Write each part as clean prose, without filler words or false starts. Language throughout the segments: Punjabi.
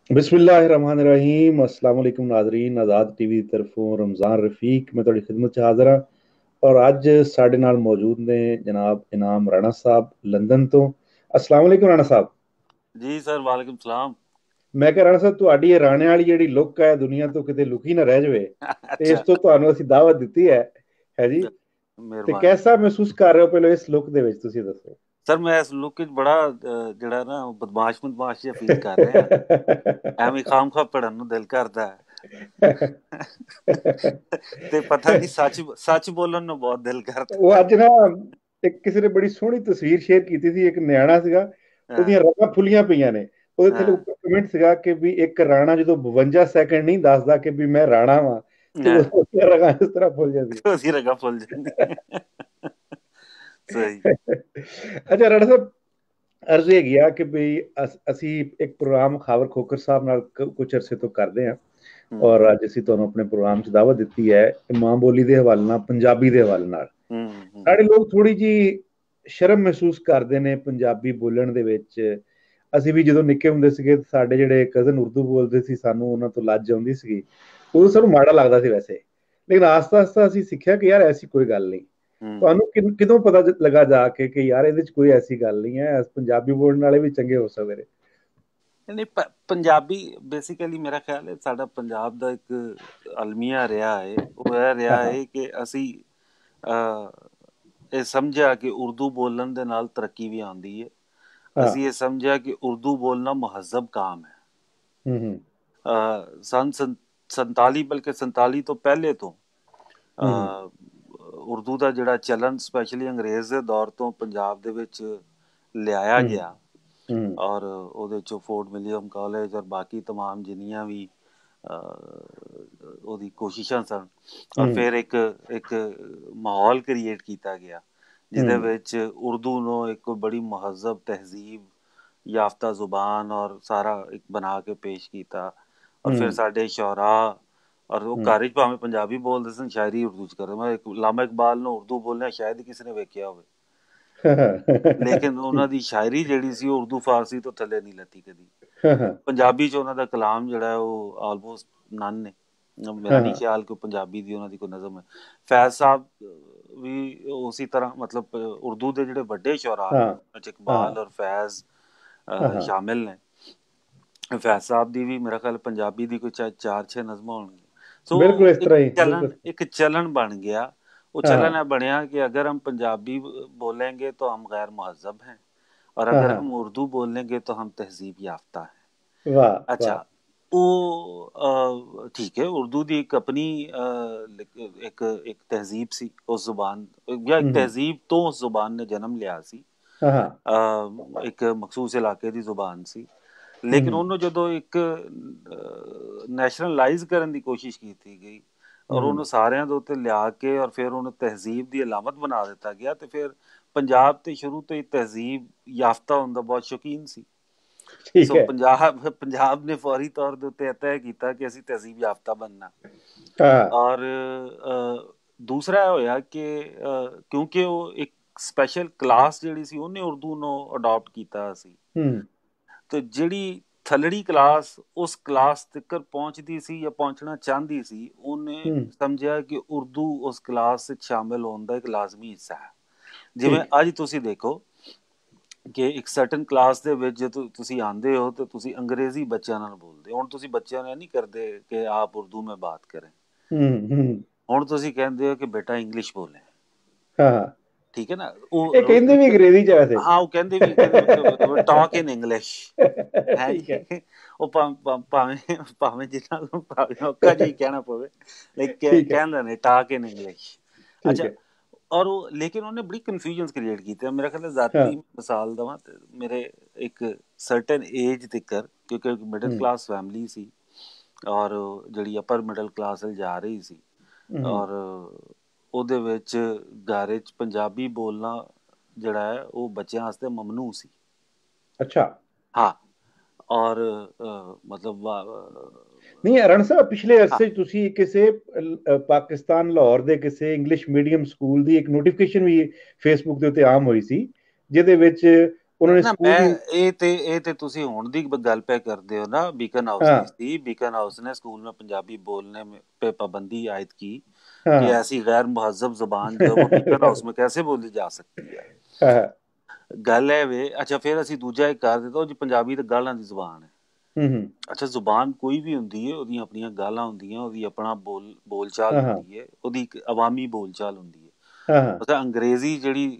बिस्मिल्लाहिर्रहमानिर्रहीम। अस्सलाम वालेकुम नाज़रीन। आज़ाद टीवी की तरफों रमज़ान रफ़ीक मैं तुहाडी खिदमत च हाज़िर हाँ और अज साडे नाल मौजूद ने जनाब इनाम राणा साहब लंदन तो। अस्सलाम वालेकुम राणा साहब। जी सर, वालेकुम सलाम। मैं कह राणा साहब तुहाडी ये राणे वाली जिहड़ी लुक है दुनिया तो किते लुकी ना रह जावे ते इस अच्छा, तो तुहानू असीं दावत दित्ती है जी। ते मेहरबानी। कैसा महसूस कर रहे हो पहले इस लुक दे विच तुसीं दसो। सर मैं इस लुक ਵਿੱਚ ਬੜਾ ਜਿਹੜਾ ਨਾ ਬਦਮਾਸ਼ ਬਦਮਾਸ਼ ਜਿਹਾ ਫੀਲ ਕਰ ਰਿਹਾ। ਐਵੇਂ ਖਾਮ ਖਾ ਪੜਨ ਨੂੰ ਦਿਲ ਕਰਦਾ ਹੈ। ਤੇ ਪਤਾ ਨਹੀਂ ਸੱਚ ਸੱਚ ਬੋਲਣ ਨੂੰ ਬਹੁਤ ਦਿਲ ਉਹ ਕਰਦਾ ਅੱਜ ਨਾ ਇੱਕ ਕਿਸੇ ਨੇ ਬੜੀ ਸੋਹਣੀ ਤਸਵੀਰ ਸ਼ੇਅਰ ਕੀਤੀ ਸੀ। ਇੱਕ ਨਿਆਣਾ ਸੀਗਾ, ਹੈ। ਉਹਦੀਆਂ ਰਗਾਂ ਫੁੱਲੀਆਂ ਪਈਆਂ ਨੇ। ਉਹਦੇ ਥੱਲੇ ਹਾਂ ਉੱਪਰ ਕਮੈਂਟ ਸੀਗਾ ਕਿ ਵੀ ਇੱਕ ਰਾਣਾ ਜਦੋਂ 52 ਸੈਕਿੰਡ ਨਹੀਂ ਦੱਸਦਾ ਕਿ ਵੀ ਮੈਂ ਰਾਣਾ ਵਾਂ ਤੇ ਹਾਂ ਉਹਦੀਆਂ ਰਗਾਂ ਇਸ ਤਰ੍ਹਾਂ ਫੁੱਲ ਜਾਂਦੀਆਂ। ਉਹਦੀ ਰਗਾ ਫੁੱਲ ਜਾਂਦੀ। ਸਹੀ। ਅੱਛਾ ਰਾਣਾ ਸਾਹਿਬ, ਅਰਜ਼ ਹੈਗੀ ਆ ਕਿ ਵੀ ਅਸੀਂ ਇੱਕ ਪ੍ਰੋਗਰਾਮ ਖਾਵਰ ਖੋਕਰ ਸਾਹਿਬ ਨਾਲ ਕੁਝ ਅਰਸੇ ਤੋਂ ਕਰਦੇ ਹਾਂ ਹੂੰ ਔਰ ਅੱਜ ਅਸੀਂ ਤੁਹਾਨੂੰ ਆਪਣੇ ਪ੍ਰੋਗਰਾਮ 'ਚ ਦਾਵਤ ਦਿੱਤੀ ਹੈ ਮਾਂ ਬੋਲੀ ਦੇ ਹਵਾਲੇ ਨਾਲ, ਪੰਜਾਬੀ ਦੇ ਹਵਾਲੇ ਨਾਲ। ਹੂੰ ਸਾਡੇ ਲੋਕ ਥੋੜੀ ਜੀ ਸ਼ਰਮ ਮਹਿਸੂਸ ਕਰਦੇ ਨੇ ਪੰਜਾਬੀ ਬੋਲਣ ਦੇ ਵਿੱਚ। ਅਸੀਂ ਵੀ ਜਦੋਂ ਨਿੱਕੇ ਹੁੰਦੇ ਸੀਗੇ ਸਾਡੇ ਜਿਹੜੇ ਕਜ਼ਨ ਉਰਦੂ ਬੋਲਦੇ ਸੀ, ਸਾਨੂੰ ਉਹਨਾਂ ਤੋਂ ਲੱਜ ਆਉਂਦੀ ਸੀਗੀ। ਉਦੋਂ ਸਾਨੂੰ ਮਾੜਾ ਲੱਗਦਾ ਸੀ ਵੈਸੇ, ਲੇਕਿਨ ਆਸਤਾ ਆਸਤਾ ਅਸੀਂ ਸਿੱਖਿਆ ਕਿ ਯਾਰ ਐਸੀ ਕੋਈ ਗੱਲ ਨਹੀਂ। ਹੂੰ। ਤੁਹਾਨੂੰ ਕਿਦੋਂ ਪਤਾ ਲੱਗਾ ਜਾ ਕੇ ਕਿ ਯਾਰ ਇਹਦੇ 'ਚ ਕੋਈ ਐਸੀ ਗੱਲ ਨਹੀਂ ਹੈ, ਪੰਜਾਬੀ ਬੋਲਣ ਵਾਲੇ ਵੀ ਚੰਗੇ ਹੋ ਸਕਦੇ ਨੇ। ਨਹੀਂ ਪੰਜਾਬੀ ਬੇਸਿਕਲੀ ਮੇਰਾ ਖਿਆਲ ਹੈ ਸਾਡਾ ਪੰਜਾਬ ਦਾ ਇੱਕ ਅਲਮੀਆ ਰਿਹਾ ਹੈ। ਉਹ ਇਹ ਹਾਂ ਰਿਹਾ ਹਾਂ ਹੈ ਕਿ ਅਸੀਂ ਇਹ ਸਮਝਿਆ ਕਿ ਉਰਦੂ ਬੋਲਣ ਦੇ ਨਾਲ ਤਰੱਕੀ ਵੀ ਆਉਂਦੀ ਹੈ। ਹਾਂ। ਅਸੀਂ ਇਹ ਸਮਝਿਆ ਕਿ ਉਰਦੂ ਬੋਲਣਾ ਮਹੱਜ਼ਬ ਕੰਮ ਹੈ। ਹੂੰ ਸੰਨ 47 ਬਲਕਿ 47 ਤੋਂ ਪਹਿਲੇ ਤੋਂ ਹੂੰ ਉਰਦੂ ਦਾ ਜਿਹੜਾ ਚਲਨ ਸਪੈਸ਼ਲੀ ਅੰਗਰੇਜ਼ ਦੇ ਦੌਰ ਤੋਂ ਪੰਜਾਬ ਦੇ ਵਿੱਚ ਲਿਆਇਆ ਹੂੰ ਗਿਆ। ਹੂੰ ਔਰ ਉਹਦੇ 'ਚੋਂ ਫੋਰਟ ਵਿਲੀਅਮ ਕਾਲਜ ਔਰ ਬਾਕੀ ਤਮਾਮ ਜਿੰਨੀਆਂ ਵੀ ਉਹਦੀ ਕੋਸ਼ਿਸ਼ਾਂ ਸਨ। ਔਰ ਹੂੰ ਫਿਰ ਇੱਕ ਇੱਕ ਮਾਹੌਲ ਕ੍ਰੀਏਟ ਕੀਤਾ ਗਿਆ ਜਿਹਦੇ ਹੂੰ ਵਿੱਚ ਉਰਦੂ ਨੂੰ ਇੱਕ ਬੜੀ ਮਹੱਜ਼ਬ ਤਹਿਜ਼ੀਬ ਯਾਫਤਾ ਜ਼ੁਬਾਨ ਔਰ ਸਾਰਾ ਇੱਕ ਬਣਾ ਕੇ ਪੇਸ਼ ਕੀਤਾ। ਔਰ ਫਿਰ ਹੂੰ ਸਾਡੇ ਸ਼ੌਰਾ ਔਰ ਉਹ ਘਰ 'ਚ ਭਾਵੇਂ ਪੰਜਾਬੀ ਬੋਲਦੇ ਸਨ, ਸ਼ਾਇਰੀ ਉਰਦੂ 'ਚ ਕਰਦੇ। ਮੈਂ ਲਾਮਾ ਇਕਬਾਲ ਨੂੰ ਉਰਦੂ ਬੋਲਣਾ ਸ਼ਾਇਦ ਹੀ ਕਿਸੇ ਨੇ ਵੇਖਿਆ ਹੋਵੇ, ਲੇਕਿਨ ਉਹਨਾਂ ਦੀ ਸ਼ਾਇਰੀ ਜਿਹੜੀ ਸੀ ਉਹ ਉਰਦੂ ਫਾਰਸੀ ਤੋਂ ਥੱਲੇ ਨਹੀਂ ਲੱਥੀ ਕਦੀ। ਪੰਜਾਬੀ 'ਚ ਉਹਨਾਂ ਦਾ ਕਲਾਮ ਜਿਹੜਾ ਹੈ ਉਹ ਆਲਮੋਸਟ ਨਨ ਨੇ। ਮੇਰਾ ਨਹੀਂ ਖਿਆਲ ਕਿ ਪੰਜਾਬੀ ਦੀ ਉਹਨਾਂ ਦੀ ਕੋਈ ਨਜ਼ਮ ਹੈ। ਫੈਜ਼ ਸਾਹਿਬ ਵੀ ਉਸੇ ਤਰ੍ਹਾਂ, ਮਤਲਬ ਉਰਦੂ ਦੇ ਜਿਹੜੇ ਵੱਡੇ ਸ਼ੌਰਾ ਨੇ ਉਹਨਾਂ 'ਚ ਇਕਬਾਲ ਔਰ ਫੈਜ਼ ਸ਼ਾਮਿਲ ਨੇ। ਫੈਜ਼ ਸਾਹਿਬ ਦੀ ਵੀ ਮੇਰਾ ਖਿਆਲ ਪੰਜਾਬੀ ਦੀ ਕੋਈ 4-6 ਨਜ਼ਮਾਂ ਹੋਣਗੀਆਂ। ਸੋ बिल्कुल इस ਇੱਕ तरह ही ਚਲਨ बिल्कुल। ਇੱਕ ਚਲਨ ਬਣ ਗਿਆ। वो हाँ चलन हाँ है बढ़िया कि अगर हम पंजाबी बोलेंगे तो हम गैर महज़ब हैं और हाँ अगर हाँ। हम उर्दू बोलेंगे तो हम तहज़ीब याफ्ता हैं। वाह अच्छा, वाह। ਉਹ ਠੀਕ ਹੈ, ਉਰਦੂ ਦੀ ਇੱਕ ਆਪਣੀ ਇੱਕ ਇੱਕ ਤਹਿਜ਼ੀਬ ਸੀ ਉਸ ਜ਼ੁਬਾਨ, ਜਾਂ ਇੱਕ ਤਹਿਜ਼ੀਬ ਤੋਂ ਉਸ ਜ਼ੁਬਾਨ ਨੇ ਜਨਮ ਲਿਆ ਸੀ। हाँ हाँ। ਇੱਕ ਮਖਸੂਸ ਇਲਾਕੇ ਦੀ ਜ਼ੁਬਾਨ ਸੀ, ਲੇਕਿਨ ਉਹਨੂੰ ਜਦੋਂ ਇੱਕ ਨੈਸ਼ਨਲਾਈਜ਼ ਕਰਨ ਦੀ ਕੋਸ਼ਿਸ਼ ਕੀਤੀ ਗਈ ਔਰ ਉਹਨੂੰ ਸਾਰਿਆਂ ਦੇ ਉੱਤੇ ਲਿਆ ਕੇ ਔਰ ਫਿਰ ਉਹਨੂੰ ਤਹਿਜ਼ੀਬ ਦੀ ਅਲਾਮਤ ਬਣਾ ਦਿੱਤਾ ਗਿਆ, ਤੇ ਫਿਰ ਪੰਜਾਬ ਤੇ ਸ਼ੁਰੂ ਤੋਂ ਹੀ ਤਹਿਜ਼ੀਬ ਯਾਫਤਾ ਹੋਣ ਦਾ ਬਹੁਤ ਸ਼ੌਕੀਨ ਸੀ। ठीक ਸੋ है। ਪੰਜਾਬ ਨੇ ਫੌਰੀ ਤੌਰ ਦੇ ਉੱਤੇ ਤੈਅ ਕੀਤਾ ਕਿ ਅਸੀਂ ਤਹਿਜ਼ੀਬ ਯਾਫਤਾ ਬਣਨਾ। हाँ। ਔਰ ਦੂਸਰਾ ਇਹ ਹੋਇਆ ਕਿ ਕਿਉਂਕਿ ਉਹ ਇੱਕ ਸਪੈਸ਼ਲ ਕਲਾਸ ਜਿਹੜੀ ਸੀ ਉਹਨੇ ਉਰਦੂ ਨੂੰ ਅਡਾਪਟ ਕੀਤਾ ਸੀ, हम्म ਤੇ ਜਿਹੜੀ ਥੱਲੜੀ ਕਲਾਸ ਉਸ ਕਲਾਸ ਤੱਕ ਪਹੁੰਚਦੀ ਸੀ ਜਾਂ ਪਹੁੰਚਣਾ ਚਾਹੁੰਦੀ ਸੀ, ਉਹਨੇ हम्म। ਸਮਝਿਆ ਕਿ ਉਰਦੂ ਉਸ ਕਲਾਸ ਵਿੱਚ ਸ਼ਾਮਿਲ ਹੋਣ ਦਾ ਇੱਕ ਲਾਜ਼ਮੀ ਹਿੱਸਾ ਹੈ। ਜਿਵੇਂ ठीक। ਅੱਜ ਤੁਸੀਂ ਦੇਖੋ ਕਿ ਇੱਕ ਸਰਟਨ ਕਲਾਸ ਦੇ ਵਿੱਚ ਜਦੋਂ ਤੁਸੀਂ ਆਉਂਦੇ ਹੋ ਤਾਂ ਤੁਸੀਂ ਅੰਗਰੇਜ਼ੀ ਬੱਚਿਆਂ ਨਾਲ ਬੋਲਦੇ ਹੋ। ਹੁਣ ਤੁਸੀਂ ਬੱਚਿਆਂ ਨਾਲ ਨਹੀਂ ਕਰਦੇ ਕਿ ਆਪ ਉਰਦੂ में बात करें, हम्म। ਹੁਣ ਤੁਸੀਂ ਕਹਿੰਦੇ ਹੋ ਕਿ ਬੇਟਾ ਇੰਗਲਿਸ਼ ਬੋਲੇ। हाँ हाँ। ਠੀਕ ਹੈ ਨਾ। ये कहते भी अंग्रेजी च वैसे। ਹਾਂ ਉਹ ਕਹਿੰਦੇ ਵੀ ਟਾਕ ਇਨ ਇੰਗਲਿਸ਼ ਹੈ ठीक है। ਜੀ। ਉਹ ਭਾਵੇਂ ਭਾਵੇਂ ਜਿੰਨਾ ਨੂੰ ਭਾਵੇਂ ਔਕਾ ਜਿਹਾ ਹੀ ਕਹਿਣਾ ਪਵੇ, ਲੇਕਿਨ ठीक है। ਕਹਿੰਦੇ ਨੇ ਟਾਕ ਇਨ ਇੰਗਲਿਸ਼। ठीक ਅੱਛਾ, है। ਔਰ ਉਹ ਲੇਕਿਨ ਉਹਨੇ ਬੜੀ ਕਨਫਿਊਜ਼ਨਸ ਕ੍ਰੀਏਟ ਕੀਤੇ। ਮੇਰਾ ਖਿਆਲ ਹੈ हाँ। ਜ਼ਾਤੀ ਮਿਸਾਲ ਦੇਵਾਂ ਤੇ ਮੇਰੇ ਇੱਕ ਸਰਟਨ ਏਜ ਤੱਕ, ਕਿਉਂਕਿ ਮਿਡਲ हम्म ਕਲਾਸ ਫੈਮਿਲੀ ਸੀ ਔਰ ਜਿਹੜੀ ਅਪਰ ਮਿਡਲ ਕਲਾਸ ਜਾ ਰਹੀ ਸੀ, हम्म। ਔਰ ਉਹਦੇ ਵਿੱਚ ਘਰ 'ਚ ਪੰਜਾਬੀ ਬੋਲਣਾ ਜਿਹੜਾ ਹੈ ਉਹ ਬੱਚਿਆਂ ਵਾਸਤੇ ਮਮਨੂ ਸੀ। अच्छा। ਹਾਂ। ਔਰ ਮਤਲਬ नहीं रण साहब, पिछले ਹਾਂ अरसे ਤੁਸੀਂ ਕਿਸੇ ਪਾਕਿਸਤਾਨ ਲਾਹੌਰ ਦੇ ਕਿਸੇ ਇੰਗਲਿਸ਼ ਮੀਡੀਅਮ ਸਕੂਲ ਦੀ ਇੱਕ ਨੋਟੀਫਿਕੇਸ਼ਨ ਵੀ ਫੇਸਬੁੱਕ ਦੇ ਉੱਤੇ ਆਮ ਹੋਈ ਸੀ, ਜਿਹਦੇ ਵਿੱਚ ਉਹਨਾਂ ਨੇ ਨਾ ਸਕੂਲ ਮੈਂ ਦੀ ਇਹ ਤੇ ਤੁਸੀਂ ਹੁਣ ਦੀ ਗੱਲ ਪੈ ਕਰਦੇ हो ना। बीकन हाउस हाँ की थी, बीकन हाउस ने स्कूल में पंजाबी बोलने में पे पाबंदी आयद की हाँ कि हाँ ऐसी गैर महजब जुबान जो है वो बीकन हाउस में कैसे बोली जा सकती है। हाँ, ਗੱਲ ਹੈ ਵੇ। ਅੱਛਾ ਫਿਰ ਅਸੀਂ ਦੂਜਾ ਇੱਕ ਕਰ ਦਿੱਤਾ, ਉਹ ਜੀ ਪੰਜਾਬੀ ਤੇ ਗਾਲਾਂ ਦੀ ਜ਼ੁਬਾਨ ਹੈ। हम्म, ਅੱਛਾ ਜ਼ੁਬਾਨ ਕੋਈ ਵੀ ਹੁੰਦੀ ਹੈ, ਉਹਦੀਆਂ ਆਪਣੀਆਂ ਗਾਲਾਂ ਹੁੰਦੀਆਂ, ਉਹਦੀ ਆਪਣਾ ਬੋਲਚਾਲ हाँ हाँ ਹੁੰਦੀ ਹੈ, ਉਹਦੀ ਇੱਕ ਅਵਾਮੀ ਬੋਲਚਾਲ ਹੁੰਦੀ ਹੈ। हाँ हाँ ਮਤਲਬ ਅੰਗਰੇਜ਼ੀ ਜਿਹੜੀ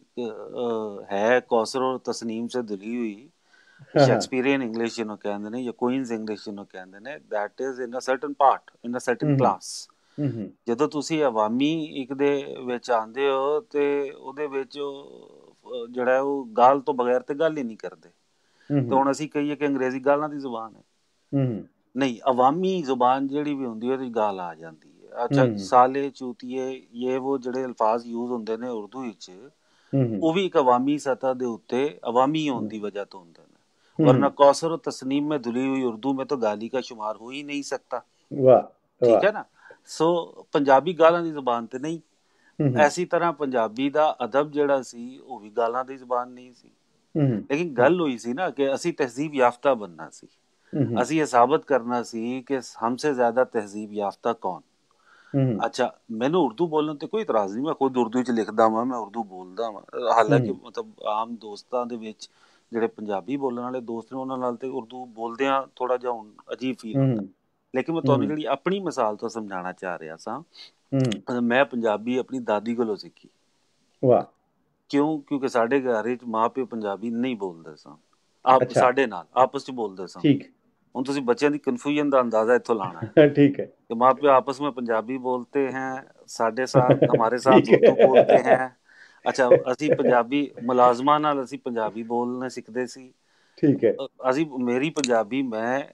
ਹੈ ਕੌਸਰ ਔਰ ਤਸਨੀਮ ਸੇ ਧੁਲੀ ਹੋਈ हाँ हाँ ਸ਼ੇਕਸਪੀਰੀਅਨ ਇੰਗਲਿਸ਼ ਜਿਹਨੂੰ ਕਹਿੰਦੇ ਨੇ ਜਾਂ ਕੁਈਨਜ਼ ਇੰਗਲਿਸ਼ ਜਿਹਨੂੰ ਕਹਿੰਦੇ ਨੇ, that is in a certain part, in a certain hmm class. ਜਦੋਂ ਤੁਸੀਂ ਅਵਾਮੀ ਇੱਕ ਦੇ ਵਿੱਚ ਆਉਂਦੇ ਹੋ ਤੇ ਉਹਦੇ ਵਿੱਚ ਜਿਹੜਾ ਉਹ ਗਾਲ ਤੋਂ ਬਗੈਰ ਤੇ ਗੱਲ ਹੀ ਨਹੀਂ ਕਰਦੇ। ਤੇ ਹੁਣ ਅਸੀਂ ਕਹੀਏ ਕਿ ਅੰਗਰੇਜ਼ੀ ਗਾਲਾਂ ਦੀ ਜ਼ੁਬਾਨ ਹੈ, ਨਹੀਂ, ਅਵਾਮੀ ਜ਼ੁਬਾਨ ਜਿਹੜੀ ਵੀ ਹੁੰਦੀ ਹੈ ਉਹਦੀ ਗਾਲ ਆ ਜਾਂਦੀ ਹੈ। ਅੱਛਾ ਸਾਲੇ, ਚੂਤੀਏ, ਇਹ ਉਹ ਜਿਹੜੇ ਅਲਫਾਜ਼ ਯੂਜ਼ ਹੁੰਦੇ ਨੇ ਉਰਦੂ ਵਿੱਚ, ਉਹ ਵੀ ਇੱਕ ਅਵਾਮੀ ਸਤਹ ਦੇ ਉੱਤੇ ਅਵਾਮੀ ਹੋਣ ਦੀ ਵਜ੍ਹਾ ਤੋਂ ਹੁੰਦੇ ਨੇ। वरना कौसर और तस्नीम में धुली हुई उर्दू में तो गाली का शुमार हो ही नहीं सकता। वाह ठीक वाह है ना। सो ਪੰਜਾਬੀ ਗਾਲਾਂ ਦੀ ਜ਼ੁਬਾਨ ਤੇ ਨਹੀਂ। हम्म ਐਸੀ ਤਰ੍ਹਾਂ ਪੰਜਾਬੀ ਦਾ ਅਦਬ ਜਿਹੜਾ ਸੀ ਉਹ ਵੀ ਗਾਲਾਂ ਦੀ ਜ਼ੁਬਾਨ ਨਹੀਂ ਸੀ। ਲੇਕਿਨ ਗੱਲ ਹੋਈ ਸੀ ਨਾ ਕਿ ਅਸੀਂ ਤਹਿਜ਼ੀਬ ਯਾਫਤਾ बनना ਸੀ। ਅਸੀਂ ਇਹ ਸਾਬਤ ਕਰਨਾ ਸੀ ਕਿ हमसे ज्यादा तहजीब याफ्ता कौन। ਅੱਛਾ ਮੈਨੂੰ ਉਰਦੂ ਬੋਲਣ ਤੇ ਕੋਈ ਇਤਰਾਜ਼ ਨਹੀਂ, ਮੈਂ ਖੁਦ ਉਰਦੂ ਚ ਲਿਖਦਾ ਵਾਂ, ਮੈਂ ਉਰਦੂ ਬੋਲਦਾ ਵਾਂ। ਹਾਲਾਂਕਿ ਮਤਲਬ ਆਮ ਦੋਸਤਾਂ ਦੇ ਵਿੱਚ ਜਿਹੜੇ ਪੰਜਾਬੀ ਬੋਲਣ ਵਾਲੇ ਦੋਸਤ ਨੇ ਉਹਨਾਂ ਨਾਲ ਤੇ ਉਰਦੂ ਬੋਲਦਿਆਂ ਥੋੜਾ ਜਿਹਾ ਹੁਣ ਅਜੀਬ ਫੀਲ ਹੁੰਦਾ। ਲੇਕਿਨ ਮੈਂ ਤੁਹਾਨੂੰ ਜਿਹੜੀ ਆਪਣੀ ਮਿਸਾਲ ਤੋਂ ਸਮਝਾਉਣਾ ਚਾਹ ਰਿਹਾ ਸਾਂ, ਮੈਂ ਪੰਜਾਬੀ ਆਪਣੀ ਦਾਦੀ ਕੋਲੋਂ ਸਿੱਖੀ। वाह ਕਿਉਂ? ਕਿਉਂਕਿ ਸਾਡੇ ਘਰ ਵਿੱਚ ਮਾਂ ਪਿਓ ਪੰਜਾਬੀ ਨਹੀਂ ਬੋਲਦੇ ਸਨ। ਆਪ अच्छा ਸਾਡੇ ਨਾਲ ਆਪਸ ਚ ਬੋਲਦੇ ਸਨ। ठीक ਹੁਣ ਤੁਸੀਂ ਬੱਚਿਆਂ ਦੀ ਕਨਫਿਊਜ਼ਨ ਦਾ ਅੰਦਾਜ਼ਾ ਇੱਥੋਂ ਲਾਣਾ ਹੈ ठीक है कि माँ प्यो आपस में पंजाबी बोलते हैं, साढ़े साथ हमारे साथ ठीक उर्दू बोलते है हैं। ਅੱਛਾ ਅਸੀਂ ਪੰਜਾਬੀ ਮੁਲਾਜ਼ਮਾਂ ਨਾਲ ਅਸੀਂ ਪੰਜਾਬੀ ਬੋਲਣੇ ਸਿੱਖਦੇ ਸੀ। ठीक है ਅਸੀਂ ਮੇਰੀ ਪੰਜਾਬੀ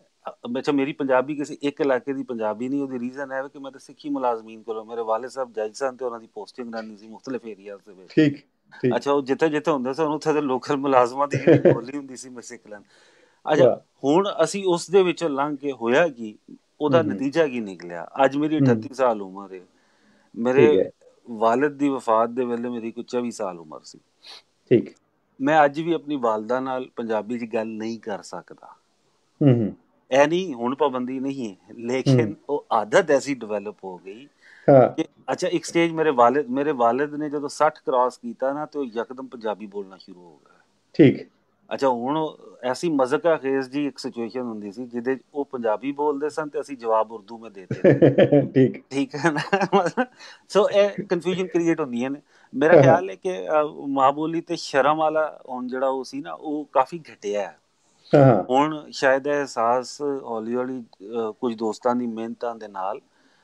ਅੱਛਾ ਮੇਰੀ ਪੰਜਾਬੀ ਕਿਸੇ ਇੱਕ ਇਲਾਕੇ ਦੀ ਪੰਜਾਬੀ ਨਹੀਂ। ਉਹਦੀ ਰੀਜ਼ਨ ਹੈ ਕਿ ਮੈਂ ਤਾਂ ਸਿੱਖੀ ਮੁਲਾਜ਼ਮੀਨ ਕੋਲੋਂ, ਮੇਰੇ ਵਾਲਿਦ ਸਾਹਿਬ ਜੱਜ ਸਨ ਤੇ ਉਹਨਾਂ ਦੀ ਪੋਸਟਿੰਗ ਰਹਿੰਦੀ ਸੀ ਮੁxtਲਿਫ ਏਰੀਆਜ਼ ਦੇ ਵਿੱਚ। ठीक ठीक ਅੱਛਾ ਉਹ ਜਿੱਥੇ ਜਿੱਥੇ ਹੁੰਦੇ ਸਨ ਉੱਥੇ ਦੇ ਲੋਕਲ ਮੁਲਾਜ਼ਮਾਂ ਦੀ ਜਿਹੜੀ ਬੋਲੀ ਹੁੰਦੀ ਸੀ ਮੈਂ ਸਿੱਖ ਲੈਣ। ਅੱਛਾ वाह ਹੁਣ ਅਸੀਂ ਉਸ ਦੇ ਵਿੱਚੋਂ ਲੰਘ ਕੇ ਹੋਇਆ ਕੀ, ਉਹਦਾ ਨਤੀਜਾ ਕੀ ਨਿਕਲਿਆ? ਅੱਜ ਮੇਰੀ 38 ਸਾਲ ਉਮਰ ਹੈ। ਮੇਰੇ ठीक है ਵਾਲਿਦ ਦੀ ਵਫਾਤ ਦੇ ਵੇਲੇ ਮੇਰੀ ਕੋਈ 24 ਸਾਲ ਉਮਰ ਸੀ। ठीक ਮੈਂ ਅੱਜ ਵੀ ਆਪਣੀ ਵਾਲਦਾ ਨਾਲ ਪੰਜਾਬੀ 'ਚ ਗੱਲ ਨਹੀਂ ਕਰ ਸਕਦਾ। हम्म ਇਹ ਨਹੀਂ ਹੁਣ ਪਾਬੰਦੀ ਨਹੀਂ ਹੈ, ਲੇਕਿਨ ਉਹ ਆਦਤ ਐਸੀ ਡਿਵੈਲਪ ਹੋ ਗਈ हाँ ਕਿ ਅੱਛਾ ਇੱਕ ਸਟੇਜ ਮੇਰੇ ਵਾਲਿਦ ਨੇ ਜਦੋਂ 60 ਕ੍ਰਾਸ ਕੀਤਾ ਨਾ ਤੇ ਉਹ ਯਕਦਮ ਪੰਜਾਬੀ ਬੋਲਣਾ ਸ਼ੁਰੂ ਹੋ ਗਿਆ। ठीक ਅੱਛਾ ਹੁਣ ਐਸੀ ਮਜ਼ਕਾ ਖੇਜ਼ ਜੀ ਇੱਕ ਸਿਚੁਏਸ਼ਨ ਹੁੰਦੀ ਸੀ ਜਿਹਦੇ ਉਹ ਪੰਜਾਬੀ ਬੋਲਦੇ ਸਨ ਤੇ ਅਸੀਂ ਜਵਾਬ ਉਰਦੂ में देते थे। ठीक ਠੀਕ ਹੈ ਨਾ। ਸੋ ਇਹ ਕਨਫਿਊਜ਼ਨ ਕ੍ਰੀਏਟ ਹੁੰਦੀਆਂ ਨੇ। ਮੇਰਾ हाँ हाँ ਖਿਆਲ ਹੈ ਕਿ ਮਾਂ ਬੋਲੀ ਤੇ ਸ਼ਰਮ ਵਾਲਾ ਹੁਣ ਜਿਹੜਾ ਉਹ ਸੀ ਨਾ ਉਹ ਕਾਫੀ ਘਟਿਆ ਹੈ। हाँ ਹੁਣ ਸ਼ਾਇਦ ਇਹ ਅਹਿਸਾਸ ਹੌਲੀ ਹੌਲੀ ਕੁਝ ਦੋਸਤਾਂ ਦੀ ਮਿਹਨਤਾਂ ਦੇ ਨਾਲ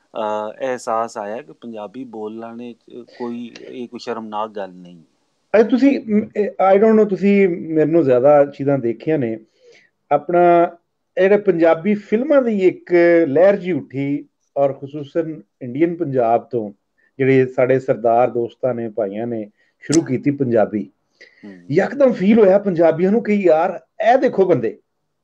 ਇਹ ਅਹਿਸਾਸ ਆਇਆ ਕਿ ਪੰਜਾਬੀ ਬੋਲਣੇ 'ਚ ਕੋਈ ਸ਼ਰਮਨਾਕ ਗੱਲ ਨਹੀਂ। ਅਜੇ ਤੁਸੀਂ ਆਈ ਡੋਂਟ ਨੋ, ਤੁਸੀਂ ਮੈਨੂੰ ਜ਼ਿਆਦਾ ਚੀਜ਼ਾਂ ਦੇਖੀਆਂ ਨੇ। ਆਪਣਾ ਜਿਹੜੇ ਪੰਜਾਬੀ ਫਿਲਮਾਂ ਦੀ ਇੱਕ ਲਹਿਰ ਜੀ ਉੱਠੀ, ਔਰ ਖੁਸੂਸਨ ਇੰਡੀਅਨ ਪੰਜਾਬ ਤੋਂ ਜਿਹੜੇ ਸਾਡੇ ਸਰਦਾਰ ਦੋਸਤਾਂ ਨੇ, ਭਾਈਆਂ ਨੇ ਸ਼ੁਰੂ ਕੀਤੀ ਪੰਜਾਬੀ। ਯਕਦਮ ਫੀਲ ਹੋਇਆ ਪੰਜਾਬੀਆਂ ਨੂੰ ਕਿ ਯਾਰ ਇਹ ਦੇਖੋ ਬੰਦੇ,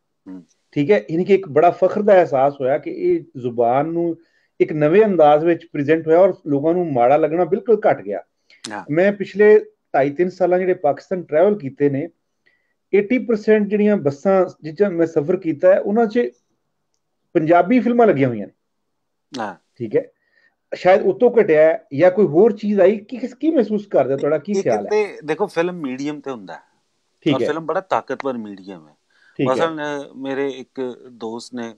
ਠੀਕ ਹੈ, ਯਾਨੀ ਕਿ ਇੱਕ ਬੜਾ ਫਖਰ ਦਾ ਅਹਿਸਾਸ ਹੋਇਆ ਕਿ ਇਹ ਜ਼ੁਬਾਨ ਨੂੰ ਇੱਕ ਨਵੇਂ ਅੰਦਾਜ਼ ਵਿੱਚ ਪ੍ਰੈਜ਼ੈਂਟ ਹੋਇਆ ਔਰ ਲੋਕਾਂ ਨੂੰ ਮਾੜਾ ਲੱਗਣਾ ਬਿਲਕੁਲ ਘਟ ਗਿਆ। ਮੈਂ ਪਿਛਲੇ 2.5-3 ਸਾਲਾਂ ਜਿਹੜੇ ਪਾਕਿਸਤਾਨ ਟਰੈਵਲ ਕੀਤੇ ਨੇ, 80% ਜਿਹੜੀਆਂ ਬੱਸਾਂ ਜਿੱਥੇ ਮੈਂ ਸਫ਼ਰ ਕੀਤਾ ਹੈ ਉਹਨਾਂ 'ਚ ਪੰਜਾਬੀ ਫਿਲਮਾਂ ਲੱਗੀਆਂ ਹੋਈਆਂ ਨੇ। ਠੀਕ ਹੈ, ਸ਼ਾਇਦ ਉਤੋਂ ਘਟਿਆ ਜਾਂ ਕੋਈ ਹੋਰ ਚੀਜ਼ ਆਈ। ਕੀ ਮਹਿਸੂਸ ਕਰਦੇ, ਤੁਹਾਡਾ ਕੀ ਇੱਕ ਖਿਆਲ ਹੈ? ਤੇ ਦੇਖੋ ਫਿਲਮ ਮੀਡੀਅਮ ਤੇ ਹੁੰਦਾ ਔਰ ਠੀਕ ਹੈ ਫਿਲਮ ਬੜਾ ਤਾਕਤਵਰ ਮੀਡੀਅਮ ਹੈ। ਠੀਕ ਹੈ ਮਸਲਨ ਮੇਰੇ ਇੱਕ ਦੋਸਤ ਨੇ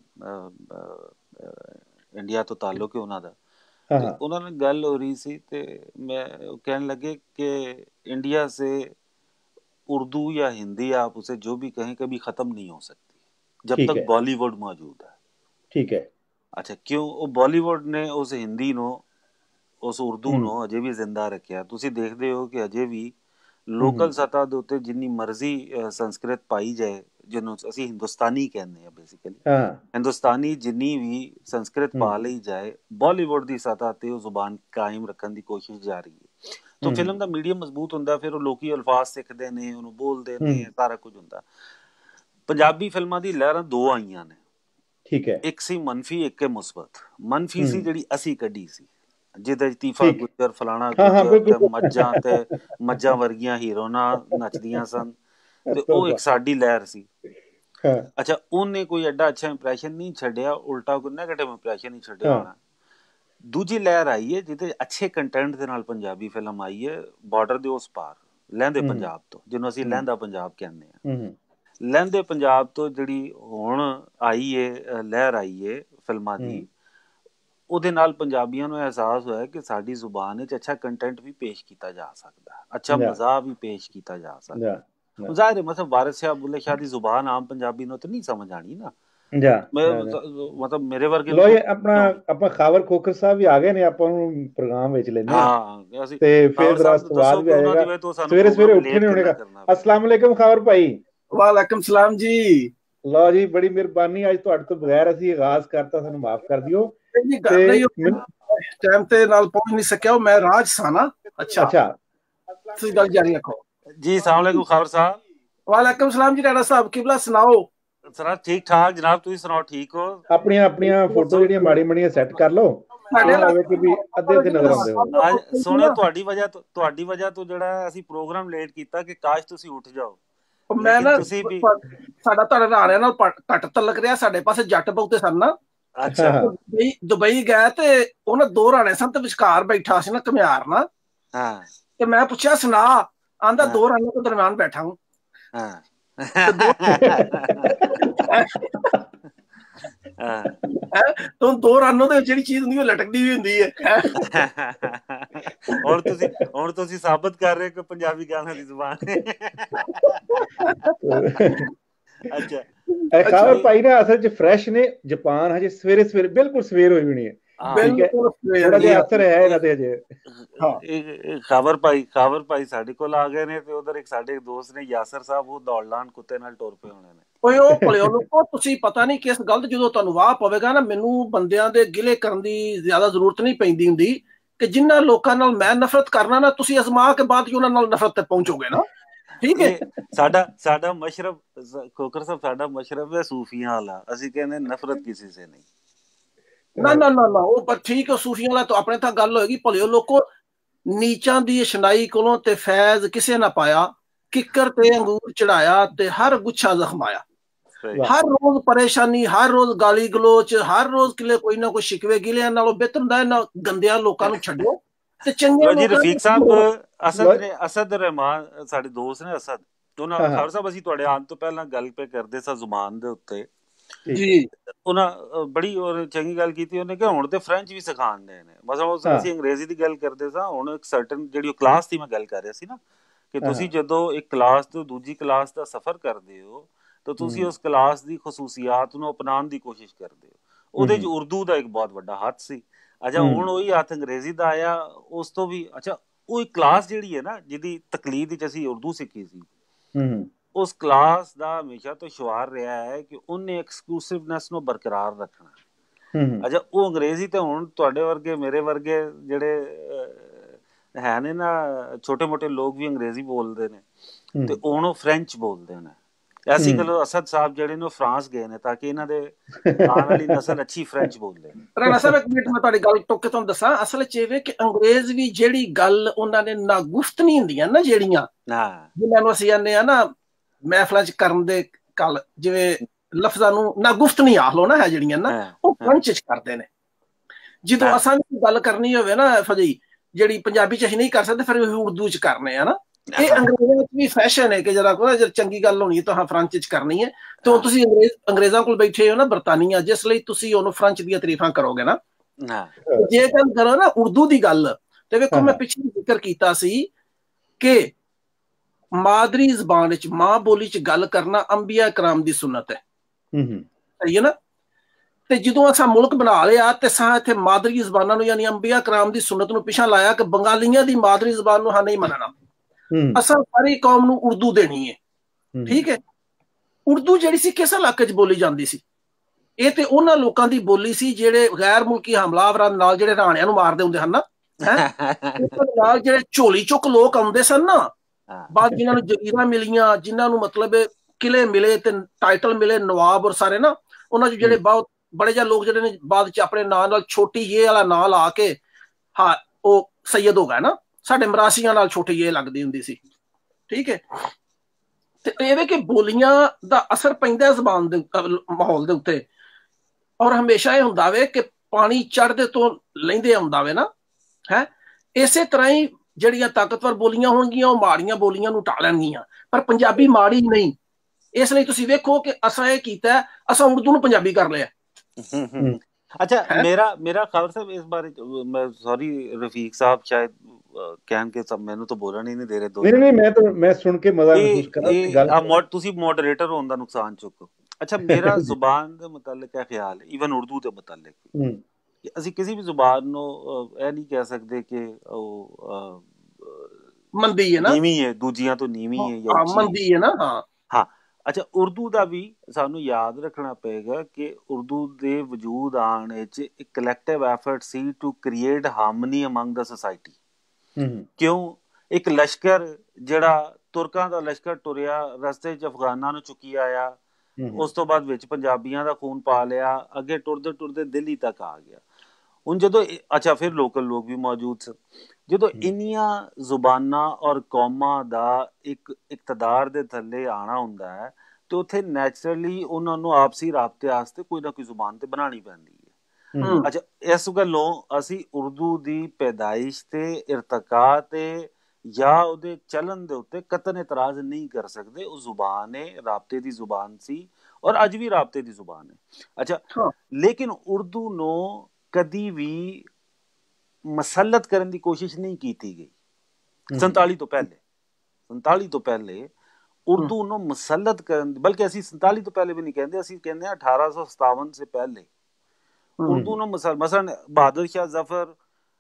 ਇੰਡੀਆ ਤੋਂ ਤਾਲੁਕ ਹੈ ਉਹਨਾਂ ਦਾ, हाँ ਤੇ हाँ ਉਹਨਾਂ ਨਾਲ ਗੱਲ ਹੋ ਰਹੀ ਸੀ ਤੇ मैं कहने लगे कि इंडिया से उर्दू या हिंदी आप उसे जो भी कहें कभी ख़त्म नहीं हो सकती जब ठीक तक है बॉलीवुड मौजूद है। ठीक है ਅੱਛਾ ਕਿਉਂ? ਉਹ ਬਾਲੀਵੁੱਡ ਨੇ ਉਸ ਹਿੰਦੀ ਨੂੰ, ਉਸ ਉਰਦੂ ਨੂੰ ਅਜੇ ਵੀ ਜ਼ਿੰਦਾ ਰੱਖਿਆ। ਤੁਸੀਂ ਦੇਖਦੇ ਹੋ ਕਿ ਅਜੇ ਵੀ ਲੋਕਲ ਸਤ੍ਹਾ ਦੇ ਉੱਤੇ ਜਿੰਨੀ ਮਰਜ਼ੀ ਸੰਸਕ੍ਰਿਤ ਪਾਈ ਜਾਏ, ਜਿਹਨੂੰ ਅਸੀਂ ਹਿੰਦੁਸਤਾਨੀ ਕਹਿੰਦੇ ਆ ਬੇਸਿਕਲੀ, हाँ ਹਿੰਦੁਸਤਾਨੀ ਜਿੰਨੀ ਵੀ ਸੰਸਕ੍ਰਿਤ ਪਾ ਲਈ ਜਾਏ, ਬਾਲੀਵੁੱਡ ਦੀ ਸਤ੍ਹਾ ਤੇ ਉਹ ਜ਼ੁਬਾਨ ਕਾਇਮ ਰੱਖਣ ਦੀ ਕੋਸ਼ਿਸ਼ ਜਾਰੀ ਹੈ। ਤਾਂ ਫਿਲਮ ਦਾ ਮੀਡੀਅਮ ਮਜ਼ਬੂਤ ਹੁੰਦਾ, ਫਿਰ ਉਹ ਲੋਕੀ ਅਲਫਾਜ਼ ਸਿੱਖਦੇ ਨੇ, ਉਹਨੂੰ ਬੋਲਦੇ ਨੇ, ਸਾਰਾ ਕੁਝ ਹੁੰਦਾ। ਪੰਜਾਬੀ ਫਿਲਮਾਂ ਦੀ ਲਹਿਰਾਂ ਦੋ ਆਈਆਂ ਨੇ, ठीक है ਇੱਕ ਸੀ ਮਨਫੀ, ਇੱਕ ਹੈ ਮੁਸਬਤ। ਮਨਫੀ ਸੀ ਜਿਹੜੀ ਅਸੀਂ ਕੱਢੀ ਸੀ, ਜਿਹਦੇ ਚ ਤੀਫਾ ठीक ਗੁੱਜਰ, ਫਲਾਣਾ हाँ हाँ ਗੁੱਜਰ बिल्कुल ਤੇ ਮੱਝਾਂ ਵਰਗੀਆਂ ਹੀਰੋਇਨਾਂ ਨੱਚਦੀਆਂ ਸਨ। ਤੇ ਉਹ ਇੱਕ ਸਾਡੀ ਲਹਿਰ ਸੀ। ਅੱਛਾ, ਉਹਨੇ ਕੋਈ ਐਡਾ ਅੱਛਾ ਇੰਪ੍ਰੈਸ਼ਨ ਨਹੀਂ ਛੱਡਿਆ, ਉਲਟਾ ਕੋਈ ਨੈਗੇਟਿਵ ਇੰਪ੍ਰੈਸ਼ਨ ਹੀ ਛੱਡਿਆ ਹੋਣਾ। ਦੂਜੀ ਲਹਿਰ ਆਈ ਹੈ ਜਿਹਦੇ ਅੱਛੇ ਕੰਟੈਂਟ ਦੇ ਨਾਲ ਪੰਜਾਬੀ ਫਿਲਮ ਆਈ ਹੈ, ਬਾਰਡਰ ਦੇ ਉਸ ਪਾਰ, ਲਹਿੰਦੇ ਪੰਜਾਬ ਤੋਂ, ਜਿਹਨੂੰ ਅਸੀਂ ਲਹਿੰਦਾ ਪੰਜਾਬ ਕਹਿੰਦੇ ਹਾਂ। ਲਹਿੰਦੇ ਪੰਜਾਬ ਤੋਂ ਜਿਹੜੀ ਹੁਣ ਆਈ ਏ ਲਹਿਰ ਆਈ ਏ ਫਿਲਮਾਂ ਦੀ, ਉਹਦੇ ਨਾਲ ਪੰਜਾਬੀਆਂ ਨੂੰ ਅਹਿਸਾਸ ਹੋਇਆ ਕਿ ਸਾਡੀ ਜ਼ੁਬਾਨ ਵਿੱਚ ਅੱਛਾ ਕੰਟੈਂਟ ਵੀ ਪੇਸ਼ ਕੀਤਾ ਜਾ ਸਕਦਾ, ਅੱਛਾ ਮਜ਼ਾ ਵੀ ਪੇਸ਼ ਕੀਤਾ ਜਾ ਸਕਦਾ। ਜ਼ਾਹਿਰ ਹੈ ਮਤਲਬ ਵਾਰਿਸ ਸ਼ਾਹ ਬੁੱਲੇ ਸ਼ਾਹ ਦੀ ਜ਼ੁਬਾਨ ਆਮ ਪੰਜਾਬੀ ਨੂੰ ਤਾਂ ਨਹੀਂ ਸਮਝ ਆਣੀ ਨਾ। ਮਤਲਬ ਮੇਰੇ ਵਰਗੇ ਲੋ ਆਪਣਾ ਆਪਾਂ ਖਾਵਰ ਖੋਖਰ ਸਾਹਿਬ ਵੀ ਆ ਗਏ ਨੇ, ਆਪਾਂ ਨੂੰ ਪ੍ਰੋਗਰਾਮ ਵਿੱਚ ਲੈਂਦੇ ਆ ਅਸੀਂ ਤੇ ਫਿਰ ਖਾਵਰ ਜਰਾ ਸਾਹਿਬ ਨੂੰ ਸਵਾਦ ਦੱਸੋ ਵੀ ਕਿ ਉਹਨਾਂ ਦੀ ਆਏਗਾ। ਵਜ੍ਹਾ ਤੋਂ ਸਾਨੂੰ ਸਵੇਰੇ ਸਵੇਰੇ ਪ੍ਰੋਗਰਾਮ ਉੱਠੇ ਲੇਟ ਨਹੀਂ ਕਿੰਨਾ ਹੋਣੇਗਾ। ਕਰਨਾ ਪਿਆ। अस्सलाम वालेकुम खावर भाई। वालेकुम सलाम जी। ਲਓ ਜੀ, ਬੜੀ ਮਿਹਰਬਾਨੀ, ਅੱਜ ਤੁਹਾਡੇ ਤੋਂ ਬਗੈਰ ਅਸੀਂ ਆਗਾਜ਼ ਕਰਤਾ, ਸਾਨੂੰ ਮਾਫ ਕਰ ਦਿਓ। ਟਾਈਮ ਤੇ ਨਾਲ ਪਹੁੰਚ ਨਹੀਂ ਸਕਿਆ, ਮੈਂ ਰਾਜ ਸਾਨਾ। ਅੱਛਾ ਤੁਸੀਂ ਗੱਲ ਜਾਰੀ ਰੱਖੋ ਜੀ। अस्सलाम वालेकुम खावर साहब। वालेकुम सलाम जी राणा साहब, किबला सुनाओ। सर ठीक ठाक जनाब, ਤੁਸੀਂ ਸੁਣਾਓ ਠੀਕ ਹੋ? ਆਪਣੀਆਂ ਫੋਟੋ ਜਿਹੜੀਆਂ ਮਾੜੀ ਮਾੜੀਆਂ ਸੈੱਟ ਕਰ ਲਓ, ਇਹ ਨਾ ਹੋਵੇ ਕਿ ਵੀ ਅੱਧੇ ਅੱਧੇ ਨਜ਼ਰ ਆਉਂਦੇ ਹੋ। ਅੱਜ ਸੁਣਿਆ ਤੁਹਾਡੀ ਵਜ੍ਹਾ ਤੋਂ ਜਿਹੜਾ ਅਸੀਂ ਪ੍ਰੋਗਰਾਮ ਲੇਟ ਕੀਤਾ ਕਿ ਕਾਸ਼ ਤੁਸੀਂ ਉੱਠ ਜਾਓ। ਮੈਂ ਨਾ ਸਾਡਾ ਤੁਹਾਡੇ ਰਾਣਿਆਂ ਨਾਲ ਘੱਟ ਤਲਕ ਰਿਹਾ, ਸਾਡੇ ਪਾਸੇ ਜੱਟ ਬਹੁਤੇ ਸਨ ਨਾ। ਅੱਛਾ। ਦੁਬਈ ਗਏ ਤੇ ਉਹਨਾਂ ਦੋ ਰਾਣੇ ਸਨ ਤੇ ਵਿਚਕਾਰ ਬੈਠਾ ਸੀ ਨਾ ਘੁਮਿਆਰ ਨਾ। ਤੇ ਮੈਂ ਪੁੱਛਿਆ ਸੁਣਾ, ਆਂਦਾ ਦੋ ਰਾਣਿਆਂ ਦੇ ਦਰਮਿਆਨ ਬੈਠਾ ਹੂੰ। तो दो रानों ਦੇ ਵਿੱਚ ਜਿਹੜੀ ਚੀਜ਼ ਹੁੰਦੀ ਉਹ ਲਟਕਦੀ ਵੀ ਹੁੰਦੀ ਹੈ। ਹੁਣ ਤੁਸੀਂ ਸਾਬਤ ਕਰ ਰਹੇ ਕਿ ਪੰਜਾਬੀ ਗਾਣਾ ਦੀ ਜ਼ੁਬਾਨ ਹੈ। ਅੱਛਾ, ਖਾਵਰ ਭਾਈ ਨਾ ਅਸਲ 'ਚ ਫਰੈਸ਼ ਨੇ, ਜਾਪਾਨ ਹਜੇ ਸਵੇਰੇ ਸਵੇਰੇ ਬਿਲਕੁਲ ਸਵੇਰ ਹੋਈ ਹੋਣੀ ਹੈ। ਥੋੜਾ ਜਿਹਾ ਅਸਰ ਹੈ ਇਹਨਾਂ ਤੇ ਹਜੇ। ਖਾਵਰ ਭਾਈ ਸਾਡੇ ਕੋਲ ਆ ਗਏ ਨੇ ਤੇ ਉਧਰ ਇੱਕ ਸਾਡੇ ਦੋਸਤ ਨੇ ਯਾਸਰ ਸਾਹਿਬ, ਉਹ ਦੌੜ ਲਾਣ ਕੁੱਤੇ ਨਾਲ ਟੁਰ ਪਏ ਹੋਣੇ ਨੇ। ਓਏ ਉਹ ਭਲਿਓ ਲੋਕੋ, ਤੁਸੀਂ ਪਤਾ ਨਹੀਂ ਕਿਸ ਗੱਲ, ਜਦੋਂ ਤੁਹਾਨੂੰ ਵਾਹ ਪਵੇਗਾ ਨਾ, ਮੈਨੂੰ ਬੰਦਿਆਂ ਦੇ ਗਿਲੇ ਕਰਨ ਦੀ ਜ਼ਿਆਦਾ ਜ਼ਰੂਰਤ ਨਹੀਂ ਪੈਂਦੀ ਹੁੰਦੀ ਕਿ ਜਿਨ੍ਹਾਂ ਲੋਕਾਂ ਨਾਲ ਮੈਂ ਨਫ਼ਰਤ ਕਰਨਾ ਨਾ, ਤੁਸੀਂ ਅਜ਼ਮਾ ਕੇ ਬਾਅਦ ਉਹਨਾਂ ਨਾਲ ਨਫ਼ਰਤ ਤੇ ਪਹੁੰਚੋਗੇ ਨਾ। ਠੀਕ ਹੈ, ਸਾਡਾ ਮਸ਼ਰਬ ਖੋਖਰ ਸਾਹਿਬ, ਸਾਡਾ ਮਸ਼ਰਬ ਹੈ ਸੂਫੀਆਂ ਵਾਲਾ, ਅਸੀਂ ਕਹਿੰਦੇ ਨਫ਼ਰਤ ਕਿਸੇ ਸੇ ਨਹੀਂ। ਨਾ ਨਾ ਨਾ ਨਾ, ਉਹ ਪਰ ਠੀਕ ਹੈ, ਸੂਫੀਆਂ ਵਾਲਾ ਤਾਂ ਆਪਣੇ ਤਾਂ ਗੱਲ ਹੋਏਗੀ। ਭਲਿਓ ਲੋਕੋ, ਨੀਚਾਂ ਦੀ ਸ਼ਨਾਈ ਕੋਲੋਂ ਤੇ ਫੈਜ਼ ਕਿਸੇ ਨਾ ਪਾਇਆ, ਕਿੱਕਰ ਤੇ ਅੰਗੂਰ ਚੜਾਇਆ ਤੇ ਹਰ ਗੁੱਛਾ ਜ਼ਖਮਾਇਆ। ਹਰ ਰੋਜ਼ ਪਰੇਸ਼ਾਨੀ, ਹਰ ਰੋਜ਼ ਗਾਲੀ ਗਲੋਚ, ਹਰ ਰੋਜ਼ ਕਿਲੇ ਕੋਈ ਨਾ ਕੋਈ ਸ਼ਿਕਵੇ ਗਿਲਿਆਂ ਨਾਲੋਂ ਬਿਹਤਰ ਹੁੰਦਾ ਇਹਨਾਂ ਗੰਦਿਆਂ ਲੋਕਾਂ ਨੂੰ ਛੱਡੋ ਤੇ ਚੰਗੇ ਜੀ। ਰਫੀਕ ਸਾਹਿਬ ਅਸਦ ਰਹਿਮਾਨ ਸਾਡੇ ਦੋਸਤ ਨੇ, ਅਸਦ, ਉਹਨਾਂ ਖਾਵਰ ਸਾਹਿਬ ਅਸੀਂ ਤੁਹਾਡੇ ਆਉਣ ਤੋਂ ਪਹਿਲਾਂ ਗੱਲ ਪੇ ਕਰਦੇ ਸਾਂ ਜ਼ੁਬਾਨ ਦੇ ਉੱਤੇ ਜੀ। ਉਹਨਾਂ ਬੜੀ ਚੰਗੀ ਗੱਲ ਕੀਤੀ ਉਹਨੇ ਕਿ ਹੁਣ ਤੇ ਫ੍ਰੈਂਚ ਵੀ ਸਿਖਾਉਣ ਦੇ ਨੇ। ਮਤਲਬ ਅਸੀਂ ਅੰਗਰੇਜ਼ੀ ਦੀ ਗੱਲ ਕਰਦੇ ਸਾਂ, ਹੁਣ ਇੱਕ ਸਰਟਨ ਜਿਹੜੀ ਕਲਾਸ ਦੀ ਮੈਂ ਗੱਲ ਕਰ ਰਿਹਾ ਸੀ ਨਾ, ਕਿ ਤੁਸੀਂ ਜਦੋਂ ਇੱਕ ਕਲਾਸ ਤੋਂ ਦੂਜੀ ਕਲਾਸ ਦਾ ਸਫ਼ਰ ਕਰਦੇ ਹੋ ਤਾਂ ਤੁਸੀਂ ਉਸ ਕਲਾਸ ਦੀ ਖਸੂਸੀਆਤ ਨੂੰ ਅਪਣਾਉਣ ਦੀ ਕੋਸ਼ਿਸ਼ ਕਰਦੇ ਹੋ। ਉਹਦੇ 'ਚ ਉਰਦੂ ਦਾ ਇੱਕ ਬਹੁਤ ਵੱਡਾ ਹੱਥ ਸੀ। ਅੱਛਾ, ਹੁਣ ਉਹੀ ਹੱਥ ਅੰਗਰੇਜ਼ੀ ਦਾ ਆਇਆ, ਉਸ ਤੋਂ ਵੀ ਅੱਛਾ ਉਹ ਇੱਕ ਕਲਾਸ ਜਿਹੜੀ ਹੈ ਨਾ ਜਿਹਦੀ ਤਕਲੀਦ ਵਿੱਚ ਅਸੀਂ ਉਰਦੂ ਸਿੱਖੀ ਸੀ, ਉਸ ਕਲਾਸ ਦਾ ਹਮੇਸ਼ਾ ਤੋਂ ਸ਼ੁਆਰ ਰਿਹਾ ਹੈ ਕਿ ਉਹਨੇ ਐਕਸਕਲੂਸਿਵਨੈਸ ਨੂੰ ਬਰਕਰਾਰ ਰੱਖਣਾ। ਅੱਛਾ, ਉਹ ਅੰਗਰੇਜ਼ੀ ਤੇ ਹੁਣ ਤੁਹਾਡੇ ਵਰਗੇ ਮੇਰੇ ਵਰਗੇ ਜਿਹੜੇ ਹੈ ਨੇ ਨਾ ਛੋਟੇ ਮੋਟੇ ਲੋਕ ਵੀ ਅੰਗਰੇਜ਼ੀ ਬੋਲਦੇ ਨੇ ਤੇ ਹੁਣ ਉਹ ਫ੍ਰੈਂਚ ਬੋਲਦੇ ਨੇ। ਐਸੀ ਗੱਲ ਅਸਦ ਸਾਹਿਬ ਜਿਹੜੇ ਨੇ ਉਹ ਫਰਾਂਸ ਗਏ ਨੇ ਤਾਂ ਕਿ ਇਹਨਾਂ ਦੇ ਆਉਣ ਵਾਲੀ ਨਸਲ ਅੱਛੀ ਫ੍ਰੈਂਚ ਬੋਲੇ। ਰਾਣਾ ਸਾਹਿਬ ਇੱਕ ਮਿੰਟ ਮੈਂ ਤੁਹਾਡੀ ਗੱਲ ਟੋਕ ਕੇ ਤੁਹਾਨੂੰ ਦੱਸਾਂ, ਅਸਲ 'ਚ ਇਹ ਕਿ ਅੰਗਰੇਜ਼ ਵੀ ਜਿਹੜੀ ਗੱਲ ਉਹਨਾਂ ਨੇ ਨਾਗੁਫਤ ਨਹੀਂ ਹੁੰਦੀਆਂ ਨਾ, ਜਿਹੜੀਆਂ ਜਿਨ੍ਹਾਂ ਨੂੰ ਅਸੀਂ ਆਨੇ ਆ ਨਾ ਮਹਿਫਲਾਂ 'ਚ ਕਰਨ ਦੇ ਕੱਲ, ਜਿਵੇਂ ਲਫ਼ਜ਼ਾਂ ਨੂੰ ਨਾਗੁਫਤ ਨਹੀਂ ਆਖ ਲੋ ਨਾ, ਹੈ ਜਿਹੜੀਆਂ ਨਾ ਉਹ ਫ੍ਰੈਂਚ 'ਚ ਕਰਦੇ ਨੇ। ਜਦੋਂ ਅਸਾਂ ਵੀ ਗੱਲ ਕਰਨੀ ਹੋਵੇ ਨਾ ਫਜੀ, ਜਿਹੜੀ ਪੰਜਾਬੀ 'ਚ ਅਸੀਂ ਨਹੀਂ ਕਰ ਸਕਦੇ, ਫਿਰ ਉਰਦੂ 'ਚ ਕਰਨੇ ਆ ਨਾ। ਇਹ ਅੰਗਰੇਜ਼ਾਂ ਵਿੱਚ ਵੀ ਫੈਸ਼ਨ ਹੈ ਕਿ ਜਦ ਚੰਗੀ ਗੱਲ ਹੋਣੀ ਤਾਂ ਫ੍ਰੈਂਚ 'ਚ ਕਰਨੀ ਹੈ। ਤੇ ਹੁਣ ਤੁਸੀਂ ਅੰਗਰੇਜ਼ਾਂ ਕੋਲ ਬੈਠੇ ਹੋ ਨਾ ਬਰਤਾਨੀਆ, ਜਿਸ ਲਈ ਤੁਸੀਂ ਉਹਨੂੰ ਫ੍ਰੈਂਚ ਦੀਆਂ ਤਾਰੀਫਾਂ ਕਰੋਗੇ ਨਾ। ਜੇ ਗੱਲ ਕਰੋ ਨਾ ਉਰਦੂ ਦੀ ਗੱਲ, ਤੇ ਵੇਖੋ ਮੈਂ ਪਿੱਛੇ ਜ਼ਿਕਰ ਕੀਤਾ ਸੀ ਕਿ ਮਾਦਰੀ ਜ਼ਬਾਨ ਵਿੱਚ, ਮਾਂ ਬੋਲੀ 'ਚ ਗੱਲ ਕਰਨਾ ਅੰਬੀਆ ਕਰਾਮ ਦੀ ਸੁਨਨਤ ਹੈ। ਸਹੀ ਹੈ ਨਾ? ਤੇ ਜਦੋਂ ਅਸਾਂ ਮੁਲਕ ਬਣਾ ਲਿਆ ਤੇ ਸਾਂ ਇੱਥੇ ਮਾਦਰੀ ਜ਼ਬਾਨਾਂ ਨੂੰ ਯਾਨੀ ਅੰਬੀਆ ਕਰਾਮ ਦੀ ਸੁਨਨਤ ਨੂੰ ਪਿਛਾ ਲਾਇਆ ਕਿ ਬੰਗਾਲੀਆਂ ਦੀ ਮਾਦਰੀ ਜ਼ਬਾਨ ਨੂੰ ਹਾਂ ਨਹੀਂ ਮੰਨਣਾ, ਅਸਾਂ ਸਾਰੀ ਕੌਮ ਨੂੰ ਉਰਦੂ ਦੇਣੀ ਹੈ। ਠੀਕ ਹੈ, ਉਰਦੂ ਜਿਹੜੀ ਸੀ ਕਿਸ ਇਲਾਕੇ 'ਚ ਬੋਲੀ ਜਾਂਦੀ ਸੀ? ਇਹ ਤੇ ਉਹਨਾਂ ਲੋਕਾਂ ਦੀ ਬੋਲੀ ਸੀ ਜਿਹੜੇ ਗੈਰ ਮੁਲਕੀ ਹਮਲਾਵਰਾਂ ਨਾਲ, ਜਿਹੜੇ ਰਾਣਿਆਂ ਨੂੰ ਮਾਰਦੇ ਹੁੰਦੇ ਹਨ ਨਾ, ਨਾਲ ਜਿਹੜੇ ਝੋਲੀ ਚੁੱਕ ਲੋਕ ਆਉਂਦੇ ਸਨ ਨਾ, ਬਾਅਦ ਜਿਨ੍ਹਾਂ ਨੂੰ ਜ਼ਗੀਰਾਂ ਮਿਲੀਆਂ, ਜਿਨ੍ਹਾਂ ਨੂੰ ਮਤਲਬ ਕਿਲੇ ਮਿਲੇ ਤੇ ਟਾਈਟਲ ਮਿਲੇ ਨਵਾਬ ਔਰ ਸਾਰੇ ਨਾ, ਉਹਨਾਂ 'ਚ ਜਿਹੜੇ ਬਹੁਤ ਬੜੇ ਜਿਹੇ ਲੋਕ ਜਿਹੜੇ ਨੇ ਬਾਅਦ 'ਚ ਆਪਣੇ ਨਾਂ ਨਾਲ ਛੋਟੀ ਇਹ ਵਾਲਾ ਨਾਂ ਲਾ ਕੇ ਹਾਂ ਉਹ ਸੈਯਦ ਹੋ ਗਿਆ ਨਾ। ਸਾਡੇ ਮਰਾਸੀਆਂ ਨਾਲ ਛੋਟੀ ਇਹ ਲੱਗਦੀ ਹੁੰਦੀ ਸੀ। ਠੀਕ ਹੈ, ਤੇ ਇਹਦੇ ਕਿ ਬੋਲੀਆਂ ਦਾ ਅਸਰ ਪੈਂਦਾ ਜ਼ਬਾਨ ਦੇ ਮਾਹੌਲ ਦੇ ਉੱਤੇ, ਔਰ ਹਮੇਸ਼ਾ ਇਹ ਹੁੰਦਾ ਵੇ ਕਿ ਪਾਣੀ ਚੜ੍ਹਦੇ ਤੋਂ ਲੈਂਦੇ ਆਉਂਦਾ ਵੇ ਨਾ ਹੈ। ਇਸੇ ਤਰ੍ਹਾਂ ਹੀ ਜਿਹੜੀਆਂ ਤਾਕਤਵਰ ਬੋਲੀਆਂ ਹੋਣਗੀਆਂ ਉਹ ਮਾੜੀਆਂ ਬੋਲੀਆਂ ਨੂੰ ਢਾ ਲੈਣਗੀਆਂ, ਪਰ ਪੰਜਾਬੀ ਮਾੜੀ ਨਹੀਂ। ਇਸ ਲਈ ਤੁਸੀਂ ਵੇਖੋ ਕਿ ਅਸਾਂ ਇਹ ਕੀਤਾ, ਅਸਾਂ ਉਰਦੂ ਨੂੰ ਪੰਜਾਬੀ ਕਰ ਲਿਆ। ਅੱਛਾ, ਮੇਰਾ ਖਬਰ ਸਾਹਿਬ ਇਸ ਬਾਰੇ, ਮੈਂ ਸੌਰੀ ਰਫੀਕ ਸਾਹਿਬ ਸ਼ਾਇਦ ਕਹਿਣ ਕੇ ਸਭ ਮੈਨੂੰ ਤਾਂ ਬੋਲਣ ਹੀ ਨਹੀਂ ਦੇ ਰਹੇ। ਨਹੀਂ, ਮੈਂ ਸੁਣ ਕੇ ਮਜ਼ਾ ਮਹਿਸੂਸ ਕਰਾਂ। ਤੁਸੀਂ ਮੋਡਰੇਟਰ ਹੋਣ ਦਾ ਨੁਕਸਾਨ ਚੁੱਕੋ। ਅੱਛਾ, ਮੇਰਾ ਜ਼ੁਬਾਨ ਦੇ ਮੁਤਲਕ ਇਹ ਖਿਆਲ ਹੈ, ਈਵਨ ਉਰਦੂ ਦੇ ਮੁਤਲਕ, ਕਿ ਅਸੀਂ ਕਿਸੇ ਵੀ ਜ਼ੁਬਾਨ ਨੂੰ ਇਹ ਨਹੀਂ ਕਹਿ ਸਕਦੇ ਕਿ ਉਹ ਮੰਦੀ ਹੈ ਨਾ, ਨੀਵੀਂ ਹੈ, ਦੂਜੀਆਂ ਤੋਂ ਨੀਵੀਂ ਹੈ ਜਾਂ ਮੰਦੀ ਹੈ ਨਾ। ਹਾਂ। ਅੱਛਾ, ਉਰਦੂ ਦਾ ਵੀ ਸਾਨੂੰ ਯਾਦ ਰੱਖਣਾ ਪਏਗਾ ਕਿ ਉਰਦੂ ਦੇ ਵਜੂਦ ਆਉਣ ਵਿੱਚ ਇੱਕ ਕਲੈਕਟਿਵ ਐਫਰਟ ਸੀ to create harmony among the society. ਕਿਉਂ? ਇੱਕ ਲਸ਼ਕਰ ਜਿਹੜਾ ਤੁਰਕਾਂ ਦਾ ਲਸ਼ਕਰ ਤੁਰਿਆ, ਰਸਤੇ 'ਚ ਅਫਗਾਨਾਂ ਨੂੰ ਚੁੱਕੀ ਆਇਆ, ਉਸ ਤੋਂ ਬਾਅਦ ਵਿੱਚ ਪੰਜਾਬੀਆਂ ਦਾ ਖੂਨ ਪਾ ਲਿਆ, ਅੱਗੇ ਟੁਰਦੇ ਟੁਰਦੇ ਦਿੱਲੀ ਤੱਕ ਆ ਗਿਆ। ਹੁਣ ਜਦੋਂ ਅੱਛਾ, ਫਿਰ ਲੋਕਲ ਲੋਕ ਵੀ ਮੌਜੂਦ ਸਨ। ਜਦੋਂ ਇੰਨੀਆਂ ਜ਼ੁਬਾਨਾਂ ਔਰ ਕੌਮਾਂ ਦਾ ਇੱਕ ਇਕਤਦਾਰ ਦੇ ਥੱਲੇ ਆਉਣਾ ਹੁੰਦਾ ਹੈ ਤੇ ਉੱਥੇ ਨੈਚੁਰਲੀ ਉਹਨਾਂ ਨੂੰ ਆਪਸੀ ਰਾਬਤੇ ਵਾਸਤੇ ਕੋਈ ਨਾ ਕੋਈ ਜ਼ੁਬਾਨ ਤੇ ਬਣਾਉਣੀ ਪੈਂਦੀ ਹੈ। ਅੱਛਾ, ਇਸ ਗੱਲੋਂ ਅਸੀਂ ਉਰਦੂ ਦੀ ਪੈਦਾਇਸ਼ ਤੇ ਇਰਤਕਾ ਤੇ ਜਾਂ ਉਹਦੇ ਚਲਨ ਦੇ ਉੱਤੇ ਕਤਨ ਇਤਰਾਜ਼ ਨਹੀਂ ਕਰ ਸਕਦੇ। ਉਹ ਜ਼ੁਬਾਨ ਹੈ, ਰਾਬਤੇ ਦੀ ਜ਼ੁਬਾਨ ਸੀ ਔਰ ਅੱਜ ਵੀ ਰਾਬਤੇ ਦੀ ਜ਼ੁਬਾਨ ਹੈ। ਅੱਛਾ, ਲੇਕਿਨ ਉਰਦੂ ਨੂੰ ਕਦੀ ਵੀ ਮਸਲਤ ਕਰਨ ਦੀ ਕੋਸ਼ਿਸ਼ ਨਹੀਂ ਕੀਤੀ ਗਈ। 47 ਤੋਂ ਪਹਿਲੇ ਉਰਦੂ ਨੂੰ ਮਸਲਤ ਕਰਨ, ਬਲਕਿ ਅਸੀਂ 47 ਤੋਂ ਪਹਿਲੇ ਵੀ ਨਹੀਂ ਕਹਿੰਦੇ, ਅਸੀਂ ਕਹਿੰਦੇ ਹਾਂ 1857 ਸੇ ਪਹਿਲੇ ਉਰਦੂ ਨੂੰ ਮਸਲਨ ਬਹਾਦਰ ਸ਼ਾਹ ਜ਼ਫਰ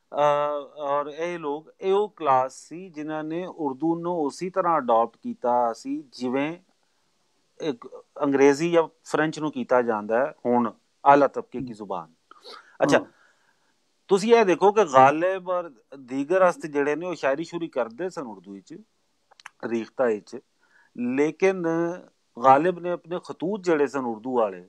ਔਰ ਇਹ ਲੋਕ, ਇਹ ਉਹ ਕਲਾਸ ਸੀ ਜਿਨ੍ਹਾਂ ਨੇ ਉਰਦੂ ਨੂੰ ਉਸੇ ਤਰ੍ਹਾਂ ਅਡਾਪਟ ਕੀਤਾ ਸੀ ਜਿਵੇਂ ਇੱਕ ਅੰਗਰੇਜ਼ੀ ਜਾਂ ਫਰੈਂਚ ਨੂੰ ਕੀਤਾ ਜਾਂਦਾ ਹੈ ਹੁਣ ਆਲਾ ਤਬਕੇ ਕੀ ਜ਼ੁਬਾਨ। ਅੱਛਾ, ਤੁਸੀਂ ਇਹ ਦੇਖੋ ਕਿ ਗਾਲਿਬ ਔਰ ਦੀਗਰ ਹਸਤ ਜਿਹੜੇ ਨੇ ਉਹ ਸ਼ਾਇਰੀ ਸ਼ੁਰੀ ਕਰਦੇ ਸਨ ਉਰਦੂ ਵਿੱਚ, ਰੀਖਤਾ ਵਿੱਚ, ਲੇਕਿਨ ਗਾਲਿਬ ਨੇ ਆਪਣੇ ਖਤੂਤ ਜਿਹੜੇ ਸਨ ਉਰਦੂ ਵਾਲੇ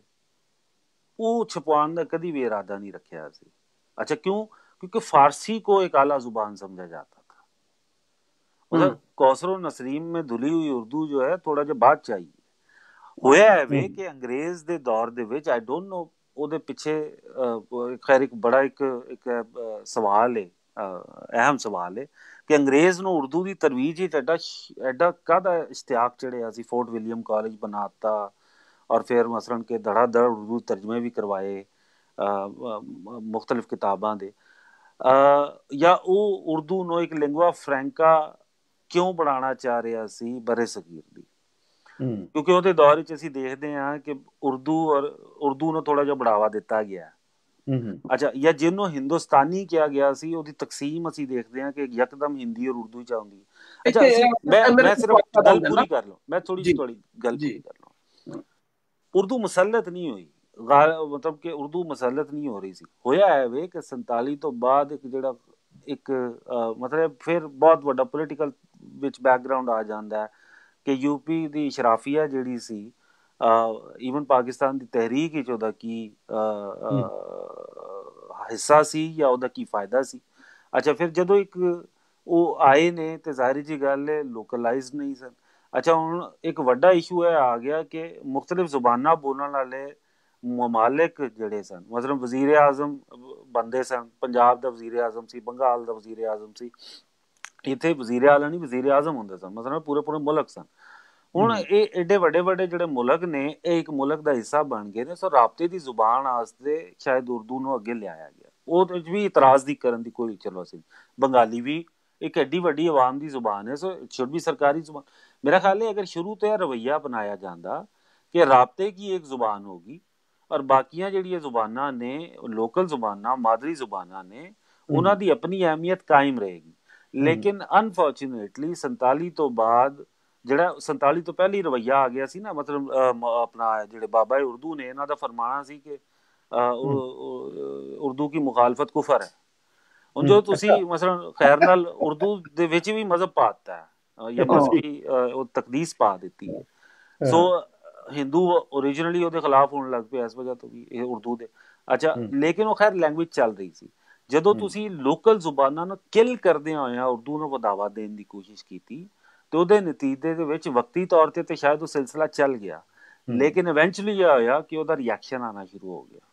ਉਹ ਛਪਵਾਉਣ ਦਾ ਕਦੀ ਵੀ ਇਰਾਦਾ ਨਹੀਂ ਰੱਖਿਆ ਸੀ। अच्छा, क्यों? क्योंकि फारसी को एक आला जुबान समझा जाता था। मतलब कौसर नसरीम में धुली हुई उर्दू जो है थोड़ा जिहा बाद च आई होया है वे कि अंग्रेज दे दौर दे विच, आई डोंट नो ਉਹਦੇ ਪਿੱਛੇ ਖੈਰ ਇੱਕ ਬੜਾ ਇੱਕ ਸਵਾਲ ਹੈ, ਅਹਿਮ ਸਵਾਲ ਹੈ ਕਿ ਅੰਗਰੇਜ਼ ਨੂੰ ਉਰਦੂ ਦੀ ਤਰਵੀਜ ਹੀ ਐਡਾ ਕਾਹਦਾ ਇਸ਼ਤਿਆਕ ਚੜਿਆ ਸੀ। ਫੋਰਟ ਵਿਲੀਅਮ ਕਾਲਜ ਬਣਾਤਾ ਔਰ ਫਿਰ ਮਸਲਨ ਕੇ ਧੜਾ ਧੜ ਉਰਦੂ ਤਰਜਮੇ ਵੀ ਕਰਵਾਏ ਮੁਖਤਲਿਫ ਕਿਤਾਬਾਂ ਦੇ, ਜਾਂ ਉਹ ਉਰਦੂ ਨੂੰ ਇੱਕ ਲਿੰਗਵਾ ਫਰੈਂਕਾ ਕਿਉਂ ਬਣਾਉਣਾ ਚਾਹ ਰਿਹਾ ਸੀ ਬਰੇ ਸਗੀਰ ਦੀ। ਕਿਉਂਕਿ ਉਹਦੇ ਦੌਰ ਵਿੱਚ ਅਸੀਂ ਦੇਖਦੇ ਹਾਂ ਕਿ ਉਰਦੂ ਨੂੰ ਥੋੜਾ ਜਿਹਾ ਬੜਾਵਾ ਦਿੱਤਾ ਗਿਆ। ਅੱਛਾ, ਜਾਂ ਜਿਹਨੂੰ ਹਿੰਦੁਸਤਾਨੀ ਕਿਹਾ ਗਿਆ ਸੀ ਉਹਦੀ ਤਕਸੀਮ ਅਸੀਂ ਦੇਖਦੇ ਹਾਂ ਕਿ ਯਕਦਮ ਹਿੰਦੀ ਔਰ ਉਰਦੂ ਚ ਆਉਂਦੀ ਹੈ। ਅੱਛਾ, ਮੈਂ ਸਿਰਫ ਗੱਲ ਪੂਰੀ ਕਰ ਲਵਾਂ, ਮੈਂ ਥੋੜੀ ਜਿਹੀ ਤੁਹਾਡੀ ਗੱਲ ਪੂਰੀ ਕਰ ਲਵਾਂ। ਉਰਦੂ ਮੁਸਲਤ ਨਹੀਂ ਹੋਈ, ਮਤਲਬ ਕਿ ਉਰਦੂ ਮੁਸਲਤ ਨਹੀਂ ਹੋ ਰਹੀ ਸੀ। ਹੋਇਆ ਹੈ ਵੇ ਕਿ 47 ਤੋਂ ਬਾਅਦ ਇੱਕ ਜਿਹੜਾ ਇੱਕ ਮਤਲਬ ਫਿਰ ਬਹੁਤ ਵੱਡਾ ਪੋਲੀਟੀਕਲ ਵਿੱਚ ਬੈਕਗਰਾਊਂਡ ਆ ਜਾਂਦਾ ਹੈ ਕਿ ਯੂਪੀ ਦੀ ਸ਼ਰਾਫੀਆ ਜਿਹੜੀ ਸੀ, ਈਵਨ ਪਾਕਿਸਤਾਨ ਦੀ ਤਹਿਰੀਕ ਵਿੱਚ ਉਹਦਾ ਕੀ ਹਿੱਸਾ ਸੀ ਜਾਂ ਉਹਦਾ ਕੀ ਫਾਇਦਾ ਸੀ। ਅੱਛਾ, ਫਿਰ ਜਦੋਂ ਇੱਕ ਉਹ ਆਏ ਨੇ ਤੇ ਜ਼ਾਹਿਰ ਜੀ ਗੱਲ ਹੈ ਲੋਕਲਾਈਜ਼ ਨਹੀਂ ਸਨ। ਅੱਛਾ, ਹੁਣ ਇੱਕ ਵੱਡਾ ਇਸ਼ੂ ਇਹ ਆ ਗਿਆ ਕਿ ਮੁਖਤਲਿਫ ਜ਼ੁਬਾਨਾਂ ਬੋਲਣ ਵਾਲੇ ਮਮਾਲਿਕ ਜਿਹੜੇ ਸਨ, ਮਤਲਬ ਵਜ਼ੀਰ ਆਜ਼ਮ ਬੰਦੇ ਸਨ, ਪੰਜਾਬ ਦਾ ਵਜ਼ੀਰ ਆਜ਼ਮ ਸੀ, ਬੰਗਾਲ ਦਾ ਵਜ਼ੀਰ ਆਜ਼ਮ ਸੀ, ਇੱਥੇ ਵਜ਼ੀਰ ਆਲਾ ਨਹੀਂ ਵਜ਼ੀਰ ਆਜ਼ਮ ਹੁੰਦੇ ਸਨ, ਮਤਲਬ ਪੂਰੇ ਪੂਰੇ ਮੁਲਕ ਸਨ। ਹੁਣ ਇਹ ਏਡੇ ਵੱਡੇ ਵੱਡੇ ਜਿਹੜੇ ਮੁਲਕ ਨੇ ਇਹ ਇੱਕ ਮੁਲਕ ਦਾ ਹਿੱਸਾ ਬਣ ਗਏ ਨੇ। ਸੋ ਰਾਬਤੇ ਦੀ ਜ਼ੁਬਾਨ ਵਾਸਤੇ ਸ਼ਾਇਦ ਉਰਦੂ ਨੂੰ ਅੱਗੇ ਲਿਆਇਆ ਗਿਆ। ਉਹਦੇ ਵਿੱਚ ਵੀ ਇਤਰਾਜ਼ ਦੀ ਕਰਨ ਦੀ ਕੋਈ, ਚਲੋ ਅਸੀਂ ਬੰਗਾਲੀ ਵੀ ਇੱਕ ਐਡੀ ਵੱਡੀ ਆਵਾਮ ਦੀ ਜ਼ੁਬਾਨ ਹੈ, ਸੋ ਇਟ ਸ਼ੁੱਡ ਬੀ ਸਰਕਾਰੀ ਜ਼ੁਬਾਨ। ਮੇਰਾ ਖਿਆਲ ਹੈ ਅਗਰ ਸ਼ੁਰੂ ਤੋਂ ਇਹ ਰਵੱਈਆ ਬਣਾਇਆ ਜਾਂਦਾ ਕਿ ਰਾਬਤੇ ਕੀ ਇੱਕ ਜ਼ੁਬਾਨ ਹੋਗੀ ਔਰ ਬਾਕੀਆਂ ਜਿਹੜੀਆਂ ਜ਼ੁਬਾਨਾਂ ਨੇ ਲੋਕਲ ਜ਼ੁਬਾਨਾਂ ਮਾਦਰੀ ਜ਼ੁਬਾਨਾਂ ਨੇ ਉਹਨਾਂ ਦੀ ਆਪਣੀ ਅਹਿਮੀਅਤ ਕਾਇਮ ਰਹੇਗੀ। ਲੇਕਿਨ ਅਨਫੋਰਚੂਨੇਟਲੀ 47 ਤੋਂ ਬਾਅਦ ਜਿਹੜਾ 47 ਤੋਂ ਪਹਿਲੀ ਰਵੱਈਆ ਆ ਗਿਆ ਸੀ ਨਾ, ਮਤਲਬ ਆਪਣਾ ਜਿਹੜੇ ਬਾਬਾ ਉਰਦੂ ਨੇ ਇਹਨਾਂ ਦਾ ਫਰਮਾਨਾ ਸੀ ਕਿ ਉਰਦੂ ਕੀ ਮੁਖਾਲਫਤ ਕੁਫਰ ਹੈ। ਹੁਣ ਜੋ ਤੁਸੀਂ ਮਸਲਨ ਖੈਰ ਨਾਲ ਉਰਦੂ ਦੇ ਵਿੱਚ ਵੀ ਮਜ਼ਹਬ ਪਾ ਦਿੱਤਾ ਹੈ ਜਾਂ ਮਜ਼ਹਬੀ ਉਹ ਤਕਦੀਸ ਪਾ ਦਿੱਤੀ ਹੈ। ਸੋ ਹਿੰਦੂ ਓਰੀਜਨਲੀ ਉਹਦੇ ਖਿਲਾਫ ਹੋਣ ਲੱਗ ਪਏ ਇਸ ਵਜ੍ਹਾ ਤੋਂ ਵੀ ਇਹ ਉਰਦੂ ਦੇ। ਅੱਛਾ, ਲੇਕਿਨ ਉਹ ਖੈਰ ਲੈਂਗੁਏਜ ਚੱਲ ਰਹੀ ਸੀ। ਜਦੋਂ ਤੁਸੀਂ ਲੋਕਲ ਜ਼ੁਬਾਨਾਂ ਨੂੰ ਕਿਲ ਕਰਦਿਆਂ ਹੋਇਆ ਉਰਦੂ ਨੂੰ ਵਧਾਵਾ ਦੇਣ ਦੀ ਕੋਸ਼ਿਸ਼ ਕੀਤੀ ਤੇ ਉਹਦੇ ਨਤੀਜੇ ਦੇ ਵਿੱਚ ਵਕਤੀ ਤੌਰ ਤੇ ਸ਼ਾਇਦ ਉਹ ਸਿਲਸਿਲਾ ਚੱਲ ਗਿਆ, ਲੇਕਿਨ ਇਵੈਂਚੁਅਲੀ ਇਹ ਹੋਇਆ ਕਿ ਉਹਦਾ ਰਿਐਕਸ਼ਨ ਆਉਣਾ ਸ਼ੁਰੂ ਹੋ ਗਿਆ।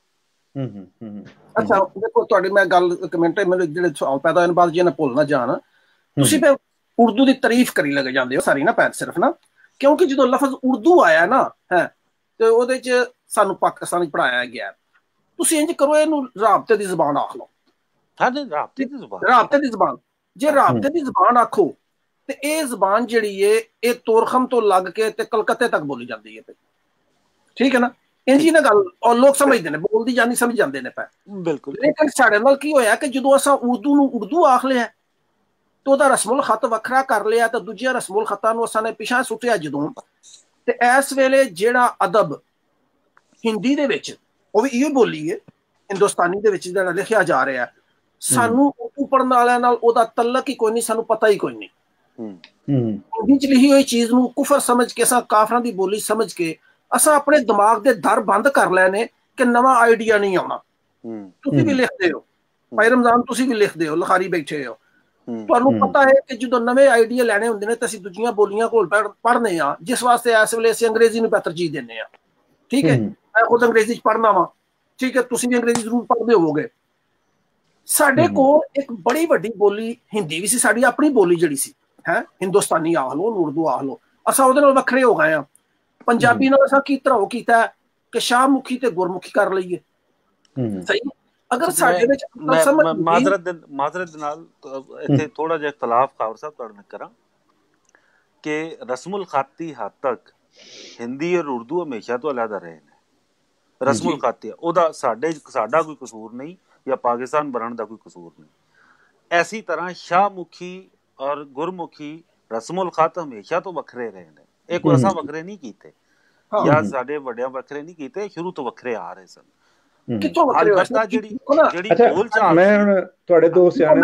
ਅੱਛਾ ਦੇਖੋ ਤੁਹਾਡੀ ਮੈਂ ਗੱਲ ਕਮੈਂਟ ਮੇਰੇ ਜਿਹੜੇ ਸਵਾਲ ਪੈਦਾ ਹੋਣ ਬਾਅਦ ਜੇ ਨਾ ਭੁੱਲ ਨਾ ਜਾਣ, ਤੁਸੀਂ ਫਿਰ ਉਰਦੂ ਦੀ ਤਾਰੀਫ ਕਰੀ ਲੱਗ ਜਾਂਦੇ ਹੋ ਸਾਰੀ ਨਾ ਪੈਰ ਸਿਰਫ ਨਾ, ਕਿਉਂਕਿ ਜਦੋਂ ਲਫ਼ਜ਼ ਉਰਦੂ ਆਇਆ ਨਾ ਹੈ ਤੇ ਉਹਦੇ ਚ ਸਾਨੂੰ ਪਾਕਿਸਤਾਨ ਚ ਪੜਾਇਆ ਗਿਆ, ਤੁਸੀਂ ਇੰਜ ਕਰੋ ਇਹਨੂੰ ਰਾਬਤੇ ਦੀ ਜ਼ਬਾਨ ਆਖ ਲਓ। ਹਾਂਜੀ ਰਾਬਤੇ ਦੀ ਜ਼ਬਾਨ, ਰਾਬਤੇ ਦੀ ਜ਼ਬਾਨ, ਜੇ ਰਾਬਤੇ ਦੀ ਜ਼ਬਾਨ ਆਖੋ ਤੇ ਇਹ ਜ਼ਬਾਨ ਜਿਹੜੀ ਏ ਇਹ ਤੋਰਖਮ ਤੋਂ ਲੱਗ ਕੇ ਤੇ ਕਲਕੱਤੇ ਤੱਕ ਬੋਲੀ ਜਾਂਦੀ ਹੈ, ਠੀਕ ਹੈ ਨਾ, ਇੰਜੀ ਨਾ ਗੱਲ ਔਰ ਲੋਕ ਸਮਝਦੇ ਨੇ, ਬੋਲਦੀ ਜਾਨੀ ਸਮਝ ਜਾਂਦੇ ਨੇ ਪੈ ਬਿਲਕੁਲ। ਲੇਕਿਨ ਸਾਡੇ ਨਾਲ ਕੀ ਹੋਇਆ ਕਿ ਜਦੋਂ ਅਸਾਂ ਉਰਦੂ ਨੂੰ ਉਰਦੂ ਆਖ ਲਿਆ ਤੇ ਉਹਦਾ ਰਸਮੁਲ ਖਤ ਵੱਖਰਾ ਕਰ ਲਿਆ ਤੇ ਦੂਜਿਆਂ ਰਸਮੁਲ ਖਤਾਂ ਨੂੰ ਅਸਾਂ ਨੇ ਪਿਛਾਂ ਸੁੱਟਿਆ ਜਦੋਂ, ਤੇ ਇਸ ਵੇਲੇ ਜਿਹੜਾ ਅਦਬ ਹਿੰਦੀ ਦੇ ਵਿੱਚ ਉਹ ਵੀ ਇਹੋ ਬੋਲੀ ਹੈ, ਹਿੰਦੁਸਤਾਨੀ ਦੇ ਵਿੱਚ ਜਿਹੜਾ ਲਿਖਿਆ ਜਾ ਰਿਹਾ, ਸਾਨੂੰ ਉਰਦੂ ਪੜ੍ਹਨ ਵਾਲਿਆਂ ਨਾਲ ਉਹਦਾ ਤਲਕ ਹੀ ਕੋਈ ਨਹੀਂ, ਸਾਨੂੰ ਪਤਾ ਹੀ ਕੋਈ ਨਹੀਂ। ਹਿੰਦੀ ਚ ਲਿਖੀ ਹੋਈ ਚੀਜ਼ ਨੂੰ ਕੁਫਰ ਸਮਝ ਕੇ ਅਸਾਂ ਕਾਫਰਾਂ ਦੀ ਬੋਲੀ ਸਮਝ ਕੇ ਅਸਾਂ ਆਪਣੇ ਦਿਮਾਗ ਦੇ ਦਰ ਬੰਦ ਕਰ ਲਏ ਨੇ ਕਿ ਨਵਾਂ ਆਈਡੀਆ ਨਹੀਂ ਆਉਣਾ। ਤੁਸੀਂ ਵੀ ਲਿਖਦੇ ਹੋ ਭਾਈ ਰਮਜ਼ਾਨ, ਤੁਸੀਂ ਵੀ ਲਿਖਦੇ ਹੋ, ਲਿਖਾਰੀ ਬੈਠੇ ਹੋ, ਤੁਹਾਨੂੰ ਪਤਾ ਹੈ ਕਿ ਜਦੋਂ ਨਵੇਂ ਆਈਡੀਆ ਲੈਣੇ ਹੁੰਦੇ ਨੇ ਤਾਂ ਅਸੀਂ ਦੂਜੀਆਂ ਬੋਲੀਆਂ ਕੋਲ ਪੜ੍ਹਨੇ ਆ, ਜਿਸ ਵਾਸਤੇ ਇਸ ਵੇਲੇ ਅਸੀਂ ਅੰਗਰੇਜ਼ੀ ਨੂੰ ਤਰਜੀਹ ਦਿੰਦੇ ਆ। ਠੀਕ ਹੈ, ਮੈਂ ਖੁਦ ਅੰਗਰੇਜ਼ੀ ਚ ਪੜ੍ਹਨਾ ਵਾ, ਠੀਕ ਹੈ, ਤੁਸੀਂ ਵੀ ਅੰਗਰੇਜ਼ੀ ਜ਼ਰੂਰ ਪੜ੍ਹਦੇ ਹੋਵੋਗੇ। ਸਾਡੇ ਕੋਲ ਇੱਕ ਬੜੀ ਵੱਡੀ ਬੋਲੀ ਹਿੰਦੀ ਵੀ ਸੀ, ਸਾਡੀ ਆਪਣੀ ਬੋਲੀ ਜਿਹੜੀ ਸੀ ਹੈ, ਹਿੰਦੁਸਤਾਨੀ ਆਖ ਲਓ, ਉਰਦੂ ਆਖ ਲਓ, ਅਸਾਂ ਉਹਦੇ ਨਾਲ ਵੱਖਰੇ ਹੋ ਗਏ ਆ। ਪੰਜਾਬੀ ਨਾਲ ਅਸਾਂ ਕੀ ਤਰ੍ਹਾਂ ਕੀਤਾ ਕਿ ਸ਼ਾਹਮੁਖੀ ਤੇ ਗੁਰਮੁਖੀ ਕਰ ਲਈਏ। ਸਹੀ, ਅਗਰ ਸਾਡੇ ਵਿੱਚ ਮਾਜ਼ਰਤ ਨਾਲ ਇੱਥੇ ਥੋੜਾ ਜਿਹਾ ਇਖਤਲਾਫ ਖਾਵਰ ਸਾਹਿਬ ਤੁਹਾਡੇ ਨਾਲ ਕਰਾਂ ਕਿ ਰਸਮੁਲ ਖਾਤੀ ਹੱਦ ਤੱਕ ਹਿੰਦੀ ਔਰ ਉਰਦੂ ਹਮੇਸ਼ਾ ਤੋਂ ਅਲੱਗ ਰਹੇ ਨੇ। ਰਸਮੁਲ ਖਾਤੀ ਉਹਦਾ ਸਾਡਾ ਕੋਈ ਕਸੂਰ ਨਹੀਂ, ਜਾਂ ਪਾਕਿਸਤਾਨ ਬਣਨ ਦਾ ਕੋਈ ਕਸੂਰ ਨਹੀਂ। ਐਸੀ ਤਰ੍ਹਾਂ ਸ਼ਾਹਮੁਖੀ ਔਰ ਗੁਰਮੁਖੀ ਰਸਮੁਲ ਖਤ ਹਮੇਸ਼ਾ ਤੋਂ ਵੱਖਰੇ ਰਹੇ ਨੇ, ਇਹ ਕੋਈ ਅਸਾਂ ਵੱਖਰੇ ਨਹੀਂ ਕੀਤੇ ਜਾਂ ਸਾਡੇ ਵੱਡਿਆਂ ਵੱਖਰੇ ਨਹੀਂ ਕੀਤੇ, ਸ਼ੁਰੂ ਤੋਂ ਵੱਖਰੇ ਆ ਰਹੇ ਸਨ। ਕਿੱਥੋਂ ਵੱਖਰੇ ਹੋਏ? ਜਿਹੜੀ ਬੋਲਚਾਲ ਮੈਂ ਹੁਣ ਤੁਹਾਡੇ ਦੋ ਸਿਆਣੇ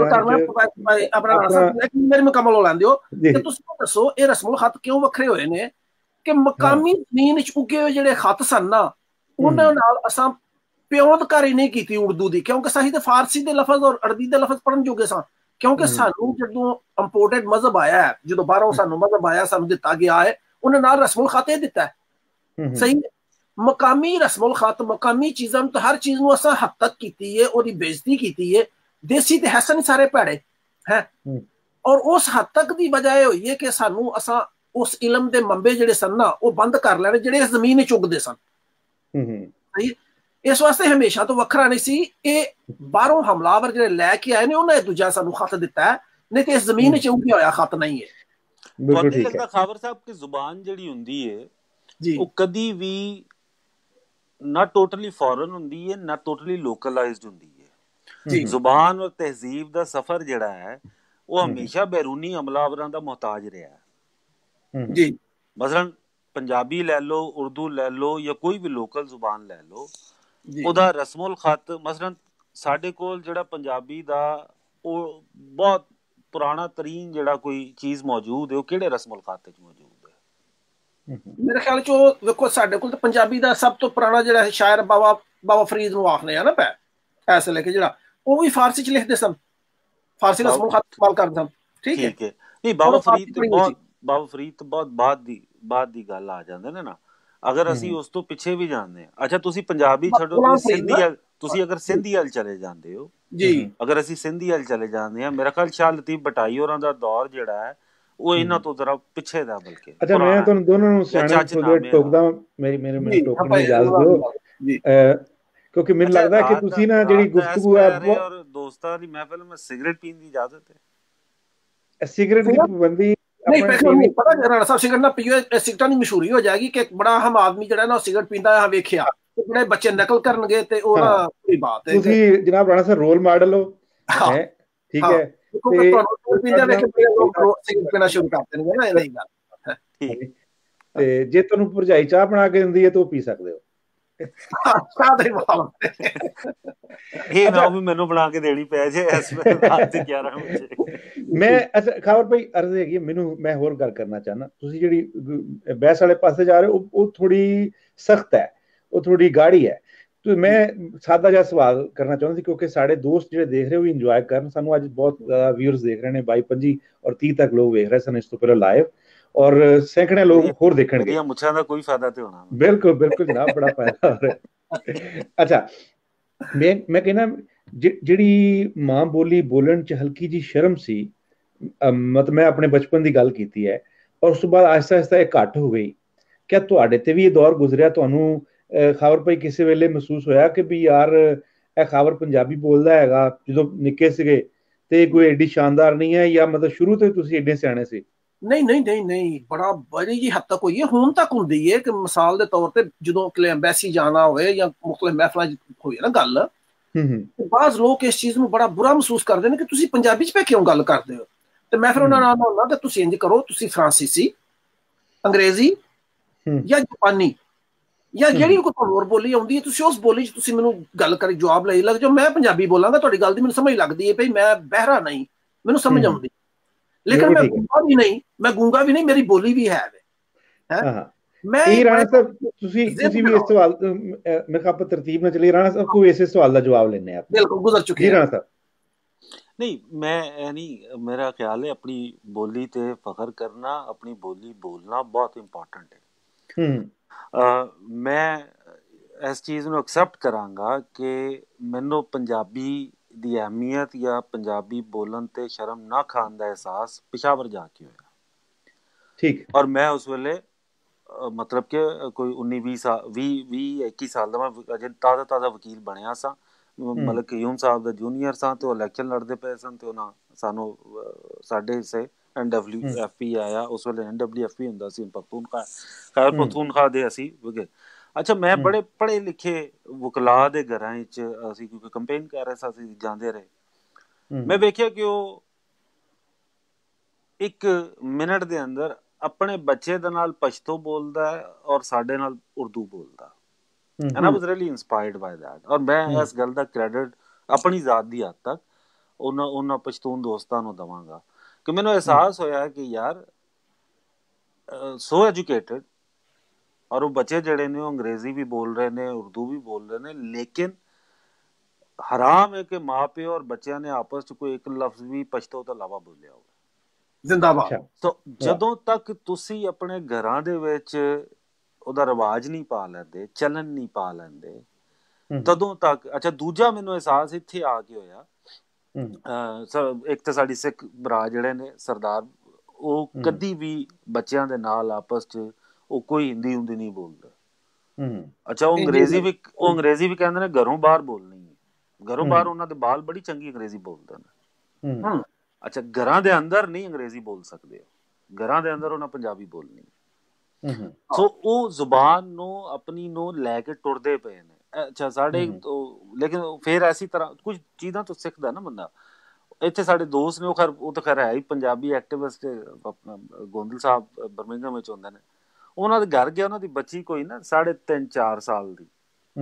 ਮੇਰੀ ਮੁਕੰਮਲ ਹੋ ਲੈਂਦੇ ਹੋ ਤੇ ਤੁਸੀਂ ਦੱਸੋ ਇਹ ਰਸਮੁਲ ਖਤ ਕਿਉਂ ਵੱਖਰੇ ਹੋਏ ਨੇ? ਕਿ ਮਕਾਮੀ ਜ਼ਮੀਨ ਚ ਉੱਗੇ ਹੋਏ ਜਿਹੜੇ ਖਤ ਸਨ ਨਾ, ਉਹਨਾਂ ਨਾਲ ਅਸਾਂ ਪਿਓਂਦਕਾਰੀ ਨਹੀਂ ਕੀਤੀ ਉਰਦੂ ਦੀ, ਕਿਉਂਕਿ ਸਹੀ ਤੇ ਫਾਰਸੀ ਦੇ ਲਫ਼ਜ਼ ਔਰ ਅਰਬੀ ਦੇ ਲਫ਼ਜ਼ ਪੜ੍ਹਨ ਜੋਗੇ ਸਾਂ, ਕਿਉਂਕਿ ਸਾਨੂੰ ਜਦੋਂ ਇੰਪੋਰਟਡ ਮਜ਼ਹਬ ਆਇਆ ਹੈ, ਜਦੋਂ ਬਾਹਰੋਂ ਸਾਨੂੰ ਮਜ਼ਹਬ ਆਇਆ, ਸਾਨੂੰ ਦਿੱਤਾ ਗਿਆ ਹੈ, ਉਹਨੇ ਨਾਲ ਰਸਮੁਲ ਖਤ ਇਹ ਦਿੱਤਾ ਹੈ। ਸਹੀ, ਮਕਾਮੀ ਰਸਮੁਲ ਖਤ, ਮਕਾਮੀ ਚੀਜ਼ਾਂ ਨੂੰ ਤਾਂ ਹਰ ਚੀਜ਼ ਨੂੰ ਅਸਾਂ ਹੱਦ ਤੱਕ ਕੀਤੀ ਹੈ, ਉਹਦੀ ਬੇਇੱਜ਼ਤੀ ਕੀਤੀ ਹੈ। ਦੇਸੀ ਤੇ ਹੈਸਨ ਸਾਰੇ ਭੈੜੇ ਹੈ, ਔਰ ਉਸ ਹੱਦ ਤੱਕ ਦੀ ਵਜ੍ਹਾ ਇਹ ਹੋਈ ਹੈ ਕਿ ਸਾਨੂੰ ਅਸਾਂ ਉਸ ਇਲਮ ਦੇ ਮੰਬੇ ਜਿਹੜੇ ਸਨ ਨਾ ਉਹ ਬੰਦ ਕਰ ਲੈਣੇ, ਜਿਹੜੇ ਇਸ ਜ਼ਮੀਨ ਵਿੱਚ ਉੱਗਦੇ ਸਨ। ਸਹੀ, ਇਸ ਵਾਸਤੇ ਹਮੇਸ਼ਾ ਤੋਂ ਵੱਖਰਾ ਨਹੀਂ ਸੀ। ਇਹ ਬਾਹਰੋਂ ਹਮਲਾਵਰ ਜਿਹੜੇ ਲੈ ਕੇ ਆਏ ਨੇ ਉਹਨਾਂ ਨੇ ਦੂਜਾ ਸਾਨੂੰ ਖਤ ਦਿੱਤਾ ਹੈ, ਨਹੀਂ ਤੇ ਇਸ ਜ਼ਮੀਨ ਵਿੱਚ ਉੱਗਿਆ ਹੋਇਆ ਖਤ ਨਹੀਂ ਹੈ। ਤੁਹਾਨੂੰ ਨਹੀਂ ਲੱਗਦਾ ਖਾਵਰ ਸਾਹਿਬ ਕਿ ਜ਼ੁਬਾਨ ਜਿਹੜੀ ਹੁੰਦੀ ਹੈ ਉਹ ਕਦੀ ਵੀ ਨਾ ਟੋਟਲੀ ਫੋਰਨ ਹੁੰਦੀ ਹੈ, ਨਾ ਟੋਟਲੀ ਲੋਕਲਾਈਜ਼ਡ ਹੁੰਦੀ ਹੈ। ਜ਼ੁਬਾਨ ਔਰ ਤਹਿਜ਼ੀਬ ਦਾ ਸਫ਼ਰ ਜਿਹੜਾ ਹੈ ਉਹ ਹਮੇਸ਼ਾ ਬੈਰੂਨੀ ਹਮਲਾਵਰਾਂ ਦਾ ਮੁਹਤਾਜ ਰਿਹਾ ਹੈ। ਜੀ, ਮਸਲਨ ਪੰਜਾਬੀ ਲੈ ਲਓ, ਉਰਦੂ ਲੈ ਲਓ, ਜਾਂ ਕੋਈ ਵੀ ਲੋਕਲ ਜ਼ੁਬਾਨ ਲੈ ਲਓ, ਉਹਦਾ ਰਸਮੁਲ ਖਤ ਮਸਲਨ ਸਾਡੇ ਕੋਲ ਜਿਹੜਾ ਪੰਜਾਬੀ ਦਾ ਉਹ ਬਹੁਤ ਪੁਰਾਣਾ ਤਰੀਨ ਜਿਹੜਾ ਕੋਈ ਚੀਜ਼ ਮੌਜੂਦ ਹੈ, ਉਹ ਕਿਹੜੇ ਰਸਮੁਲ ਖਤ ਵਿੱਚ ਮੌਜੂਦ ਹੈ? ਮੇਰੇ ਖਿਆਲ ਚ ਉਹ ਵੇਖੋ ਸਾਡੇ ਕੋਲ ਤਾਂ ਪੰਜਾਬੀ ਦਾ ਸਭ ਤੋਂ ਪੁਰਾਣਾ ਜਿਹੜਾ ਸ਼ਾਇਰ ਬਾਬਾ ਫਰੀਦ ਨੂੰ ਆਖਦੇ ਆ ਨਾ ਪੈ ਐਸੇ ਲੈ ਕੇ, ਜਿਹੜਾ ਉਹ ਵੀ ਫਾਰਸੀ ਚ ਲਿਖਦੇ ਸਨ, ਫਾਰਸੀ ਰਸਮੁਲ ਖਤ ਇਸਤੇਮਾਲ ਕਰਦੇ ਸਨ। ਠੀਕ ਹੈ, ਨਹੀਂ ਬਾਬਾ ਫਰੀਦ ਤੋਂ ਬਹੁਤ ਬਾਅਦ ਦੀ ਗੱਲ ਆ ਜਾਂਦੇ ਨੇ ਨਾ, ਅਗਰ ਅਸੀਂ ਉਸ ਤੋਂ ਪਿੱਛੇ ਵੀ ਜਾਂਦੇ ਹਾਂ। ਅੱਛਾ ਤੁਸੀਂ ਪੰਜਾਬੀ ਛੱਡੋ, ਤੁਸੀਂ ਅਗਰ ਸਿੰਧੀ ਵੱਲ ਚਲੇ ਜਾਂਦੇ ਹੋ ਜੀ, ਅਗਰ ਅਸੀਂ ਸਿੰਧੀ ਵੱਲ ਚਲੇ ਜਾਂਦੇ ਹਾਂ, ਮੇਰਾ ਖਿਆਲ ਸ਼ਾਹ ਲਤੀਫ ਭਟਾਈ ਹੋਰਾਂ ਦਾ ਦੌਰ ਜਿਹੜਾ ਹੈ ਉਹ ਇਹਨਾਂ ਤੋਂ ਜ਼ਰਾ ਪਿੱਛੇ ਦਾ ਬਲਕਿ। ਅੱਛਾ ਮੈਂ ਤੁਹਾਨੂੰ ਦੋਨਾਂ ਨੂੰ ਸਿਆਣੇ ਟੋਕਦਾ, ਮੈਨੂੰ ਟੋਕਣ ਦੀ ਇਜਾਜ਼ਤ ਦਿਓ, ਕਿਉਂਕਿ ਮੈਨੂੰ ਲੱਗਦਾ ਕਿ ਤੁਸੀਂ ਨਾ ਜਿਹੜੀ ਗੁਫ਼ਤਗੂ ਹੈ ਔਰ ਦੋਸਤਾਂ ਦੀ ਮਹਿਫਿਲ ਵਿੱਚ ਸਿਗਰਟ ਪੀਣ ਦੀ ਇਜਾਜ਼ਤ ਹੈ? ਸਿਗਰਟ ਦੀ ਪਾਬੰਦੀ ਨਹੀਂ ਪਤਾ ਰਾਣਾ ਸਾਹਿਬ, ਸਿਗਰਟ ਨਾ ਪੀਓ, ਸਿਗਰਟਾਂ ਦੀ ਮਸ਼ਹੂਰੀ ਹੋ ਜਾਏਗੀ ਕਿ ਬੜਾ ਅਹਿਮ ਆਦਮੀ ਜਿਹੜਾ ਨਾ ਸਿਗਰਟ ਪੀਂਦਾ ਹੈ, ਵੇਖਿਆ ਜਿਹੜੇ ਬੱਚੇ ਨਕਲ ਕਰਨਗੇ ਤੇ ਉਹ ਨਾ ਕੋਈ ਬਾਤ ਹੈ। ਤੁਸੀਂ ਜਨਾਬ ਰਾਣਾ ਸਾਹਿਬ ਰੋਲ ਮਾਡਲ ਹੋ, ਠੀਕ ਹੈ, ਤੇ ਜੇ ਤੁਹਾਨੂੰ ਭਰਜਾਈ ਚਾਹ ਬਣਾ ਕੇ ਦਿੰਦੀ ਹੈ ਤਾਂ ਉਹ ਪੀ ਸਕਦੇ ਹੋ। ਇਹ ਨਾ ਵੀ ਮੈਨੂੰ ਬਣਾ ਕੇ ਦੇਣੀ ਪੈ ਜੇ ਇਸ ਵੇਲੇ ਰਾਤ 11 ਵਜੇ। ਮੈਂ ਅੱਛਾ ਖਬਰ ਭਾਈ ਅਰਜ਼ ਹੈਗੀ ਮੈਨੂੰ, ਮੈਂ ਹੋਰ ਗੱਲ ਕਰਨਾ ਚਾਹੁੰਦਾ, ਤੁਸੀਂ ਜਿਹੜੀ ਬਹਿਸ ਵਾਲੇ ਪਾਸੇ ਜਾ ਰਹੇ ਹੋ ਉਹ ਥੋੜੀ ਸਖਤ ਹੈ, ਉਹ ਥੋੜੀ ਗਾੜੀ ਹੈ, तो मैं सादा जिहा सवाल करना चाਹੁੰਦਾ ਸੀ क्योंकि साढ़े दोस्त ਜਿਹੜੇ देख रहे हो भी इंजॉय ਕਰਨ ਸਾਨੂੰ ਅੱਜ बहुत ज़्यादा व्यूअर्स देख रहे ने 22 25 और 30 तक लोग देख रहे सन इस तो पहले लाइव और सैकड़े लोग होर देखणगे मेरियां मुੱਛਾਂ ਦਾ ਕੋਈ ਫਾਇਦਾ ਤੇ ਹੋਣਾ बिल्कुल बिल्कुल जनाब बड़ा फायदा हो रहा है अच्छा मैं कहना ਜਿਹੜੀ ਮਾਂ ਬੋਲੀ ਬੋਲਣ ਚ ਹਲਕੀ ਜੀ ਸ਼ਰਮ ਸੀ ਮਤਲਬ ਮੈਂ ਆਪਣੇ ਬਚਪਨ ਦੀ ਗੱਲ ਕੀਤੀ ਹੈ ਔਰ ਉਸ ਤੋਂ ਬਾਅਦ ਆਹਿਸਤਾ ਆਹਿਸਤਾ ਇਹ ਘੱਟ ਹੋ ਗਈ ਕਿਆ ਤੁਹਾਡੇ ਤੇ ਵੀ ਇਹ ਦੌਰ ਗੁਜ਼ਰਿਆ ਤੁਹਾਨੂੰ ਖਬਰ ਪਈ ਕਿਸੇ ਵੇਲੇ ਮਹਿਸੂਸ ਹੋਇਆ ਕਿ ਵੀ ਯਾਰ ਇਹ ਖਬਰ ਪੰਜਾਬੀ ਬੋਲਦਾ ਹੈਗਾ ਜਦੋਂ ਨਿੱਕੇ ਸੀਗੇ ਤੇ ਕੋਈ ਐਡੀ ਸ਼ਾਨਦਾਰ ਨਹੀਂ ਹੈ ਜਾਂ ਮਤਲਬ ਸ਼ੁਰੂ ਤੋਂ ਹੀ ਤੁਸੀਂ ਐਡੇ ਸਿਆਣੇ ਸੀ ਨਹੀਂ ਬੜਾ ਬੜੀ ਜੀ ਹੱਦ ਤੱਕ ਹੋਈ ਹੈ ਹੁਣ ਤੱਕ ਹੁੰਦੀ ਹੈ ਕਿ ਮਿਸਾਲ ਦੇ ਤੌਰ ਤੇ ਜਦੋਂ ਐਮਬੈਸੀ ਜਾਣਾ ਹੋਵੇ ਜਾਂ ਮੁਖਤਲਿਫ ਮਹਿਫਲਾਂ ਹੋਈ ਨਾ ਗੱਲ ਬਾਜ਼ ਲੋਕ ਇਸ ਚੀਜ਼ ਨੂੰ ਬੜਾ ਬੁਰਾ ਮਹਿਸੂਸ ਕਰਦੇ ਨੇ ਕਿ ਤੁਸੀਂ ਪੰਜਾਬੀ ਚ ਕਿਉਂ ਗੱਲ ਕਰਦੇ ਹੋ ਤੇ ਮੈਂ ਫਿਰ ਉਹਨਾਂ ਨਾਲ ਹੁੰਦਾ ਕਿ ਤੁਸੀਂ ਇੰਜ ਕਰੋ ਤੁਸੀਂ ਫਰਾਂਸੀਸੀ ਅੰਗਰੇਜ਼ੀ ਜਾਂ ਜਾਪਾਨੀ ਜਾਂ ਜਿਹੜੀ ਕੋਈ ਹੋਰ ਬੋਲੀ ਆਉਂਦੀ ਹੈ ਤੁਸੀਂ ਉਸ ਬੋਲੀ ਚ ਤੁਸੀਂ ਮੈਨੂੰ ਗੱਲ ਕਰੀ ਜਵਾਬ ਲਈ ਲੱਗ ਜਾਓ ਮੈਂ ਪੰਜਾਬੀ ਬੋਲਾਂਗਾ ਤੁਹਾਡੀ ਗੱਲ ਦੀ ਮੈਨੂੰ ਸਮਝ ਲੱਗਦੀ ਹੈ ਭਈ ਮੈਂ ਬਹਿਰਾ ਨਹੀਂ ਮੈਨੂੰ ਸਮਝ ਆਉਂਦੀ ਲੇਕਿਨ ਮੈਂ ਗੂੰਗਾ ਵੀ ਨਹੀਂ ਮੇਰੀ ਬੋਲੀ ਵੀ ਹੈ ਮੈਂ ਰਾਣਾ ਸਾਹਿਬ ਤੁਸੀਂ ਵੀ ਇਸ ਸਵਾਲ ਮੈਂ ਕਿਹਾ ਆਪਾਂ ਤਰਤੀਬ ਨਾਲ ਚਲੀਏ ਰਾਣਾ ਸਾਹਿਬ ਕੋਈ ਇਸੇ ਸਵਾਲ ਦਾ ਜਵਾਬ ਲੈਣੇ ਆ ਬਿਲਕੁਲ ਗੁਜ਼ਰ ਚੁੱਕੇ ਰਾਣਾ ਸਾਹਿਬ नहीं मैं नहीं मेरा ख्याल है अपनी बोली ते फख्र करना अपनी बोली बोलना बहुत इंपॉर्टेंट है मैं इस चीज़ ਨੂੰ ਐਕਸੈਪਟ ਕਰਾਂਗਾ ਕਿ ਮੈਨੂੰ ਪੰਜਾਬੀ ਦੀ ਅਹਿਮੀਅਤ ਜਾਂ ਪੰਜਾਬੀ ਬੋਲਣ ਤੇ ਸ਼ਰਮ ਨਾ ਖਾਣ ਦਾ ਅਹਿਸਾਸ ਪਿਸ਼ਾਵਰ ਜਾ ਕੇ ਹੋਇਆ ਠੀਕ ਔਰ ਮੈਂ ਉਸ ਵੇਲੇ ਮਤਲਬ ਕਿ ਕੋਈ 19 20 ਸਾਲ 21 ਸਾਲ ਦਾ ਮੈਂ ਅਜੇ ਤਾਜ਼ਾ ਵਕੀਲ ਬਣਿਆ ਸਾਂ ਮਲਕ ਕਯੂਮ ਸਾਹਿਬ ਦਾ ਜੂਨੀਅਰ ਸਾਂ ਤੇ ਉਹ ਇਲੈਕਸ਼ਨ ਲੜਦੇ ਪਏ ਸਨ ਤੇ ਉਹਨਾਂ ਸਾਨੂੰ ਸਾਡੇ ਹਿੱਸੇ NWFP ਆਇਆ ਉਸ ਵੇਲੇ NWFP ਹੁੰਦਾ ਸੀ ਪਖਤੂਨਖਵਾ ਦੇ ਅਸੀਂ ਵਗੇ ਅੱਛਾ ਮੈਂ ਬੜੇ ਪੜ੍ਹੇ ਲਿਖੇ ਵਕਲਾ ਦੇ ਘਰਾਂ ਵਿੱਚ ਅਸੀਂ ਕਿਉਂਕਿ ਕੰਪੇਨ ਕਰ ਰਹੇ ਸਾਂ ਅਸੀਂ ਜਾਂਦੇ ਰਹੇ ਮੈਂ ਵੇਖਿਆ ਕਿ ਉਹ 1 ਮਿੰਟ ਦੇ ਅੰਦਰ ਆਪਣੇ ਬੱਚੇ ਦੇ ਨਾਲ ਪਸ਼ਤੋ ਬੋਲਦਾ ਹੈ ਔਰ ਸਾਡੇ ਨਾਲ ਉਰਦੂ ਬੋਲਦਾ and I was really inspired by that ਔਰ ਮੈਂ ਇਸ ਗੱਲ ਦਾ ਕ੍ਰੈਡਿਟ ਆਪਣੀ ਜ਼ਾਤ ਦੀ ਹੱਦ ਤੱਕ ਉਹਨਾਂ ਪਸ਼ਤੂਨ ਦੋਸਤਾਂ ਨੂੰ ਦੇਵਾਂਗਾ ਕਿ ਮੈਨੂੰ ਅਹਿਸਾਸ ਹੋਇਆ ਕਿ ਯਾਰ ਸੋ ਐਜੂਕੇਟਡ ਔਰ ਉਹ ਬੱਚੇ ਜਿਹੜੇ ਨੇ ਉਹ ਅੰਗਰੇਜ਼ੀ ਵੀ ਬੋਲ ਰਹੇ ਨੇ ਉਰਦੂ ਵੀ ਬੋਲ ਰਹੇ ਨੇ ਲੇਕਿਨ ਹਰਾਮ ਹੈ ਕਿ ਮਾਂ ਪਿਓ ਔਰ ਬੱਚਿਆਂ ਨੇ ਆਪਸ ਚ ਕੋਈ ਇੱਕ ਲਫ਼ਜ਼ ਵੀ ਪਸ਼ਤੋ ਤੋਂ ਇਲਾਵਾ ਬੋਲਿਆ ਹੋਵੇ ਜ਼ਿੰਦਾਬਾਦ ਸੋ ਜਦੋਂ ਤੱਕ ਤੁਸੀਂ ਆਪਣੇ ਘਰਾਂ ਦੇ ਵਿੱਚ ਉਹਦਾ ਰਿਵਾਜ ਨਹੀਂ ਪਾ ਲੈਂਦੇ ਚੱਲਣ ਨਹੀਂ ਪਾ ਲੈਂਦੇ ਤਦੋਂ ਤੱਕ ਅੱਛਾ ਦੂਜਾ ਮੈਨੂੰ ਅਹਿਸਾਸ ਇੱਥੇ ਆ ਕੇ ਹੋਇਆ ਇੱਕ ਤਾਂ ਸਾਡੀ ਸਿੱਖ ਭਰਾ ਜਿਹੜੇ ਨੇ ਸਰਦਾਰ ਉਹ ਕਦੀ ਵੀ ਬੱਚਿਆਂ ਦੇ ਨਾਲ ਆਪਸ ਚ ਉਹ ਕੋਈ ਹਿੰਦੀ ਹੁੰਦੀ ਨਹੀਂ ਬੋਲਦਾ ਅੱਛਾ ਉਹ ਅੰਗਰੇਜ਼ੀ ਵੀ ਕਹਿੰਦੇ ਨੇ ਘਰੋਂ ਬਾਹਰ ਬੋਲਣੀ ਹੈ ਘਰੋਂ ਬਾਹਰ ਉਹਨਾਂ ਦੇ ਬਾਲ ਬੜੀ ਚੰਗੀ ਅੰਗਰੇਜ਼ੀ ਬੋਲਦੇ ਨੇ ਅੱਛਾ ਘਰਾਂ ਦੇ ਅੰਦਰ ਨਹੀਂ ਅੰਗਰੇਜ਼ੀ ਬੋਲ ਸਕਦੇ ਘਰਾਂ ਦੇ ਅੰਦਰ ਉਹਨਾਂ ਪੰਜਾਬੀ ਬੋਲਣੀ ਸੋ ਉਹ ਜ਼ੁਬਾਨ ਨੂੰ ਆਪਣੀ ਨੂੰ ਲੈ ਕੇ ਟੁਰਦੇ ਪਏ ਨੇ ਅੱਛਾ ਸਾਡੇ ਲੇਕਿਨ ਫਿਰ ਐਸੀ ਤਰ੍ਹਾਂ ਕੁਝ ਚੀਜ਼ਾਂ ਤੋਂ ਸਿੱਖਦਾ ਨਾ ਬੰਦਾ ਇੱਥੇ ਸਾਡੇ ਦੋਸਤ ਨੇ ਉਹ ਤਾਂ ਖੈਰ ਹੈ ਹੀ ਪੰਜਾਬੀ ਐਕਟਿਵਿਸਟ ਗੋਂਦਲ ਸਾਹਿਬ ਬਰਮਿੰਘਮ ਵਿੱਚ ਹੁੰਦੇ ਨੇ ਉਹਨਾਂ ਦੇ ਘਰ ਗਿਆ ਉਹਨਾਂ ਦੀ ਬੱਚੀ ਕੋਈ ਨਾ 3.5 4 ਸਾਲ ਦੀ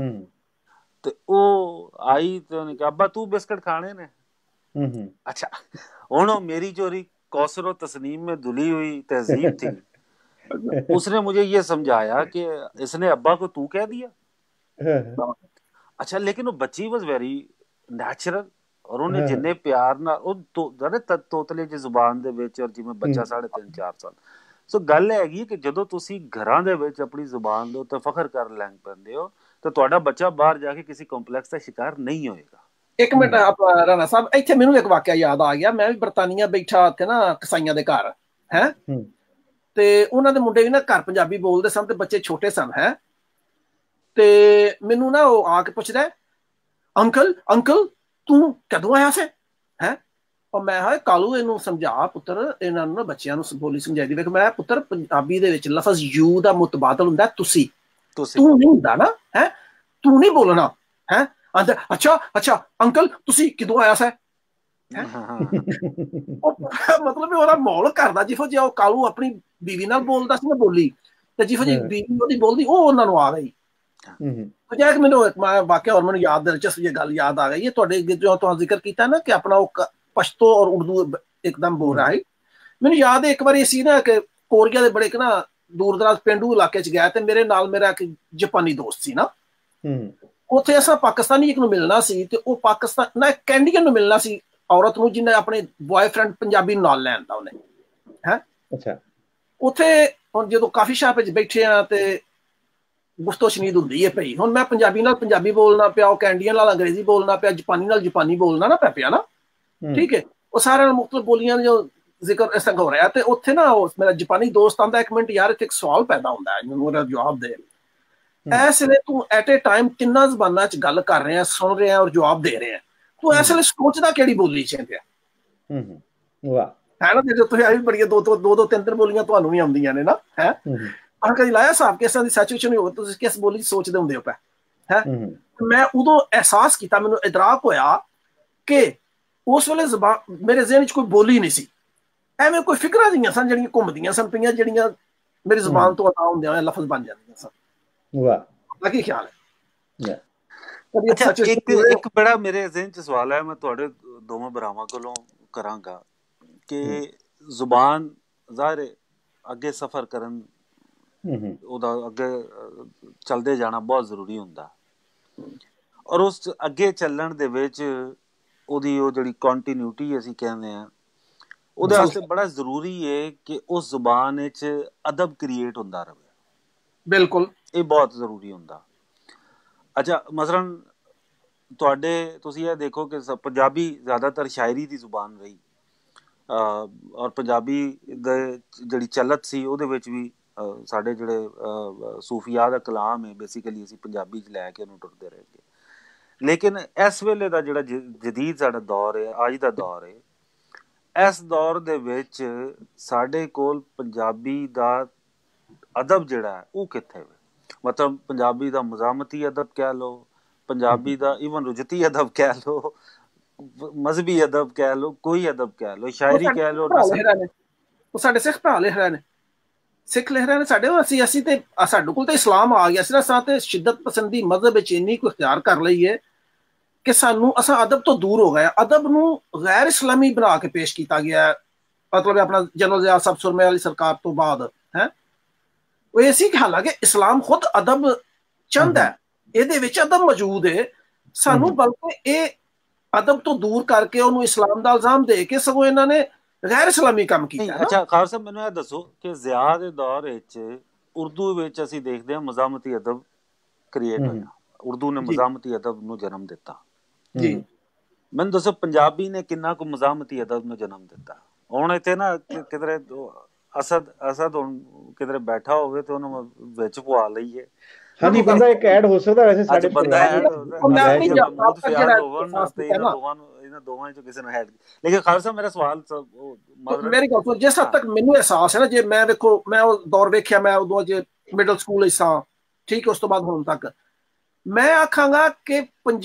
ਤੇ ਉਹ ਆਈ ਤੇ ਉਹਨੇ ਕਿਹਾ ਅੱਬਾ ਤੂੰ ਬਿਸਕਟ ਖਾਣੇ ਨੇ अच्छा ਹੁਣ मेरी चोरी कौसर और तस्नीम में धुली हुई तहजीब थी उसने मुझे ये समझाया कि इसने अब्बा को तू कह दिया अच्छा लेकिन वो बच्ची वाज वेरी नेचुरल और उन्हें जिन्ने प्यार ना ਤੋਤਲੇ ਜਿਹੀ ਜ਼ੁਬਾਨ ਦੇ ਵਿੱਚ ਔਰ ਜਿਵੇਂ ਬੱਚਾ 3.5 4 ਸਾਲ ਸੋ ਗੱਲ ਹੈਗੀ ਕਿ ਜਦੋਂ ਤੁਸੀਂ ਘਰਾਂ ਦੇ ਵਿੱਚ ਆਪਣੀ ਜ਼ੁਬਾਨ ਦੇ ਉੱਤੇ ਫਖਰ ਕਰਨ ਲੱਗ ਪੈਂਦੇ ਹੋ ਤਾਂ ਤੁਹਾਡਾ ਬੱਚਾ ਬਾਹਰ ਜਾ ਕੇ ਕਿਸੇ ਕੰਪਲੈਕਸ ਦਾ ਸ਼ਿਕਾਰ ਨਹੀਂ ਹੋਏਗਾ ਇੱਕ ਮਿੰਟ ਰਾਣਾ ਸਾਹਿਬ ਇੱਥੇ ਮੈਨੂੰ ਇੱਕ ਵਾਕਿਆ ਯਾਦ ਆ ਗਿਆ ਮੈਂ ਵੀ ਬਰਤਾਨੀਆ ਬੈਠਾ ਉੱਥੇ ਨਾ ਕਸਾਈਆਂ ਦੇ ਘਰ ਹੈ ਤੇ ਉਹਨਾਂ ਦੇ ਮੁੰਡੇ ਵੀ ਨਾ ਘਰ ਪੰਜਾਬੀ ਬੋਲਦੇ ਸਨ ਤੇ ਬੱਚੇ ਛੋਟੇ ਸਨ ਹੈ ਤੇ ਮੈਨੂੰ ਨਾ ਉਹ ਆ ਕੇ ਪੁੱਛਦਾ ਅੰਕਲ ਤੂੰ ਕਦੋਂ ਆਇਆ ਸੀ ਹੈ ਔਰ ਮੈਂ ਹਾਂ ਕਾਲੂ ਇਹਨੂੰ ਸਮਝਾ ਪੁੱਤਰ ਇਹਨਾਂ ਨੂੰ ਨਾ ਬੱਚਿਆਂ ਨੂੰ ਬੋਲੀ ਸਮਝਾਈ ਵੇਖ ਮੈਂ ਪੁੱਤਰ ਪੰਜਾਬੀ ਦੇ ਵਿੱਚ ਲਫ਼ਜ਼ ਯੂ ਦਾ ਮੁਤਬਾਦਲ ਹੁੰਦਾ ਤੁਸੀਂ ਤੂੰ ਨਹੀਂ ਹੁੰਦਾ ਨਾ ਹੈ ਤੂੰ ਨਹੀਂ ਬੋਲਣਾ ਹੈ ਆਂਦਾ ਅੱਛਾ ਅੰਕਲ ਤੁਸੀਂ ਕਿਦੋਂ ਆਇਆ ਸੈ ਮਤਲਬ ਉਹਦਾ ਮਾਹੌਲ ਕਰਦਾ ਜਿਹੋ ਜਿਹਾ ਉਹ ਕਾਲੂ ਆਪਣੀ ਬੀਵੀ ਨਾਲ ਬੋਲਦਾ ਸੀ ਨਾ ਬੋਲੀ ਤੇ ਜਿਹੋ ਜਿਹੀ ਬੀਵੀ ਉਹਦੀ ਬੋਲਦੀ ਉਹ ਉਹਨਾਂ ਨੂੰ ਆ ਗਈ ਜਾ ਕੇ ਮੈਨੂੰ ਵਾਕਿਆ ਔਰ ਮੈਨੂੰ ਯਾਦ ਦਿਲਚਸਪ ਜਿਹੀ ਗੱਲ ਯਾਦ ਆ ਗਈ ਹੈ ਤੁਹਾਡੇ ਜੋ ਤੁਸੀਂ ਜ਼ਿਕਰ ਕੀਤਾ ਨਾ ਕਿ ਆਪਣਾ ਉਹ ਪਸ਼ਤੋ ਔਰ ਉਰਦੂ ਇੱਕਦਮ ਬੋਲ ਰਿਹਾ ਹੈ ਮੈਨੂੰ ਯਾਦ ਹੈ ਇੱਕ ਵਾਰੀ ਸੀ ਨਾ ਕਿ ਕੋਰੀਆ ਦੇ ਬੜੇ ਇੱਕ ਨਾ ਦੂਰ ਦਰਾਜ਼ ਪੇਂਡੂ ਇਲਾਕੇ ਚ ਗਿਆ ਤੇ ਮੇਰੇ ਨਾਲ ਮੇਰਾ ਇੱਕ ਜਾਪਾਨੀ ਦੋਸਤ ਸੀ ਨਾ ਉੱਥੇ ਅਸਾਂ ਪਾਕਿਸਤਾਨੀ ਇੱਕ ਨੂੰ ਮਿਲਣਾ ਸੀ ਤੇ ਉਹ ਪਾਕਿਸਤਾਨ ਨਾ ਕੈਨੇਡੀਅਨ ਨੂੰ ਮਿਲਣਾ ਸੀ, ਔਰਤ ਨੂੰ, ਜਿਹਨੇ ਆਪਣੇ ਬॉयਫ੍ਰੈਂਡ ਪੰਜਾਬੀ ਨੂੰ ਨਾਲ ਲੈਣ ਦਾ ਉਹਨੇ ਹੈ। ਅੱਛਾ। ਉੱਥੇ ਹੁਣ ਜਦੋਂ ਕਾਫੀ ਸ਼ਾਪ ਵਿੱਚ ਬੈਠੇ ਆ ਤੇ ਗੁਫ਼ਤੋ ਸ਼ਨੀਦ ਹੁੰਦੀ ਹੈ ਪਈ। ਹੁਣ ਮੈਂ ਪੰਜਾਬੀ ਨਾਲ ਪੰਜਾਬੀ ਬੋਲਣਾ ਪਿਆ, ਉਹ ਕੈਨੇਡੀਅਨ ਨਾਲ ਅੰਗਰੇਜ਼ੀ ਬੋਲਣਾ ਪਿਆ, ਜਾਪਾਨੀ ਨਾਲ ਜਾਪਾਨੀ ਬੋਲਣਾ ਨਾ ਪਿਆ ਨਾ, ਠੀਕ ਹੈ। ਉਹ ਸਾਰਿਆਂ ਨਾਲ ਮੁਖਤਲਿਫ ਬੋਲੀਆਂ ਜੋ ਜ਼ਿਕਰ ਇਸ ਤਰ੍ਹਾਂ ਹੋ ਰਿਹਾ। ਤੇ ਉੱਥੇ ਨਾ ਉਹ ਮੇਰਾ ਜਾਪਾਨੀ ਦੋਸਤ ਆਂਦਾ, ਇੱਕ ਮਿੰਟ ਯਾਰ ਇੱਥੇ ਇੱਕ ਸਵਾਲ ਪੈਦਾ ਹੁੰਦਾ ਹੈ, ਮੈਨੂੰ ਉਹਦਾ ਜਵਾਬ ਦੇ। ਇਸ ਵੇਲੇ ਤੂੰ ਐਟ ਏ ਟਾਈਮ ਤਿੰਨਾਂ ਜ਼ਬਾਨਾਂ 'ਚ ਗੱਲ ਕਰ ਰਿਹਾ, ਸੁਣ ਰਿਹਾ ਔਰ ਜਵਾਬ ਦੇ ਰਿਹਾ, ਤੂੰ ਇਸ ਵੇਲੇ ਸੋਚਦਾ ਕਿਹੜੀ ਬੋਲੀ 'ਚ ਹੈ? ਵਾਹ, ਹੈ ਨਾ। ਜੇ ਤੁਸੀਂ ਆਈ ਬੜੀਆਂ ਦੋ ਤਿੰਨ ਬੋਲੀਆਂ ਤੁਹਾਨੂੰ ਵੀ ਆਉਂਦੀਆਂ ਨੇ ਨਾ, ਹੈ। ਆਹ ਕਦੀ ਲਾਇਆ ਹਿਸਾਬ ਕਿਸ ਤਰ੍ਹਾਂ ਦੀ ਸਿਚੁਏਸ਼ਨ ਹੋਵੇ, ਤੁਸੀਂ ਕਿਸ ਬੋਲੀ 'ਚ ਸੋਚਦੇ ਹੁੰਦੇ ਹੋ ਪੈ ਹੈ। ਮੈਂ ਉਦੋਂ ਅਹਿਸਾਸ ਕੀਤਾ, ਮੈਨੂੰ ਇਦਰਾਕ ਹੋਇਆ ਕਿ ਉਸ ਵੇਲੇ ਜ਼ਬਾਨ ਮੇਰੇ ਜ਼ਿਹਨ 'ਚ ਕੋਈ ਬੋਲੀ ਨਹੀਂ ਸੀ, ਐਵੇਂ ਕੋਈ ਫਿਕਰਾਂ ਜਿਹੀਆਂ ਸਨ ਜਿਹੜੀਆਂ ਘੁੰਮਦੀਆਂ ਸਨ ਪਈਆਂ, ਜਿਹੜੀਆਂ ਮੇਰੀ ਜ਼ਬਾਨ ਤੋਂ ਅਦਾ ਹੁੰਦਿਆਂ ਹੋਇਆ ਲਫ਼ਜ਼ ਬਣ ਜਾਂਦੀਆਂ ਸਨ। ਵਾਹ, ਦਾ ਕੀ ਖਿਆਲ ਹੈ? ਅੱਛਾ, ਇੱਕ ਬੜਾ ਮੇਰੇ ਜ਼ਿਹਨ 'ਚ ਸਵਾਲ ਹੈ, ਮੈਂ ਤੁਹਾਡੇ ਦੋਵਾਂ ਭਰਾਵਾਂ ਕੋਲੋਂ ਕਰਾਂਗਾ ਕਿ ਜ਼ੁਬਾਨ ਜ਼ਾਹਿਰ ਅੱਗੇ ਸਫ਼ਰ ਕਰਨ, ਉਹਦਾ ਅੱਗੇ ਚੱਲਦੇ ਜਾਣਾ ਬਹੁਤ ਜ਼ਰੂਰੀ ਹੁੰਦਾ, ਔਰ ਉਸ ਅੱਗੇ ਚੱਲਣ ਦੇ ਵਿੱਚ ਉਹਦੀ ਉਹ ਜਿਹੜੀ ਕੰਟੀਨਿਊਟੀ ਅਸੀਂ ਕਹਿੰਦੇ ਹਾਂ, ਉਹਦੇ ਵਾਸਤੇ ਬੜਾ ਜ਼ਰੂਰੀ ਹੈ ਕਿ ਉਸ ਜ਼ੁਬਾਨ ਵਿੱਚ ਅਦਬ ਕ੍ਰੀਏਟ ਹੁੰਦਾ ਰਹੇ। ਬਿਲਕੁਲ, ਇਹ ਬਹੁਤ ਜ਼ਰੂਰੀ ਹੁੰਦਾ। ਅੱਛਾ, ਮਸਲਨ ਤੁਸੀਂ ਇਹ ਦੇਖੋ ਕਿ ਪੰਜਾਬੀ ਜ਼ਿਆਦਾਤਰ ਸ਼ਾਇਰੀ ਦੀ ਜ਼ੁਬਾਨ ਰਹੀ, ਔਰ ਪੰਜਾਬੀ ਦੇ ਜਿਹੜੀ ਚਲਤ ਸੀ ਉਹਦੇ ਵਿੱਚ ਵੀ ਸਾਡੇ ਜਿਹੜੇ ਸੂਫੀਆ ਦਾ ਕਲਾਮ ਹੈ, ਬੇਸਿਕਲੀ ਅਸੀਂ ਪੰਜਾਬੀ 'ਚ ਲੈ ਕੇ ਉਹਨੂੰ ਟੁਰਦੇ ਰਹੇਗੇ। ਲੇਕਿਨ ਇਸ ਵੇਲੇ ਦਾ ਜਿਹੜਾ ਜਦੀਦ ਸਾਡਾ ਦੌਰ ਹੈ, ਅੱਜ ਦਾ ਦੌਰ ਹੈ, ਇਸ ਦੌਰ ਦੇ ਵਿੱਚ ਸਾਡੇ ਕੋਲ ਪੰਜਾਬੀ ਦਾ ਅਦਬ ਜਿਹੜਾ ਹੈ ਉਹ ਕਿੱਥੇ ਵੇ? ਮਤਲਬ ਪੰਜਾਬੀ ਦਾ ਮਜ਼ਾਮਤੀ ਅਦਬ ਕਹਿ ਲਓ, ਪੰਜਾਬੀ ਦਾ ਈਵਨ ਰੁਜਤੀ ਅਦਬ ਕਹਿ ਲਓ, ਮਜ਼ਹਬੀ ਅਦਬ ਕਹਿ ਲਓ, ਕੋਈ ਅਦਬ ਕਹਿ ਲਓ, ਸ਼ਾਇਰੀ ਕਹਿ ਲਓ, ਉਹ ਸਾਡੇ ਸਿੱਖ ਭਰਾ ਲਿਖ ਰਹੇ ਨੇ, ਸਿੱਖ ਲਿਖ ਰਹੇ ਨੇ ਸਾਡੇ। ਅਸੀਂ ਤੇ ਸਾਡੇ ਕੋਲ ਤਾਂ ਇਸਲਾਮ ਆ ਗਿਆ ਸੀ ਨਾ, ਅਸਾਂ ਤੇ ਸ਼ਿੱਦਤ ਪਸੰਦੀ ਮਜ਼ਹਬ ਵਿੱਚ ਇੰਨੀ ਕੁ ਇਖਤਿਆਰ ਕਰ ਲਈ ਹੈ ਕਿ ਸਾਨੂੰ ਅਸਾਂ ਅਦਬ ਤੋਂ ਦੂਰ ਹੋ ਗਏ। ਅਦਬ ਨੂੰ ਗੈਰ ਇਸਲਾਮੀ ਬਣਾ ਕੇ ਪੇਸ਼ ਕੀਤਾ ਗਿਆ, ਮਤਲਬ ਆਪਣਾ ਜਨਰਲ ਜ਼ਿਆ ਸਾਹਿਬ ਸੁਰਮੇ ਵਾਲੀ ਸਰਕਾਰ ਤੋਂ ਬਾਅਦ ਹੈ। ਉਹ ਇਹ ਸੀ ਕਿ ਹਾਲਾਂਕਿ ਇਸਲਾਮ ਖੁਦ ਅਦਬ ਚਾਹੁੰਦਾ ਹੈ, ਇਹਦੇ ਵਿੱਚ ਅਦਬ ਮੌਜੂਦ ਹੈ, ਸਾਨੂੰ ਬਲਕਿ ਇਹ ਅਦਬ ਤੋਂ ਦੂਰ ਕਰਕੇ ਉਹਨੂੰ ਇਸਲਾਮ ਦਾ ਇਲਜ਼ਾਮ ਦੇ ਕੇ ਸਗੋਂ ਇਹਨਾਂ ਨੇ ਗੈਰ ਇਸਲਾਮੀ ਕੰਮ ਕੀਤਾ। ਅੱਛਾ ਖਾਲਸਾ ਸਾਹਿਬ, ਮੈਨੂੰ ਇਹ ਦੱਸੋ ਕਿ ਜ਼ਿਆ ਦੇ ਦੌਰ ਵਿੱਚ ਉਰਦੂ ਵਿੱਚ ਅਸੀਂ ਦੇਖਦੇ ਹਾਂ ਮਜ਼ਾਮਤੀ ਅਦਬ ਕ੍ਰੀਏਟ ਹੋਇਆ, ਉਰਦੂ ਨੇ ਮਜ਼ਾਮਤੀ ਅਦਬ ਨੂੰ ਜਨਮ ਦਿੱਤਾ ਜੀ। ਮੈਨੂੰ ਦੱਸੋ ਪੰਜਾਬੀ ਨੇ ਕਿੰਨਾ ਕੁ ਮਜ਼ਾਮਤੀ ਅਦਬ ਨੂੰ ਜਨਮ ਦਿੱਤਾ? ਹੁਣ ਇੱਥੇ ਨਾ ਕਿਧਰੇ ਅਸਦ ਹੁਣ ਕਿਧਰੇ ਬੈਠਾ ਹੋਵੇ ਤੇ ਉਹਨੂੰ ਵਿੱਚ ਪਵਾ ਲਈਏ। ਹਾਂਜੀ, ਬੰਦਾ ਇੱਕ ਐਡ ਹੋ ਸਕਦਾ ਵੈਸੇ ਸਾਡੇ ਬੰਦਾ ਐਡ ਮਹਮੂਦ ਫਿਆਜ਼ ਹੋਵਣ ਤੇ ਇਹਨਾਂ ਦੋਵਾਂ ਚੋਂ ਕਿਸੇ ਨੂੰ ਐਡ। ਲੇਕਿਨ ਖਾਲਸਾ ਮੇਰਾ ਸਵਾਲ ਮੇਰੀ ਗੱਲ ਸੁਣ, ਜਿਸ ਹੱਦ ਤੱਕ ਮੈਨੂੰ ਅਹਿਸਾਸ ਹੈ ਨਾ, ਜੇ ਮੈਂ ਵੇਖੋ ਮੈਂ ਉਹ ਦੌਰ ਵੇਖਿਆ, ਮੈਂ ਉਦੋਂ ਜੇ ਮਿਡਲ ਸਕੂਲ ਵਿੱਚ ਸਾਂ, ਠੀਕ, ਉਸ ਤੋਂ ਬਾਅਦ ਹੁਣ ਤੱਕ ਮੈਂ ਆਖਾਂਗਾ ਕਿ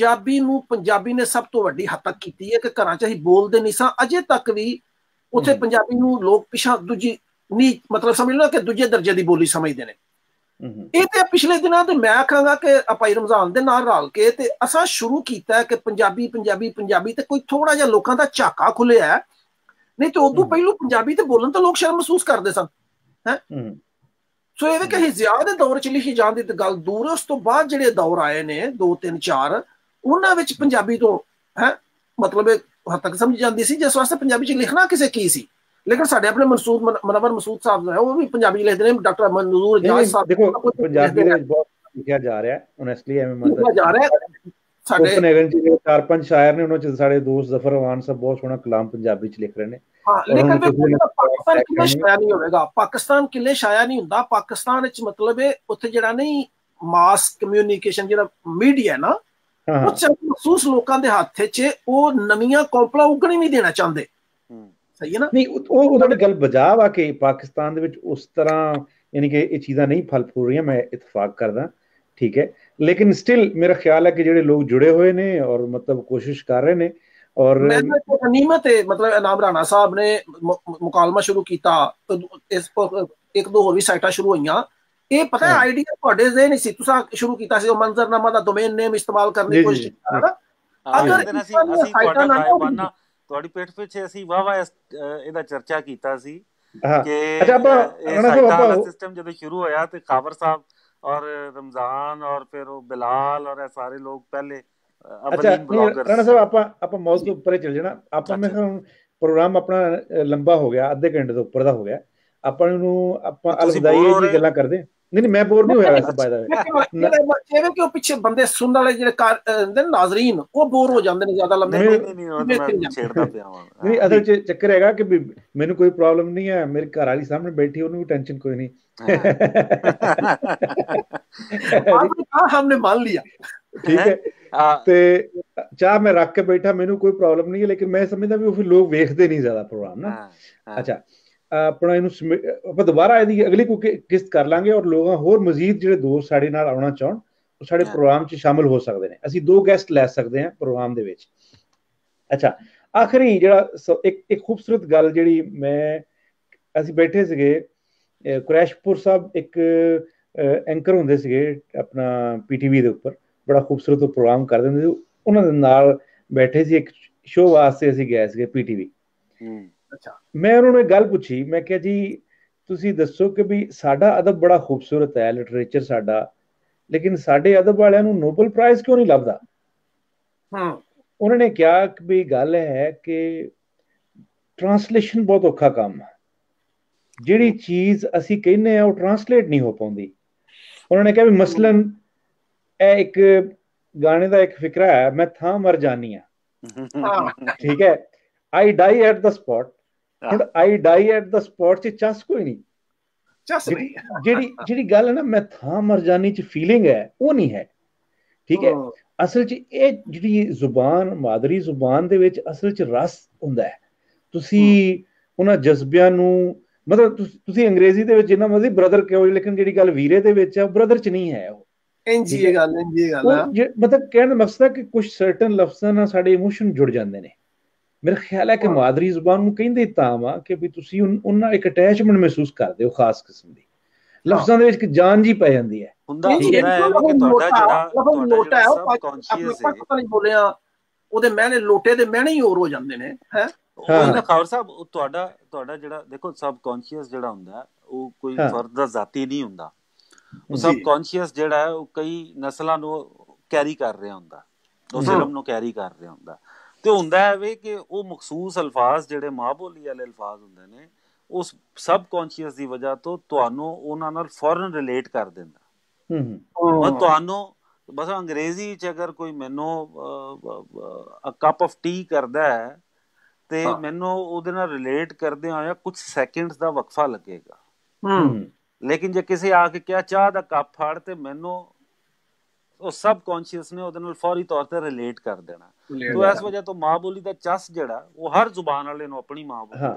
ਪੰਜਾਬੀ ਨੇ ਸਭ ਤੋਂ ਵੱਡੀ ਹੱਦ ਤੱਕ ਕੀਤੀ ਹੈ ਕਿ ਘਰਾਂ 'ਚ ਅਸੀਂ ਬੋਲਦੇ ਨਹੀਂ ਸਾਂ, ਅਜੇ ਤੱਕ ਵੀ ਉੱਥੇ ਪੰਜਾਬੀ ਨੂੰ ਲੋਕ ਪਿਛਾਂ ਦੂਜੀ ਨਹੀਂ, ਮਤਲਬ ਸਮਝ ਲਓ ਕਿ ਦੂਜੇ ਦਰਜੇ ਦੀ ਬੋਲੀ ਸਮਝਦੇ ਨੇ। ਇਹ ਤੇ ਪਿਛਲੇ ਦਿਨਾਂ ਤੇ ਮੈਂ ਆਖਾਂਗਾ ਕਿ ਭਾਈ ਰਮਜ਼ਾਨ ਦੇ ਨਾਲ ਰਲ ਕੇ ਤੇ ਅਸਾਂ ਸ਼ੁਰੂ ਕੀਤਾ ਕਿ ਪੰਜਾਬੀ ਤੇ ਕੋਈ ਥੋੜਾ ਜਿਹਾ ਲੋਕਾਂ ਦਾ ਝਾਕਾ ਖੁੱਲਿਆ, ਨਹੀਂ ਤੇ ਉਦੋਂ ਪਹਿਲੋਂ ਪੰਜਾਬੀ ਤੇ ਬੋਲਣ ਤਾਂ ਲੋਕ ਸ਼ਰਮ ਮਹਿਸੂਸ ਕਰਦੇ ਸਨ ਹੈ। ਸੋ ਇਹ ਕਿ ਜ਼ਿਆ ਦੇ ਦੌਰ 'ਚ ਲਿਖੀ ਜਾਣ ਦੀ ਤੇ ਗੱਲ ਦੂਰ ਹੈ, ਉਸ ਤੋਂ ਬਾਅਦ ਜਿਹੜੇ ਦੌਰ ਆਏ ਨੇ 2 3 4 ਉਹਨਾਂ ਵਿੱਚ ਪੰਜਾਬੀ ਤੋਂ ਹੈ ਮਤਲਬ ਹੱਦ ਤੱਕ ਸਮਝ ਜਾਂਦੀ ਸੀ, ਜਿਸ ਵਾਸਤੇ ਪੰਜਾਬੀ 'ਚ ਲਿਖਣਾ ਕਿਸੇ ਕੀ ਸੀ। ਲੇਕਿਨ ਸਾਡੇ ਆਪਣੇ ਮਨਵਰ ਮਸੂਦ ਸਾਹਿਬ ਜੋ ਹੈ ਉਹ ਵੀ ਪੰਜਾਬੀ ਲਿਖਦੇ ਨੇ, ਡਾਕਟਰ ਮਨਜ਼ੂਰ ਜਾਜ ਸਾਹਿਬ, ਦੇਖੋ ਪੰਜਾਬੀ ਦੇ ਵਿੱਚ ਬਹੁਤ ਲਿਖਿਆ ਜਾ ਰਿਹਾ ਓਨੈਸਟਲੀ, ਐਵੇਂ ਲਿਖਿਆ ਜਾ ਰਿਹਾ। ਸਾਡੇ 4-5 ਸ਼ਾਇਰ ਨੇ, ਉਹਨਾਂ 'ਚ ਸਾਡੇ ਦੋਸਤ ਜ਼ਫਰ ਅਵਾਨ ਸਾਹਿਬ ਬਹੁਤ ਸੋਹਣਾ ਕਲਾਮ ਪੰਜਾਬੀ 'ਚ ਲਿਖ ਰਹੇ ਨੇ। ਲੇਕਿਨ ਪਾਕਿਸਤਾਨ ਕਿਲੇ ਛਾਇਆ ਨਹੀਂ ਹੋਵੇਗਾ, ਪਾਕਿਸਤਾਨ ਕਿਲੇ ਛਾਇਆ ਨਹੀਂ ਹੁੰਦਾ। ਪਾਕਿਸਤਾਨ ਵਿੱਚ ਮਤਲਬ ਹੈ ਉੱਥੇ ਜਿਹੜਾ ਨਹੀਂ ਮਾਸ ਕਮਿਊਨੀਕੇਸ਼ਨ ਜਿਹੜਾ ਮੀਡੀਆ ਨਾ, ਉਹ ਮਖਸੂਸ ਲੋਕਾਂ ਦੇ ਹੱਥ 'ਚ ਉਹ ਨਵੀਆਂ ਕੌਂਪਲਾਂ ਉਗਣ ਨਹੀਂ ਦੇਣਾ ਚਾਹੁੰਦੇ। ਸਹੀ ਹੈ ਨਾ? ਨਹੀਂ, ਉਹ ਤੁਹਾਡੀ ਗੱਲ ਬਜਾ ਵਾ ਕਿ ਪਾਕਿਸਤਾਨ ਦੇ ਵਿੱਚ ਉਸ ਤਰ੍ਹਾਂ ਯਾਨੀ ਕਿ ਇਹ ਚੀਜ਼ਾਂ ਨਹੀਂ ਫਲ ਫੂਲ ਰਹੀਆਂ, ਮੈਂ ਇਤਫਾਕ ਕਰਦਾ, ਠੀਕ ਹੈ। ਲੇਕਿਨ ਸਟਿਲ ਮੇਰਾ ਖਿਆਲ ਹੈ ਕਿ ਜਿਹੜੇ ਲੋਕ ਜੁੜੇ ਹੋਏ ਨੇ ਔਰ ਮਤਲਬ ਕੋਸ਼ਿਸ਼ ਕਰ ਰਹੇ ਨੇ। ਔਰ ਨੀਮਤ ਹੈ, ਮਤਲਬ ਇਨਾਮ ਰਾਣਾ ਸਾਹਿਬ ਨੇ ਮੁਕਾਲਮਾ ਸ਼ੁਰੂ ਕੀਤਾ, ਇਸ 1-2 ਹੋਰ ਵੀ ਸਾਈਟਾਂ ਸ਼ੁਰੂ ਹੋਈਆਂ। ਇਹ ਪਤਾ ਹੈ ਆਈਡੀਆ ਤੁਹਾਡੇ ਜ਼ਿਹਨ ਨਹੀਂ ਸੀ, ਤੁਸੀਂ ਸ਼ੁਰੂ ਕੀਤਾ ਸੀ ਉਹ ਮੰਜ਼ਰਨਾਮਾ ਦਾ ਡੋਮੇਨ ਨੇਮ ਇਸਤੇਮਾਲ ਕਰਨ ਦੀ ਕੋਸ਼ਿਸ਼ ਕੀਤੀ ਨਾ। ਅਗਰ ਅਸੀਂ ਤੁਹਾਡੀ ਪਿੱਠ ਪਿੱਛੇ ਅਸੀਂ ਵਾਹ ਇਹਦਾ ਚਰਚਾ ਕੀਤਾ ਸੀ ਕਿ ਇਹ ਸਾਈਟਾਂ ਵਾਲਾ ਸਿਸਟਮ ਜਦੋਂ ਸ਼ੁਰੂ ਹੋਇਆ ਤੇ ਖਾਬਰ ਸਾਹਿਬ और रमजान और फिर वो बिलाल और सारे लोग पहले अच्छा नहीं राणा साहब ਆਪਾਂ ਮੌਜੂ ਉੱਪਰ ਚਲ ਜਾਣਾ ਆਪਾਂ ਮੈਂ ਪ੍ਰੋਗਰਾਮ ਆਪਣਾ ਲੰਬਾ ਹੋ ਗਿਆ ਅੱਧੇ ਘੰਟੇ ਤੋਂ ਉੱਪਰ ਦਾ ਹੋ ਗਿਆ ਆਪਾਂ ਨੂੰ ਆਪਾਂ ਅਲਵਿਦਾਈ ਜੀ ਗੱਲਾਂ ਕਰਦੇ ਨਹੀਂ ਮੈਂ ਬੋਰ ਨਹੀਂ ਹੋਇਆ ਵੈਸੇ ਬਾਇਦਾ ਜਿਵੇਂ ਕਿ ਉਹ ਪਿੱਛੇ ਬੰਦੇ ਸੁਣਨ ਵਾਲੇ ਜਿਹੜੇ ਨਾਜ਼ਰੀਨ ਉਹ ਬੋਰ ਹੋ ਜਾਂਦੇ ਨੇ ਜ਼ਿਆਦਾ ਲੰਬੇ ਨਹੀਂ ਛੇੜਦਾ ਪਿਆ ਨਹੀਂ ਅਸਲ ਚ ਚੱਕਰ ਹੈਗਾ ਕਿ ਮੈਨੂੰ ਕੋਈ ਪ੍ਰੋਬਲਮ ਨਹੀਂ ਹੈ ਮੇਰੇ ਘਰ ਵਾਲੀ ਸਾਹਮਣੇ ਬੈਠੀ ਉਹਨੂੰ ਵੀ ਟੈਨਸ਼ਨ ਕੋਈ ਨਹੀਂ हमने मान लिया ठीक है ਤੇ ਚਾਹ ਮੈਂ ਰੱਖ ਕੇ ਬੈਠਾ ਮੈਨੂੰ ਕੋਈ ਪ੍ਰੋਬਲਮ ਨਹੀਂ ਹੈ ਲੇਕਿਨ ਮੈਂ ਸਮਝਦਾ ਵੀ ਉਹ ਫਿਰ ਲੋਕ ਵੇਖਦੇ ਨਹੀਂ ਜ਼ਿਆਦਾ ਪ੍ਰੋਗਰਾਮ ਨਾ ਅੱਛਾ ਆਪਣਾ ਇਹਨੂੰ ਆਪਾਂ ਦੁਬਾਰਾ ਇਹਦੀ ਅਗਲੀ ਕੋਈ ਕਿਸ਼ਤ ਕਰ ਲਾਂਗੇ ਔਰ ਲੋਕਾਂ ਹੋਰ ਮਜ਼ੀਦ ਜਿਹੜੇ ਦੋਸਤ ਸਾਡੇ ਨਾਲ ਆਉਣਾ ਚਾਹਣ ਉਹ ਸਾਡੇ ਪ੍ਰੋਗਰਾਮ 'ਚ ਸ਼ਾਮਿਲ ਹੋ ਸਕਦੇ ਨੇ ਅਸੀਂ 2 ਗੈਸਟ ਲੈ ਸਕਦੇ ਹਾਂ ਪ੍ਰੋਗਰਾਮ ਦੇ ਵਿੱਚ ਅੱਛਾ ਆਖਰੀ ਜਿਹੜਾ ਇੱਕ ਖੂਬਸੂਰਤ ਗੱਲ ਜਿਹੜੀ ਅਸੀਂ ਬੈਠੇ ਸੀਗੇ ਕੁਰੈਸ਼ਪੁਰ ਸਾਹਿਬ ਇੱਕ ਐਂਕਰ ਹੁੰਦੇ ਸੀਗੇ ਆਪਣਾ PTV ਦੇ ਉੱਪਰ ਬੜਾ ਖੂਬਸੂਰਤ ਪ੍ਰੋਗਰਾਮ ਕਰਦੇ ਹੁੰਦੇ ਸੀ ਉਹਨਾਂ ਦੇ ਨਾਲ ਬੈਠੇ ਸੀ ਇੱਕ ਸ਼ੋਅ ਵਾਸਤੇ ਅਸੀਂ ਗਏ ਸੀਗੇ PTV ਅੱਛਾ ਮੈਂ ਉਹਨਾਂ ਨੂੰ ਇੱਕ ਗੱਲ ਪੁੱਛੀ ਮੈਂ ਕਿਹਾ ਜੀ ਤੁਸੀਂ ਦੱਸੋ ਕਿ ਵੀ ਸਾਡਾ ਅਦਬ ਬੜਾ ਖੂਬਸੂਰਤ ਹੈ ਲਿਟਰੇਚਰ ਸਾਡਾ ਲੇਕਿਨ ਸਾਡੇ ਅਦਬ ਵਾਲਿਆਂ ਨੂੰ ਨੋਬਲ ਪ੍ਰਾਈਜ਼ ਕਿਉਂ ਨਹੀਂ ਲੱਭਦਾ ਉਹਨਾਂ ਨੇ ਕਿਹਾ ਕਿ ਵੀ ਗੱਲ ਹੈ ਕਿ ਟਰਾਂਸਲੇਸ਼ਨ ਬਹੁਤ ਔਖਾ ਕੰਮ ਹੈ ਜਿਹੜੀ ਚੀਜ਼ ਅਸੀਂ ਕਹਿੰਦੇ ਆ ਉਹ ਟਰਾਂਸਲੇਟ ਨਹੀਂ ਹੋ ਪਾਉਂਦੀ ਉਹਨਾਂ ਨੇ ਕਿਹਾ ਵੀ ਮਸਲਨ ਇਹ ਇੱਕ ਗਾਣੇ ਦਾ ਇੱਕ ਫਿਕਰਾ ਹੈ ਮੈਂ ਥਾਂ ਮਰ ਜਾਨੀ ਆ ਠੀਕ ਹੈ ਆਈ ਡਾਈ ਐਟ ਦਾ ਸਪੌਟ ਹੁਣ ਆਈ ਡਾਈ ਐਟ ਦਾ ਸਪੌਟ ਚ ਚੱਸ ਕੋਈ ਨਹੀਂ ਜਿਹੜੀ ਗੱਲ ਹੈ ਨਾ ਮੈਂ ਥਾਂ ਮਰ ਜਾਨੀ ਚ ਫੀਲਿੰਗ ਹੈ ਉਹ ਨਹੀਂ ਹੈ ਠੀਕ ਹੈ ਅਸਲ ਚ ਇਹ ਜਿਹੜੀ ਜ਼ੁਬਾਨ ਮਾਦਰੀ ਜ਼ੁਬਾਨ ਦੇ ਵਿੱਚ ਅਸਲ ਚ ਰਸ ਹੁੰਦਾ ਹੈ ਤੁਸੀਂ ਉਹਨਾਂ ਜਜ਼ਬਿਆਂ ਨੂੰ ਮਤਲਬ ਤੁਸੀਂ ਅੰਗਰੇਜ਼ੀ ਦੇ ਵਿੱਚ ਜਿੰਨਾ ਮਰਜ਼ੀ ਬ੍ਰਦਰ ਕਹੋ ਲੇਕਿਨ ਜਿਹੜੀ ਗੱਲ ਵੀਰੇ ਦੇ ਵਿੱਚ ਹੈ ਉਹ ਬ੍ਰਦਰ ਚ ਨਹੀਂ ਹੈ ਉਹ ਮਤਲਬ ਕਹਿਣ ਦਾ ਮਕਸਦ ਹੈ ਕਿ ਕੁਝ ਸਰਟਨ ਲਫ਼ਜ਼ਾਂ ਨਾਲ ਸਾਡੇ ਇਮੋਸ਼ਨ ਜੁੜ ਜਾਂਦੇ ਨੇ ਮੇਰਾ ਖਿਆਲ ਹੈ ਕਿ ਮਾਦਰੀ ਜ਼ੁਬਾਨ ਨੂੰ ਕਹਿੰਦੇ ਤਾਂ ਵਾ ਕਿ ਵੀ ਤੁਸੀਂ ਉਹਨਾਂ ਇੱਕ ਅਟੈਚਮੈਂਟ ਮਹਿਸੂਸ ਕਰਦੇ ਹੋ ਖਾਸ ਕਿਸਮ ਦੀ ਲਫ਼ਜ਼ਾਂ ਦੇ ਵਿੱਚ ਇੱਕ ਜਾਨ ਜੀ ਪੈ ਜਾਂਦੀ ਹੈ ਉਹਦੇ ਮਹਿਣੇ ਲੋਟੇ ਦੇ ਮਹਿਣੇ ਹੀ ਹੋਰ ਹੋ ਜਾਂਦੇ ਨੇ ਹੈ ਖਾਵਰ ਸਾਹਿਬ ਤੁਹਾਡਾ ਜਿਹੜਾ ਦੇਖੋ ਸਬਕੌਂਸ਼ੀਅਸ ਜਿਹੜਾ ਹੁੰਦਾ ਉਹ ਕੋਈ ਫਰਦ ਦਾ ਜ਼ਾਤੀ ਨਹੀਂ ਹੁੰਦਾ ਉਹ ਸਬਕੌਂਸ਼ੀਅਸ ਜਿਹੜਾ ਹੈ ਉਹ ਕਈ ਨਸਲਾਂ ਨੂੰ ਕੈਰੀ ਕਰ ਰਿਹਾ ਹੁੰਦਾ ਉਸ ਇਲਮ ਨੂੰ ਕੈਰੀ ਕਰ ਰਿਹਾ ਹੁੰਦਾ ਤੇ ਹੁੰਦਾ ਹੈ ਵੇ ਕਿ ਉਹ ਮਖਸੂਸ ਅਲਫਾਜ਼ ਜਿਹੜੇ ਮਾਂ ਬੋਲੀ ਵਾਲੇ ਅਲਫਾਜ਼ ਹੁੰਦੇ ਨੇ ਉਸ ਸਬਕੌਂਸ਼ੀਅਸ ਦੀ ਵਜ੍ਹਾ ਤੋਂ ਤੁਹਾਨੂੰ ਉਹਨਾਂ ਨਾਲ ਫੌਰਨ ਰਿਲੇਟ ਕਰ ਦਿੰਦਾ ਤੁਹਾਨੂੰ ਬਸ ਅੰਗਰੇਜ਼ੀ ਚ ਅਗਰ ਕੋਈ ਮੈਨੂੰ ਕੱਪ ਆਫ ਟੀ ਕਰਦਾ ਹੈ ਤੇ ਮੈਨੂੰ ਉਹਦੇ ਨਾਲ ਰਿਲੇਟ ਕਰਦੇ ਹੋਇਆ ਕੁਝ ਸੈਕਿੰਡਸ ਦਾ ਵਕਫਾ ਲੱਗੇਗਾ ਲੇਕਿਨ ਜੇ ਕਿਸੇ ਆ ਕੇ ਕਿਹਾ ਚਾਹ ਦਾ ਕੱਪ ਫੜ ਤੇ ਮੈਨੂੰ ਉਹ ਸਬ ਕੌਨਸ਼ੀਅਸ ਨੇ ਉਹਦੇ ਨਾਲ ਫੌਰੀ ਤੌਰ ਤੇ ਰਿਲੇਟ ਕਰ ਦੇਣਾ ਤੋ ਇਸ ਵਜ੍ਹਾ ਤੋਂ ਮਾਂ ਬੋਲੀ ਦਾ ਚਸ ਜਿਹੜਾ ਉਹ ਹਰ ਜ਼ੁਬਾਨ ਵਾਲੇ ਨੂੰ ਆਪਣੀ ਮਾਂ ਬੋਲੀ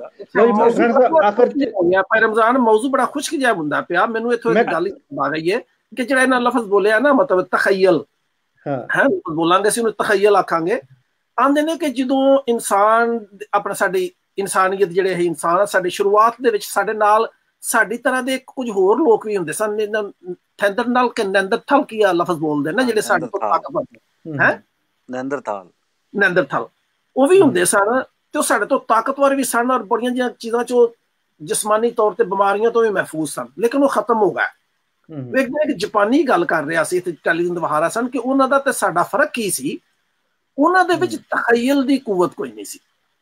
ਦਾ ਰਮਜ਼ਾਨ ਮੌਜੂ ਬੜਾ ਖੁਸ਼ਕ ਜਿਹਾ ਹੁੰਦਾ ਪਿਆ ਮੈਨੂੰ ਇੱਥੋਂ ਇੱਕ ਗੱਲ ਆ ਗਈ ਹੈ ਕਿ ਜਿਹੜਾ ਇਹਨਾਂ ਲਫ਼ਜ਼ ਬੋਲਿਆ ਨਾ ਮਤਲਬ ਤਖਯਲ ਹੈ ਬੋਲਾਂਗੇ ਅਸੀਂ ਉਹਨੂੰ ਤਖਯਲ ਆਖਾਂਗੇ ਆਂਦੇ ਨੇ ਕਿ ਜਦੋਂ ਇਨਸਾਨ ਆਪਣਾ ਸਾਡੀ ਇਨਸਾਨੀਅਤ ਜਿਹੜੇ ਇਹ ਇਨਸਾਨ ਸਾਡੀ ਸ਼ੁਰੂਆਤ ਦੇ ਵਿੱਚ ਸਾਡੇ ਨਾਲ ਸਾਡੀ ਤਰ੍ਹਾਂ ਦੇ ਕੁਝ ਹੋਰ ਲੋਕ ਵੀ ਹੁੰਦੇ ਸਨ ਥੈਂਦਰ ਨਾਲ ਕਿ ਨੈਂਦਰਥਲ ਕੀ ਆ ਲਫ਼ਜ਼ ਬੋਲਦੇ ਨਾ ਜਿਹੜੇ ਸਾਡੇ ਤੋਂ ਤਾਕਤਵਰ ਹੈ ਨੈਂਦਰਥਲ ਉਹ ਵੀ ਹੁੰਦੇ ਸਨ ਤੇ ਉਹ ਸਾਡੇ ਤੋਂ ਤਾਕਤਵਰ ਵੀ ਸਨ ਔਰ ਬੜੀਆਂ ਜਿਹੀਆਂ ਚੀਜ਼ਾਂ ਚ ਜਿਸਮਾਨੀ ਤੌਰ ਤੇ ਬਿਮਾਰੀਆਂ ਤੋਂ ਵੀ ਮਹਿਫੂਜ਼ ਸਨ ਲੇਕਿਨ ਉਹ ਖਤਮ ਹੋ ਗਏ ਵੇਖਦੇ ਇੱਕ ਜਾਪਾਨੀ ਗੱਲ ਕਰ ਰਿਹਾ ਸੀ ਤੇ ਟੈਲੀਵਿਜ਼ਨ ਦਿਖਾ ਰਿਹਾ ਸਨ ਕਿ ਉਹਨਾਂ ਦਾ ਤੇ ਸਾਡਾ ਫਰਕ ਕੀ ਸੀ ਉਹਨਾਂ ਦੇ ਵਿੱਚ ਤਖਯਲ ਦੀ ਕੁਵਤ ਕੋਈ ਨਹੀਂ ਸੀ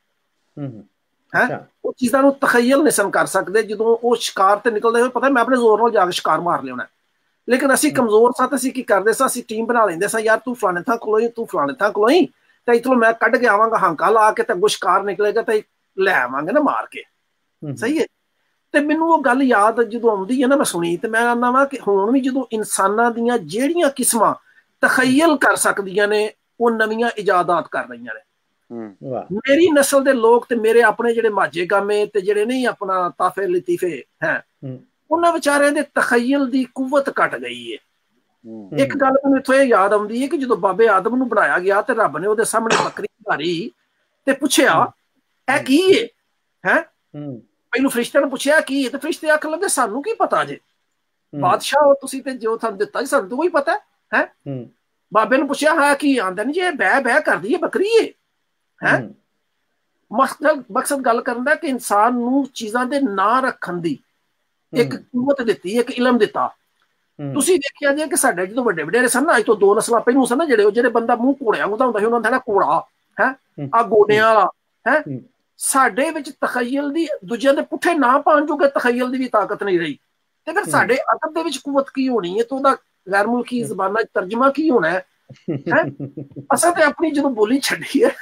ਹੈ ਉਹ ਚੀਜ਼ਾਂ ਨੂੰ ਤਖਯਲ ਨਹੀਂ ਸਨ ਕਰ ਸਕਦੇ ਜਦੋਂ ਉਹ ਸ਼ਿਕਾਰ ਤੇ ਨਿਕਲਦੇ ਹੋਏ ਪਤਾ ਮੈਂ ਆਪਣੇ ਜ਼ੋਰ ਨਾਲ ਜਾ ਕੇ ਸ਼ਿਕਾਰ ਮਾਰ ਲਿਆਉਣਾ ਲੇਕਿਨ ਅਸੀਂ ਕਮਜ਼ੋਰ ਸਾਂ ਤੇ ਅਸੀਂ ਕੀ ਕਰਦੇ ਸਾਂ ਅਸੀਂ ਟੀਮ ਬਣਾ ਲੈਂਦੇ ਸਾਂ ਯਾਰ ਤੂੰ ਫਲਾਣੇ ਥਾਂ ਖਲੋਈ ਤੂੰ ਫਲਾਣੇ ਥਾਂ ਖਲੋਈ ਤੇ ਇੱਥੋਂ ਮੈਂ ਕੱਢ ਕੇ ਆਵਾਂਗਾ ਹਾਂਕਾ ਲਾ ਕੇ ਤੇ ਅੱਗੋਂ ਸ਼ਿਕਾਰ ਨਿਕਲੇਗਾ ਤੇ ਲੈ ਆਵਾਂਗੇ ਨਾ ਮਾਰ ਕੇ ਸਹੀ ਹੈ ਤੇ ਮੈਨੂੰ ਉਹ ਗੱਲ ਯਾਦ ਜਦੋਂ ਆਉਂਦੀ ਹੈ ਨਾ ਮੈਂ ਸੁਣੀ ਤੇ ਮੈਂ ਆਨਾ ਵਾ ਕਿ ਹੁਣ ਵੀ ਜਦੋਂ ਇਨਸਾਨਾਂ ਦੀਆਂ ਜਿਹੜੀਆਂ ਕਿਸਮਾਂ ਤਖਯਲ ਕਰ ਸਕਦੀਆਂ ਨੇ ਉਹ ਨਵੀਆਂ ਇਜਾਦਾਤ ਕਰ ਰਹੀਆਂ ਨੇ ਮੇਰੀ ਨਸਲ ਦੇ ਲੋਕ ਤੇ ਮੇਰੇ ਆਪਣੇ ਜਿਹੜੇ ਮਾਝੇ ਗਾਮੇ ਤੇ ਜਿਹੜੇ ਨਹੀਂ ਆਪਣਾ ਤਾਫੇ ਲਤੀਫੇ ਹੈ ਉਹਨਾਂ ਵਿਚਾਰਿਆਂ ਦੇ ਤਖਯਲ ਦੀ ਕੁਵਤ ਘਟ ਗਈ ਹੈ ਇੱਕ ਗੱਲ ਮੈਨੂੰ ਇੱਥੋਂ ਇਹ ਯਾਦ ਆਉਂਦੀ ਹੈ ਕਿ ਜਦੋਂ ਬਾਬੇ ਆਦਮ ਨੂੰ ਬਣਾਇਆ ਗਿਆ ਤੇ ਰੱਬ ਨੇ ਉਹਦੇ ਸਾਹਮਣੇ ਬੱਕਰੀ ਧਾਰੀ ਤੇ ਪੁੱਛਿਆ ਇਹ ਕੀ ਹੈ ਪਹਿਲੋਂ ਫਰਿਸ਼ਤੇ ਨੇ ਪੁੱਛਿਆ ਕੀ ਹੈ ਤੇ ਫਰਿਸ਼ਤੇ ਆਖਣ ਲੱਗੇ ਸਾਨੂੰ ਕੀ ਪਤਾ ਜੇ ਬਾਦਸ਼ਾਹ ਤੁਸੀਂ ਤੇ ਜੋ ਤੁਹਾਨੂੰ ਦਿੱਤਾ ਸਾਨੂੰ ਤਾਂ ਕੋਈ ਪਤਾ ਹੈ ਬਾਬੇ ਨੂੰ ਪੁੱਛਿਆ ਹਾਂ ਕੀ ਆਂਦਾ ਨਹੀਂ ਜੇ ਬਹਿ ਬਹਿ ਕਰਦੀ ਹੈ ਬੱਕਰੀ ਹੈ ਮਕਸਦ ਗੱਲ ਕਰਨ ਦਾ ਕਿ ਇਨਸਾਨ ਨੂੰ ਚੀਜ਼ਾਂ ਦੇ ਨਾਂ ਰੱਖਣ ਦੀ ਇੱਕ ਕੁਵਤ ਦਿੱਤੀ ਇੱਕ ਇਲਮ ਦਿੱਤਾ ਤੁਸੀਂ ਵੇਖਿਆ ਜੇ ਕਿ ਸਾਡੇ ਜਦੋਂ ਵੱਡੇ ਵਡੇਰੇ ਸਨ ਨਾ, ਅੱਜ ਤੋਂ 2 ਨਸਲਾਂ ਪਹਿਲੋਂ ਸਨ ਨਾ, ਜਿਹੜੇ ਬੰਦਾ ਮੂੰਹ ਘੋੜਿਆਂ ਵਾਂਗੂ ਹੁੰਦਾ ਸੀ, ਉਹਨਾਂ ਦਾ ਨਾ ਘੋੜਾ ਹੈ ਆ ਗੋਡਿਆਂ ਵਾਲਾ ਹੈ। ਸਾਡੇ ਵਿੱਚ ਤਖਯਲ ਦੀ, ਦੂਜਿਆਂ ਦੇ ਪੁੱਠੇ ਨਾ ਪਾਉਣ ਜੋਗੇ ਤਖਯਲ ਦੀ ਵੀ ਤਾਕਤ ਨਹੀਂ ਰਹੀ। ਤੇ ਫਿਰ ਸਾਡੇ ਅਦਬ ਦੇ ਵਿੱਚ ਕੁਵਤ ਕੀ ਹੋਣੀ ਹੈ, ਤੇ ਉਹਦਾ ਗੈਰ ਮੁਲਕੀ ਜ਼ਬਾਨਾਂ 'ਚ ਤਰਜਮਾ ਕੀ ਹੋਣਾ ਹੈ? ਅਸਾਂ ਤੇ ਆਪਣੀ ਜਦੋਂ ਬੋਲੀ ਛੱਡੀ ਹੈ।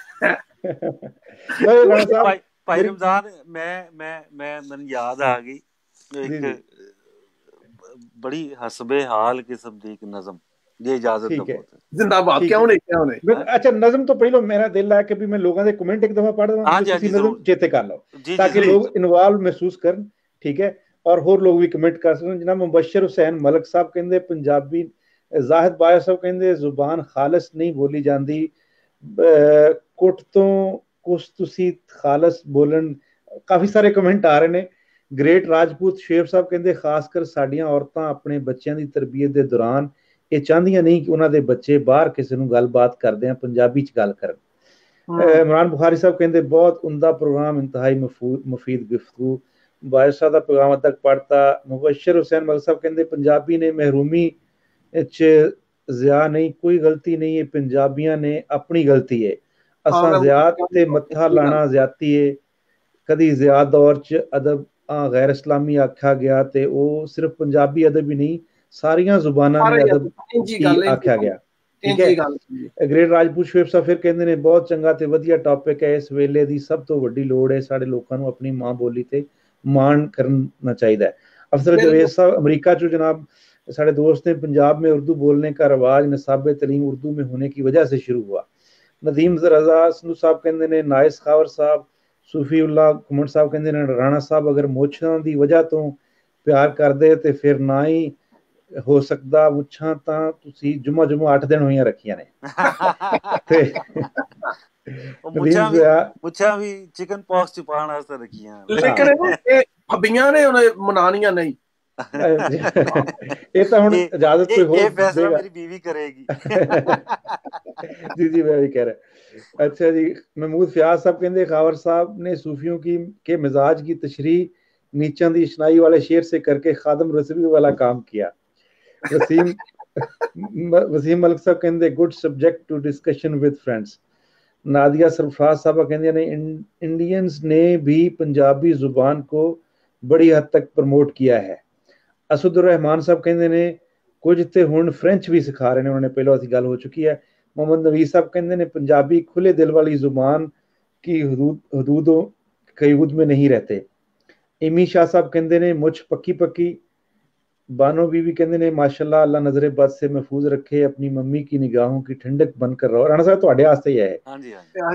ਭਾਈ ਰਮਜ਼ਾਨ, ਮੈਨੂੰ ਯਾਦ ਆ ਗਈ ਇੱਕ ਬੜੀ ਹਸਬੇ ਹਾਲ ਕਿਸਮ ਦੀ ਇੱਕ ਨਜ਼ਮ, ਜੇ ਇਜਾਜ਼ਤ ਦਿਓ। ਜ਼ਿੰਦਾਬਾਦ। ਕਿਉਂ ਨਹੀਂ? ਅੱਛਾ, ਨਜ਼ਮ ਤੋਂ ਪਹਿਲਾਂ ਮੇਰਾ ਦਿਲ ਹੈ ਕਿ ਵੀ ਮੈਂ ਲੋਕਾਂ ਦੇ ਕਮੈਂਟ ਇੱਕ ਦਫਾ ਪੜ੍ਹ ਦਵਾਂ, ਤੁਸੀਂ ਨਜ਼ਮ ਚੇਤੇ ਕਰ ਲਓ ਤਾਂ ਕਿ ਲੋਕ ਇਨਵੋਲਵ ਮਹਿਸੂਸ ਕਰਨ, ਠੀਕ ਹੈ, ਔਰ ਹੋਰ ਲੋਕ ਵੀ ਕਮੈਂਟ ਕਰ ਸਕਣ। ਜਨਾਬ ਮੁਬਸ਼ਰ ਹੁਸੈਨ ਮਲਕ ਸਾਹਿਬ ਕਹਿੰਦੇ ਪੰਜਾਬੀ, ਜ਼ਾਹਿਦ ਬਾਇਆ ਸਾਹਿਬ ਕਹਿੰਦੇ ਜ਼ੁਬਾਨ ਖਾਲਸ ਨਹੀਂ ਬੋਲੀ ਜਾਂਦੀ, ਕੁੱਟ ਤੋਂ ਕੁਛ ਤੁਸੀਂ ਖਾਲਸ ਬੋਲਣ। ਕਾਫੀ ਸਾਰੇ ਕਮੈਂਟ ਆ ਰਹੇ ਨੇ। ਗ੍ਰੇਟ ਰਾਜਪੂਤ ਸ਼ੇਰ ਸਾਹਿਬ ਕਹਿੰਦੇ ਖਾਸ ਕਰ ਸਾਡੀਆਂ ਔਰਤਾਂ ਆਪਣੇ ਬੱਚਿਆਂ ਦੀ ਤਰਬੀਅਤ ਦੇ ਦੌਰਾਨ ਇਹ ਚਾਹੁੰਦੀਆਂ ਨਹੀਂ ਕਿ ਉਹਨਾਂ ਦੇ ਬੱਚੇ ਬਾਹਰ ਕਿਸੇ ਨੂੰ ਗੱਲਬਾਤ ਕਰਦੇ ਆ ਪੰਜਾਬੀ 'ਚ ਗੱਲ ਕਰਨ। ਇਮਰਾਨ ਬੁਖਾਰੀ ਸਾਹਿਬ ਕਹਿੰਦੇ ਬਹੁਤ ਉਮਦਾ ਪ੍ਰੋਗਰਾਮ, ਇੰਤਹਾਈ ਮੁਫੀਦ ਗੁਫ਼ਤਗੂ, ਬਾਦਸ਼ਾਹ ਦਾ ਪੈगाम अब तक पढ़ता। मुबशर हुसैन मलिक साहब कहते पंजाबी ने महरूमी ज़िया नहीं, कोई गलती नहीं है, पंजाबियां ने अपनी गलती है, असां ज़ियाद ते मत्था लाना ज़्यादती है। कदी ज़ियाद दौर च अदब गैर इस्लामी आख्या गया ते वो सिर्फ पंजाबी अदब ही नहीं, सारियां जुबानां ने अदब आख्या गया। ठीक है। ग्रेट राजपूत शेफ साहब फिर कहते ने बहुत चंगा ते वधिया टॉपिक है, इस वेले दी सब तो वड्डी लोड़ है साडे लोकां नूं अपनी मां बोली ते मान करना चाहिए। अफसर जवेद साहब अमेरिका चो जनाब साढ़े दोस्त ने, पंजाब में उर्दू बोलने का रवाज निसाब तलीम उर्दू में होने की वजह से शुरू हुआ। नदीम रजा संधू साहब कहते ने, नाइस खावर साहब, सूफी उल्ला कुमर साहब कहते ने, राणा साहब अगर मुछां दी वजह तो प्यार करदे ते फिर ना ही हो सकदा, मुछां तां तुसी जुम्मा 8 दिन होईयां रखियां ने। ਮੁੱਛਾਂ ਵੀ ਚਿਕਨ ਪੌਕਸ ਚ ਪਾਉਣ ਵਾਸਤੇ ਰੱਖੀਆਂ, ਲੇਕਿਨ ਇਹ ਫੱਬੀਆਂ ਨੇ ਉਹਨੇ ਮਨਾਣੀਆਂ ਨਹੀਂ। ਇਹ ਤਾਂ ਹੁਣ ਇਜਾਜ਼ਤ ਕੋਈ ਹੋਰ, ਇਹ ਫੈਸਲਾ ਮੇਰੀ बीवी करेगी। जी मैं भी कह रहा। अच्छा जी, महमूद फयाज साहब कहते खावर साहब ने सूफियों के मिजाज की तशरीह नीचा दी इशनाई वाले शेर से करके खादम रसवी वाला काम किया। वसीम मलिक साहब कहते good subject to discussion with friends. Nadia Sarfaraz साहब कहते ने, इंडियंस ने भी पंजाबी जुबान को बड़ी हद तक प्रमोट किया है। असुदुर रहमान साहब कहते ने कुछ ते हुण फ्रेंच भी सिखा रहे हैं, उन्होंने पहले ऐसी गल हो चुकी है। मोहम्मद नवीस साहब कहते ने पंजाबी खुले दिल वाली जुबान की हदूदों कयूद में नहीं रहते। इमी शाह साहब कहते ने मुझ पक्की पक्की। बानो बीवी कहते ने माशाल्लाह अल्लाह नजरे बद से महफूज रखे, अपनी मम्मी की निगाहों की ठंडक बनकर रहो। राणा साहब ਤੁਹਾਡੇ ਵਾਸਤੇ ਹੀ ਹੈ। ਹਾਂਜੀ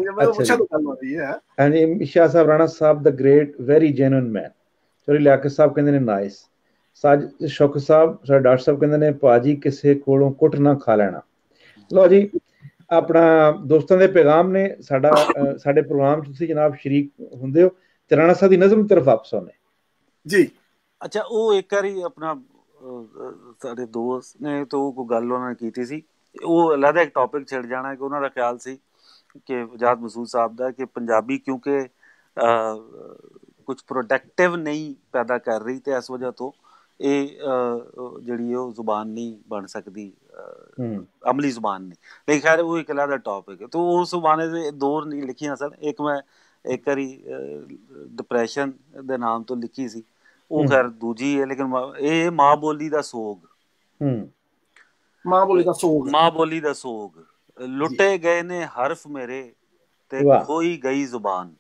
ਹਾਂਜੀ। शाह साहब राणा साहब the great very genuine man. Sorry Liaquat ਸਾਹਿਬ ਕਹਿੰਦੇ ਨੇ ਨਾਈਸ। ਸਾਜ ਸ਼ੌਕਤ ਸਾਹਿਬ ਸਾਡੇ ਡਾਕਟਰ ਸਾਹਿਬ ਕਹਿੰਦੇ ਨੇ ਭਾਜੀ ਕਿਸੇ ਕੋਲੋਂ ਕੁੱਟ ਨਾ ਖਾ ਲੈਣਾ। ਲਓ ਜੀ, ਆਪਣਾ ਦੋਸਤਾਂ ਦੇ ਪੈਗਾਮ ਨੇ ਸਾਡੇ ਪ੍ਰੋਗਰਾਮ 'ਚ ਤੁਸੀਂ ਜਨਾਬ ਸ਼ਰੀਕ ਹੁੰਦੇ ਹੋ ਤੇ ਰਾਣਾ ਸਾਹਿਬ ਦੀ ਨਜ਼ਮ ਤਰਫ ਵਾਪਸ ਆਉਂਦੇ ਜੀ। ਅੱਛਾ, ਉਹ ਇੱਕ ਵਾਰੀ ਆਪਣਾ ਸਾਡੇ ਦੋਸਤ ਨੇ ਤਾਂ ਉਹ ਕੋਈ ਗੱਲ ਉਹਨਾਂ ਨੇ ਕੀਤੀ ਸੀ, ਉਹ ਅਲੱਗਾ ਇੱਕ ਟੌਪਿਕ ਛਿੜ ਜਾਣਾ ਕਿ ਉਹਨਾਂ ਦਾ ਖਿਆਲ ਸੀ ਕਿ ਆਜ਼ਾਦ ਮਸੂਦ ਸਾਹਿਬ ਦਾ ਕਿ ਪੰਜਾਬੀ ਕਿਉਂਕਿ ਕੁਛ ਪ੍ਰੋਡਕਟਿਵ ਨਹੀਂ ਪੈਦਾ ਕਰ ਰਹੀ ਤੇ ਇਸ ਵਜ੍ਹਾ ਤੋਂ ਇਹ ਜਿਹੜੀ ਉਹ ਜ਼ੁਬਾਨ ਨਹੀਂ ਬਣ ਸਕਦੀ, ਅਮਲੀ ਜ਼ੁਬਾਨ ਨਹੀਂ। ਲੇਕਿਨ ਖੈਰ ਉਹ ਇੱਕ ਅਲੱਗਾ ਟੌਪਿਕ ਹੈ। ਤਾਂ ਉਸ ਜ਼ੁਬਾਨੇ ਦੇ ਦੋ ਲਿਖੀਆਂ ਸਨ। ਇੱਕ ਮੈਂ ਇੱਕ ਵਾਰੀ ਡਿਪਰੈਸ਼ਨ ਦੇ ਨਾਮ ਤੋਂ ਲਿਖੀ ਸੀ, ਉਹ ਖੈਰ ਦੂਜੀ ਹੈ। ਲੇਕਿਨ ਇਹ ਮਾਂ ਬੋਲੀ ਦਾ ਸੋਗ, ਮਾਂ ਬੋਲੀ ਦਾ ਸੋਗ। ਲੁੱਟੇ ਗਏ ਨੇ ਹਰਫ ਮੇਰੇ ਤੇ ਖੋਈ ਗਈ ਜ਼ੁਬਾਨ।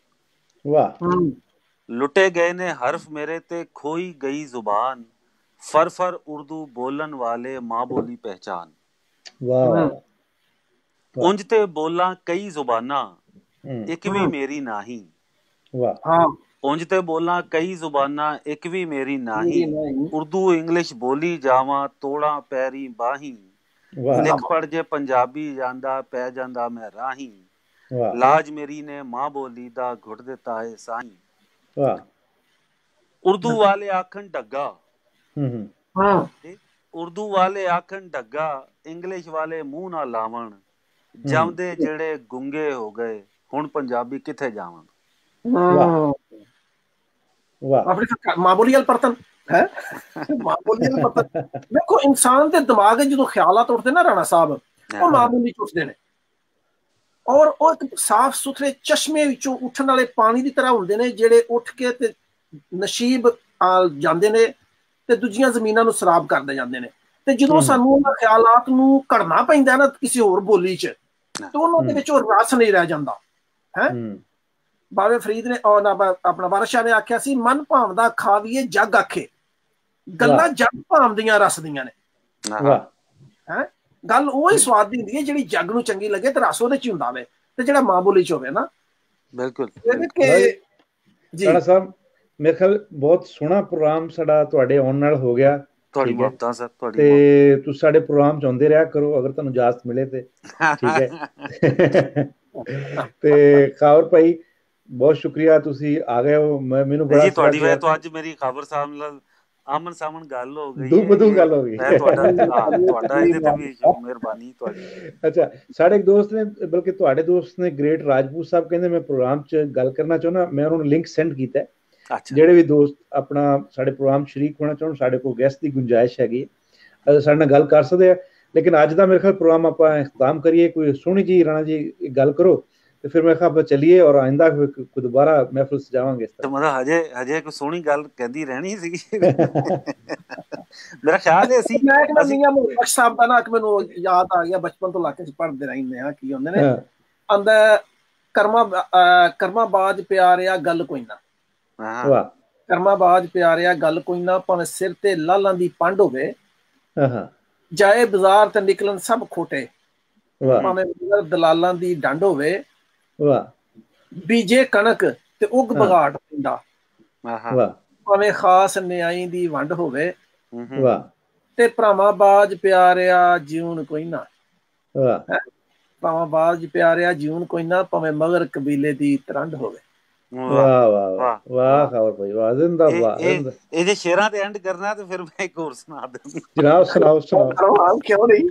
ਲੁੱਟੇ ਗਏ ਨੇ ਹਰਫ ਮੇਰੇ ਤੇ ਖੋਈ ਗਈ ਜ਼ੁਬਾਨ, ਫਰ ਫਰ ਉਰਦੂ ਬੋਲਣ ਵਾਲੇ ਮਾਂ ਬੋਲੀ ਪਹਿਚਾਨ। ਉਂਝ ਤੇ ਬੋਲਾਂ ਕਈ ਜ਼ੁਬਾਨਾਂ, ਇੱਕ ਵੀ ਮੇਰੀ ਨਹੀਂ। ਉਂਝ ਤੇ ਬੋਲਾਂ ਕਈ ਜ਼ੁਬਾਨਾਂ, ਇੱਕ ਵੀ ਮੇਰੀ ਨਹੀਂ। ਉਰਦੂ ਇੰਗਲਿਸ਼ ਬੋਲੀ ਜਾਵਾਂ, ਤੋੜਾਂ ਪੈਰੀ ਬਾਹੀਂ। ਲਿਖ ਪੜ ਜੇ ਪੰਜਾਬੀ ਜਾਂਦਾ, ਪੈ ਜਾਂਦਾ ਮੈਂ ਰਾਹੀਂ। ਲਾਜ ਮੇਰੀ ਨੇ ਮਾਂ ਬੋਲੀ ਦਾ ਘੁੱਟ ਦਿੱਤਾ ਹੈ ਸਾਈਂ। ਉਰਦੂ ਵਾਲੇ ਆਖਣ ਡੱਗਾ, ਉਰਦੂ ਵਾਲੇ ਆਖਣ ਡੱਗਾ, ਇੰਗਲਿਸ਼ ਵਾਲੇ ਮੂੰਹ ਨਾ ਲਾਵਣ। ਜੰਮਦੇ ਜਿਹੜੇ ਗੁੰਗੇ ਹੋ ਗਏ, ਹੁਣ ਪੰਜਾਬੀ ਕਿੱਥੇ ਜਾਵਣ। ਮਾਂ ਬੋਲੀ ਵੱਲ ਪਰਤਨ ਹੈ ਮਾਂ ਬੋਲੀ ਦਾ ਪਤਾ। ਦੇਖੋ ਇਨਸਾਨ ਦੇ ਦਿਮਾਗ 'ਚ ਜਦੋਂ ਖਿਆਲਾਤ ਉੱਠਦੇ ਨਾ ਰਾਣਾ ਸਾਹਿਬ, ਉਹ ਮਾਂ ਬੋਲੀ 'ਚ ਉੱਠਦੇ ਨੇ, ਔਰ ਉਹ ਇੱਕ ਸਾਫ਼ ਸੁਥਰੇ ਚਸ਼ਮੇ ਵਿੱਚੋਂ ਉੱਠਣ ਵਾਲੇ ਪਾਣੀ ਦੀ ਤਰ੍ਹਾਂ ਹੁੰਦੇ ਨੇ, ਜਿਹੜੇ ਉੱਠ ਕੇ ਤੇ ਨਸ਼ੀਬ ਜਾਂਦੇ ਨੇ ਤੇ ਦੂਜੀਆਂ ਜ਼ਮੀਨਾਂ ਨੂੰ ਸਰਾਬ ਕਰਦੇ ਜਾਂਦੇ ਨੇ। ਤੇ ਜਦੋਂ ਸਾਨੂੰ ਉਹਨਾਂ ਖਿਆਲਾਤ ਨੂੰ ਘੜਨਾ ਪੈਂਦਾ ਨਾ ਕਿਸੇ ਹੋਰ ਬੋਲੀ 'ਚ, ਤੇ ਉਹਨਾਂ ਦੇ ਵਿੱਚ ਉਹ ਰਸ ਨਹੀਂ ਰਹਿ ਜਾਂਦਾ ਹੈ। ਬਾਵੇ ਫਰੀਦ ਨੇ ਆਪਣਾ ਬਾਦਸ਼ਾਹ ਨੇ ਆਖਿਆ ਸੀ, ਮਨ ਭਾਵਦਾ ਖਾਵੀਏ ਜੱਗ ਆਖੇ, ਗੱਲਾਂ ਜੱਗ ਭਾਵਦੀਆਂ ਰਸ ਦੀਆਂ ਨੇ। ਹੈ ਗੱਲ ਉਹ ਹੀ ਸਵਾਦ ਦੀ ਹੁੰਦੀ ਹੈ ਜਿਹੜੀ ਜੱਗ ਨੂੰ ਚੰਗੀ ਲੱਗੇ ਤੇ ਰਸ ਉਹਦੇ 'ਚ ਹੀ ਹੁੰਦਾ ਵੇ, ਤੇ ਜਿਹੜਾ ਮਾਂ ਬੋਲੀ 'ਚ ਹੋਵੇ ਨਾ। ਬਿਲਕੁਲ ਜੀ ਰਾਣਾ ਸਾਹਿਬ, ਮੇਰੇ ਖਿਆਲ ਬਹੁਤ ਸੋਹਣਾ ਪ੍ਰੋਗਰਾਮ ਸਾਡਾ ਤੁਹਾਡੇ ਆਉਣ ਨਾਲ ਹੋ ਗਿਆ। ਤੁਹਾਡੀ ਮੁਹੱਬਤਾਂ ਸਰ, ਤੁਹਾਡੀ ਤੇ ਤੁਸੀਂ ਸਾਡੇ ਪ੍ਰੋਗਰਾਮ 'ਚ ਆਉਂਦੇ ਰਿਹਾ ਕਰੋ ਅਗਰ ਤੁਹਾਨੂੰ ਇਜਾਜ਼ਤ ਮਿਲੇ ਤੇ, ਠੀਕ ਹੈ। ਤੇ ਖਾਵਰ ਭਾਈ, ਬਹੁਤ ਸ਼ੁਕਰੀਆ ਤੁਸੀਂ ਆ ਗਏ ਹੋ। ਮੈਨੂੰ ਬੜਾ ਤੁਹਾਡੀ ਵਜ੍ਹਾ ਤੋਂ ਅੱਜ ਮੇਰੀ ਖਾਬਰ ਸਾਹਿਬ ਨਾਲ ਆਮਨ ਸਾਮਨ ਗੱਲ ਹੋ ਗਈ, ਦੂ ਗੱਲ ਹੋ ਗਈ। ਤੁਹਾਡਾ ਇਹਦੇ ਤੇ ਵੀ ਮਿਹਰਬਾਨੀ ਤੁਹਾਡੀ। ਅੱਛਾ, ਸਾਡੇ ਇੱਕ ਦੋਸਤ ਨੇ, ਬਲਕਿ ਤੁਹਾਡੇ ਦੋਸਤ ਨੇ, ਗ੍ਰੇਟ ਰਾਜਪੂਤ ਸਾਹਿਬ, ਕਹਿੰਦੇ ਮੈਂ ਪ੍ਰੋਗਰਾਮ 'ਚ ਗੱਲ ਕਰਨਾ ਚਾਹੁੰਦਾ। ਮੈਂ ਉਹਨਾਂ ਨੂੰ ਲਿੰਕ ਸੈਂਡ ਕੀਤਾ। ਜਿਹੜੇ ਵੀ ਦੋਸਤ ਆਪਣਾ ਸਾਡੇ ਪ੍ਰੋਗਰਾਮ ਸ਼ਰੀਕ ਹੋਣਾ ਚਾਹੁਣ, ਸਾਡੇ ਕੋਲ ਗੈਸਟ ਦੀ ਗੁੰਜਾਇਸ਼ ਹੈਗੀ, ਸਾਡੇ ਨਾਲ ਗੱਲ ਕਰ ਸਕਦੇ ਆ। ਲੇਕਿਨ ਅੱਜ ਦਾ ਮੇਰੇ ਖਿਆਲ ਪ੍ਰੋਗਰਾਮ ਆਪਾਂ ਇਖਤਾਮ ਕਰੀਏ। ਕੋਈ ਸੋਹਣੀ ਜੀ ਰਾਣਾ ਜੀ ਗੱਲ ਕਰੋ ਤੇ ਫਿਰ ਮੈਂ ਕਿਹਾ ਆਪਾਂ ਚੱਲੀਏ ਔਰ ਆਇੰਦਾ ਕੋਈ ਦੁਬਾਰਾ ਮਹਿਫਲ ਸਜਾਵਾਂਗੇ। ਮਤਲਬ ਹਜੇ ਕੋਈ ਸੋਹਣੀ ਗੱਲ ਕਹਿੰਦੀ ਰਹਿਣੀ ਸੀਗੀ। ਮੇਰਾ ਖਿਆਲ ਹੈ ਅਸੀਂ ਸਾਹਿਬ ਦਾ ਨਾ ਮੈਨੂੰ ਯਾਦ ਆ ਗਿਆ, ਬਚਪਨ ਤੋਂ ਇਲਾਕੇ 'ਚ ਪੜ੍ਹਦੇ ਰਹਿੰਦੇ ਹਾਂ। ਕੀ ਹੁੰਦੇ ਨੇ ਆਂਦਾ, ਕਰਮਾਬਾਜ਼ ਪਿਆਰਿਆ ਗੱਲ ਕੋਈ ਨਾ, ਕਰਮਾਬਾਜ਼ ਪਿਆਰਿਆ ਗੱਲ ਕੋਈ ਨਾ, ਭਾਵੇਂ ਸਿਰ ਤੇ ਲਾਲਾਂ ਦੀ ਪੰਡ ਹੋਵੇ, ਜਾਏ ਬਾਜ਼ਾਰ ਤੇ ਨਿਕਲਣ ਸਭ ਖੋਟੇ, ਭਾਵੇਂ ਦਲਾਲਾਂ ਦੀ ਡੰਡ ਹੋਵੇ, ਬੀਜੇ ਕਣਕ ਤੇ ਉਗ ਬਗਾੜ ਪਿੰਡਾ, ਭਾਵੇਂ ਖਾਸ ਨਿਆਈ ਦੀ ਵੰਡ ਹੋਵੇ, ਤੇ ਭਰਾਵਾਂ ਬਾਜ ਪਿਆਰਿਆ ਜਿਉਣ ਕੋਈ ਨਾ, ਭਾਵਾਂ ਬਾਜ ਪਿਆਰਿਆ ਜਿਉਣ ਕੋਈ ਨਾ, ਭਾਵੇਂ ਮਗਰ ਕਬੀਲੇ ਦੀ ਤਰੰਡ ਹੋਵੇ। ਵਾਹ ਵਾਹ ਵਾਹ ਖਾਵਰ ਭਾਈ, ਵਾਹ ਜ਼ਿੰਦਾਬਾਦ। ਇਹਦੇ ਸ਼ੇਰਾਂ ਤੇ ਐਂਡ ਕਰਨਾ ਤੇ ਫਿਰ ਮੈਂ ਇੱਕ ਹੋਰ ਸੁਣਾ ਦਿੰਦਾ। ਜਨਾਬ ਸੁਣਾਓ ਸੁਣਾਓ। ਕਿਉਂ ਨਹੀਂ।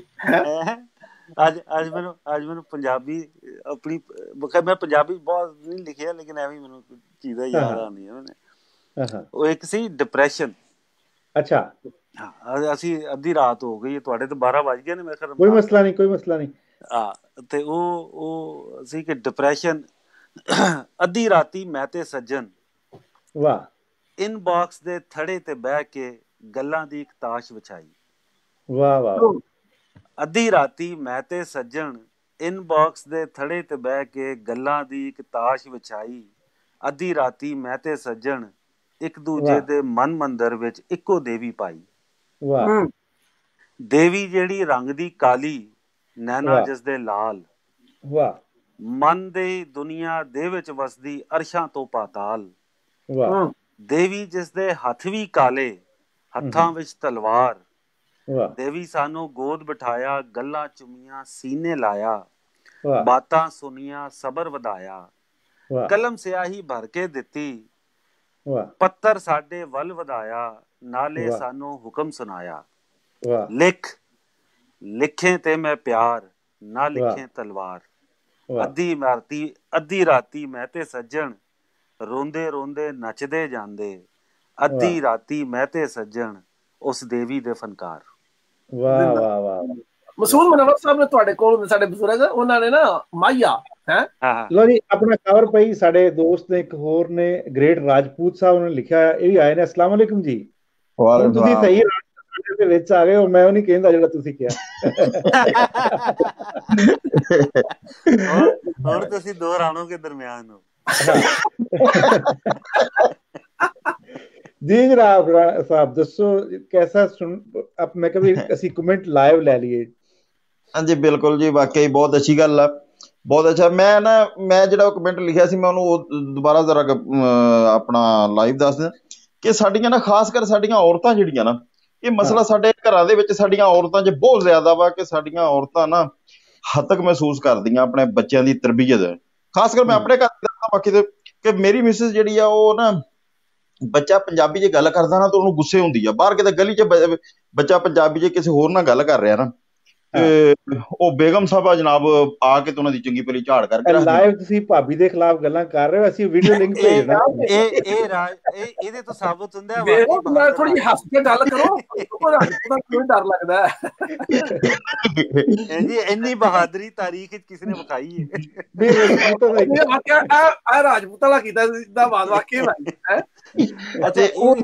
ਅੱਜ ਮੈਨੂੰ ਪੰਜਾਬੀ ਆਪਣੀ, ਮੈਂ ਪੰਜਾਬੀ ਬਹੁਤ ਨਹੀਂ ਲਿਖਿਆ, ਲੇਕਿਨ ਐਵੇਂ ਮੈਨੂੰ ਚੀਜ਼ਾਂ ਯਾਦ ਆਉਂਦੀਆਂ ਨੇ। ਉਹ ਇੱਕ ਸੀ ਡਿਪਰੈਸ਼ਨ। ਅੱਛਾ, ਅਸੀਂ ਅੱਧੀ ਰਾਤ ਹੋ ਗਈ, ਤੁਹਾਡੇ ਤੇ 12 ਵੱਜ ਗਏ ਨੇ ਮੇਰੇ ਖਿਆਲ। ਕੋਈ ਮਸਲਾ ਨਹੀਂ, ਕੋਈ ਮਸਲਾ ਨਹੀਂ। ਤੇ ਉਹ ਸੀ ਕਿ ਡਿਪਰੈਸ਼ਨ। ਅੱਧੀ ਰਾਤੀ ਮੈਂ ਤੇ ਸੱਜਣ, ਵਾਹ, ਇਨਬਾਕਸ ਦੇ ਥੜੇ ਤੇ ਬਹਿ ਕੇ ਗੱਲਾਂ ਦੀ ਇੱਕ ਤਾਸ਼ ਵਿਛਾਈ। ਵਾਹ ਵਾਹ। ਅੱਧੀ ਰਾਤੀ ਮੈਂ ਤੇ ਸੱਜਣ, ਇਨਬਾਕਸ ਦੇ ਥੜੇ ਤੇ ਬਹਿ ਕੇ ਗੱਲਾਂ ਦੀ ਇੱਕ ਤਾਸ਼ ਵਿਛਾਈ। ਅੱਧੀ ਰਾਤੀ ਮੈਂ ਤੇ ਸੱਜਣ, ਇੱਕ ਦੂਜੇ ਦੇ ਮਨ ਮੰਦਰ ਵਿੱਚ ਇੱਕੋ ਦੇਵੀ ਪਾਈ। ਵਾਹ। ਦੇਵੀ ਜਿਹੜੀ ਰੰਗ ਦੀ ਕਾਲੀ, ਨੈਣਾ ਜਿਸ ਦੇ ਲਾਲ, ਵਾਹ। ਮਨ ਦੀ ਦੁਨੀਆ ਦੇ ਵਿੱਚ ਵਸਦੀ ਅਰਸ਼ਾਂ ਤੋਂ ਪਾਤਾਲ। ਵਾਹ। ਦੇਵੀ ਜਿਸ ਦੇ ਹੱਥ ਵੀ ਕਾਲੇ, ਹੱਥਾਂ ਵਿੱਚ ਤਲਵਾਰ। ਦੇਵੀ ਸਾਨੂੰ ਗੋਦ ਬਿਠਾਇਆ, ਗੱਲਾਂ ਚੁੰਮੀਆਂ, ਸੀਨੇ ਲਾਇਆ, ਬਾਤਾਂ ਸੁਣੀਆਂ, ਸਬਰ ਵਧਾਇਆ। ਕਲਮ ਸਿਆਹੀ ਭਰ ਕੇ ਦਿੱਤੀ, ਪੱਤਰ ਸਾਡੇ ਵੱਲ ਵਧਾਇਆ, ਨਾਲੇ ਸਾਨੂੰ ਹੁਕਮ ਸੁਣਾਇਆ। ਲਿਖੇ ਤੇ ਮੈਂ ਪਿਆਰ, ਨਾ ਲਿਖੇ ਤਲਵਾਰ। ਅੱਧੀ ਰਾਤੀ ਮੈਂ ਤੇ ਸੱਜਣ, ਰੋਂਦੇ ਰੋਂਦੇ ਨੱਚਦੇ ਜਾਂਦੇ। ਅੱਧੀ ਰਾਤੀ ਮੈਂ ਤੇ ਸੱਜਣ, ਉਸ ਦੇਵੀ ਦੇ ਫਨਕਾਰ। ਵਾਹ ਵਾਹ ਵਾਹ। ਮਸੂਦ ਮੁਨੱਵਰ ਸਾਹਿਬ ਨੇ ਤੁਹਾਡੇ ਕੋਲ, ਸਾਡੇ ਬਜ਼ੁਰਗ, ਉਹਨਾਂ ਨੇ ਨਾ ਮਾਇਆ ਹੈ। ਲੋ ਜੀ, ਆਪਣਾ ਕਵਰ ਪਈ ਸਾਡੇ ਦੋਸਤ ਨੇ ਇੱਕ ਹੋਰ ਨੇ, ਗ੍ਰੇਟ ਰਾਜਪੂਤ ਸਾਹਿਬ, ਉਹਨਾਂ ਨੇ ਲਿਖਿਆ, ਇਹ ਵੀ ਆਏ ਨੇ। ਅਸਲਾਮ ਵਾਲੇਕੁਮ ਜੀ। ਹੁਣ ਤੁਸੀਂ ਸਹੀ ਦੇ ਵਿੱਚ ਆ ਗਏ ਹੋ, ਮੈਂ ਉਹ ਨਹੀਂ ਕਹਿੰਦਾ ਜਿਹੜਾ ਤੁਸੀਂ ਕਿਹਾ। ਹੋਰ ਤੁਸੀਂ ਦੋ ਰਾਣੋ ਕੇ ਦਰਮਿਆਨ ਹੋ। ਜੀ ਜਨਾਬ ਸਾਹਿਬ ਦੱਸੋ ਕੈਸਾ ਸੁਣ, ਮੈਂ ਕभी ਅਸੀਂ ਕਮੈਂਟ ਲਾਈਵ ਲੈ ਲਈਏ। ਹਾਂਜੀ ਬਿਲਕੁਲ ਜੀ, ਵਾਕਈ ਬਹੁਤ ਅੱਛੀ ਗੱਲ ਆ, ਬਹੁਤ ਅੱਛਾ। ਮੈਂ ਜਿਹੜਾ ਉਹ ਕਮੈਂਟ ਲਿਖਿਆ ਸੀ, ਮੈਂ ਉਹਨੂੰ ਦੁਬਾਰਾ ਜ਼ਰਾ ਆਪਣਾ ਲਾਈਵ ਦੱਸ ਦਿਆਂ ਕਿ ਸਾਡੀਆਂ ਨਾ, ਖਾਸ ਕਰ ਸਾਡੀਆਂ ਔਰਤਾਂ ਜਿਹੜੀਆਂ ਨਾ, ਇਹ ਮਸਲਾ ਸਾਡੇ ਘਰਾਂ ਦੇ ਵਿੱਚ ਸਾਡੀਆਂ ਔਰਤਾਂ 'ਚ ਬਹੁਤ ਜ਼ਿਆਦਾ ਵਾ ਕਿ ਸਾਡੀਆਂ ਔਰਤਾਂ ਨਾ ਹੱਤਕ ਮਹਿਸੂਸ ਕਰਦੀਆਂ ਆਪਣੇ ਬੱਚਿਆਂ ਦੀ ਤਰਬੀਅਤ। ਖਾਸ ਕਰ ਮੈਂ ਆਪਣੇ ਘਰ ਦਾ ਬਾਕੀ ਤੇ, ਕਿ ਮੇਰੀ ਮਿਸਿਸ ਜਿਹੜੀ ਆ, ਉਹ ਨਾ ਬੱਚਾ ਪੰਜਾਬੀ 'ਚ ਗੱਲ ਕਰਦਾ ਨਾ ਤਾਂ ਉਹਨੂੰ ਗੁੱਸੇ ਹੁੰਦੀ ਆ। ਬਾਹਰ ਕਿਤੇ ਗਲੀ 'ਚ ਬੱਚਾ ਪੰਜਾਬੀ 'ਚ ਕਿਸੇ ਹੋਰ ਨਾਲ ਗੱਲ ਕਰ ਰਿਹਾ ਨਾ, ਤੇ ਉਹ ਬੇਗਮ ਸਾਹਿਬਾ ਜਨਾਬ ਆ ਕੇ ਤੇ ਉਹਨਾਂ ਦੀ ਚੰਗੀ ਭਲੀ ਝਾੜ ਕਰਕੇ ਰੱਖ ਲਾਈਵ ਤੁਸੀਂ ਭਾਬੀ ਦੇ ਖਿਲਾਫ ਗੱਲਾਂ ਕਰ ਰਹੇ ਹੋ, ਅਸੀਂ ਵੀਡੀਓ ਲਿੰਕ ਭੇਜਣਾ। ਇਹਦੇ ਤੋਂ ਸਾਬਤ ਹੁੰਦਾ ਵਾਕਈ ਬਹਾਦਰ। ਥੋੜੀ ਜਿਹੀ ਹੱਸ ਕੇ ਗੱਲ ਕਰੋ, ਰਾਜਪੂਤਾਂ ਕਿਉਂ ਡਰ ਲੱਗਦਾ ਜੀ? ਇੰਨੀ ਬਹਾਦਰੀ ਤਾਰੀਖ ਵਿੱਚ ਕਿਸੇ ਨੇ ਵਿਖਾਈ ਹੈ? ਰਾਜਪੂਤਾਂ ਵਾਲਾ ਕੀਤਾ ਜਿੰਦਾਬਾਦ, ਵਾਕਈ ਅੱਛਾ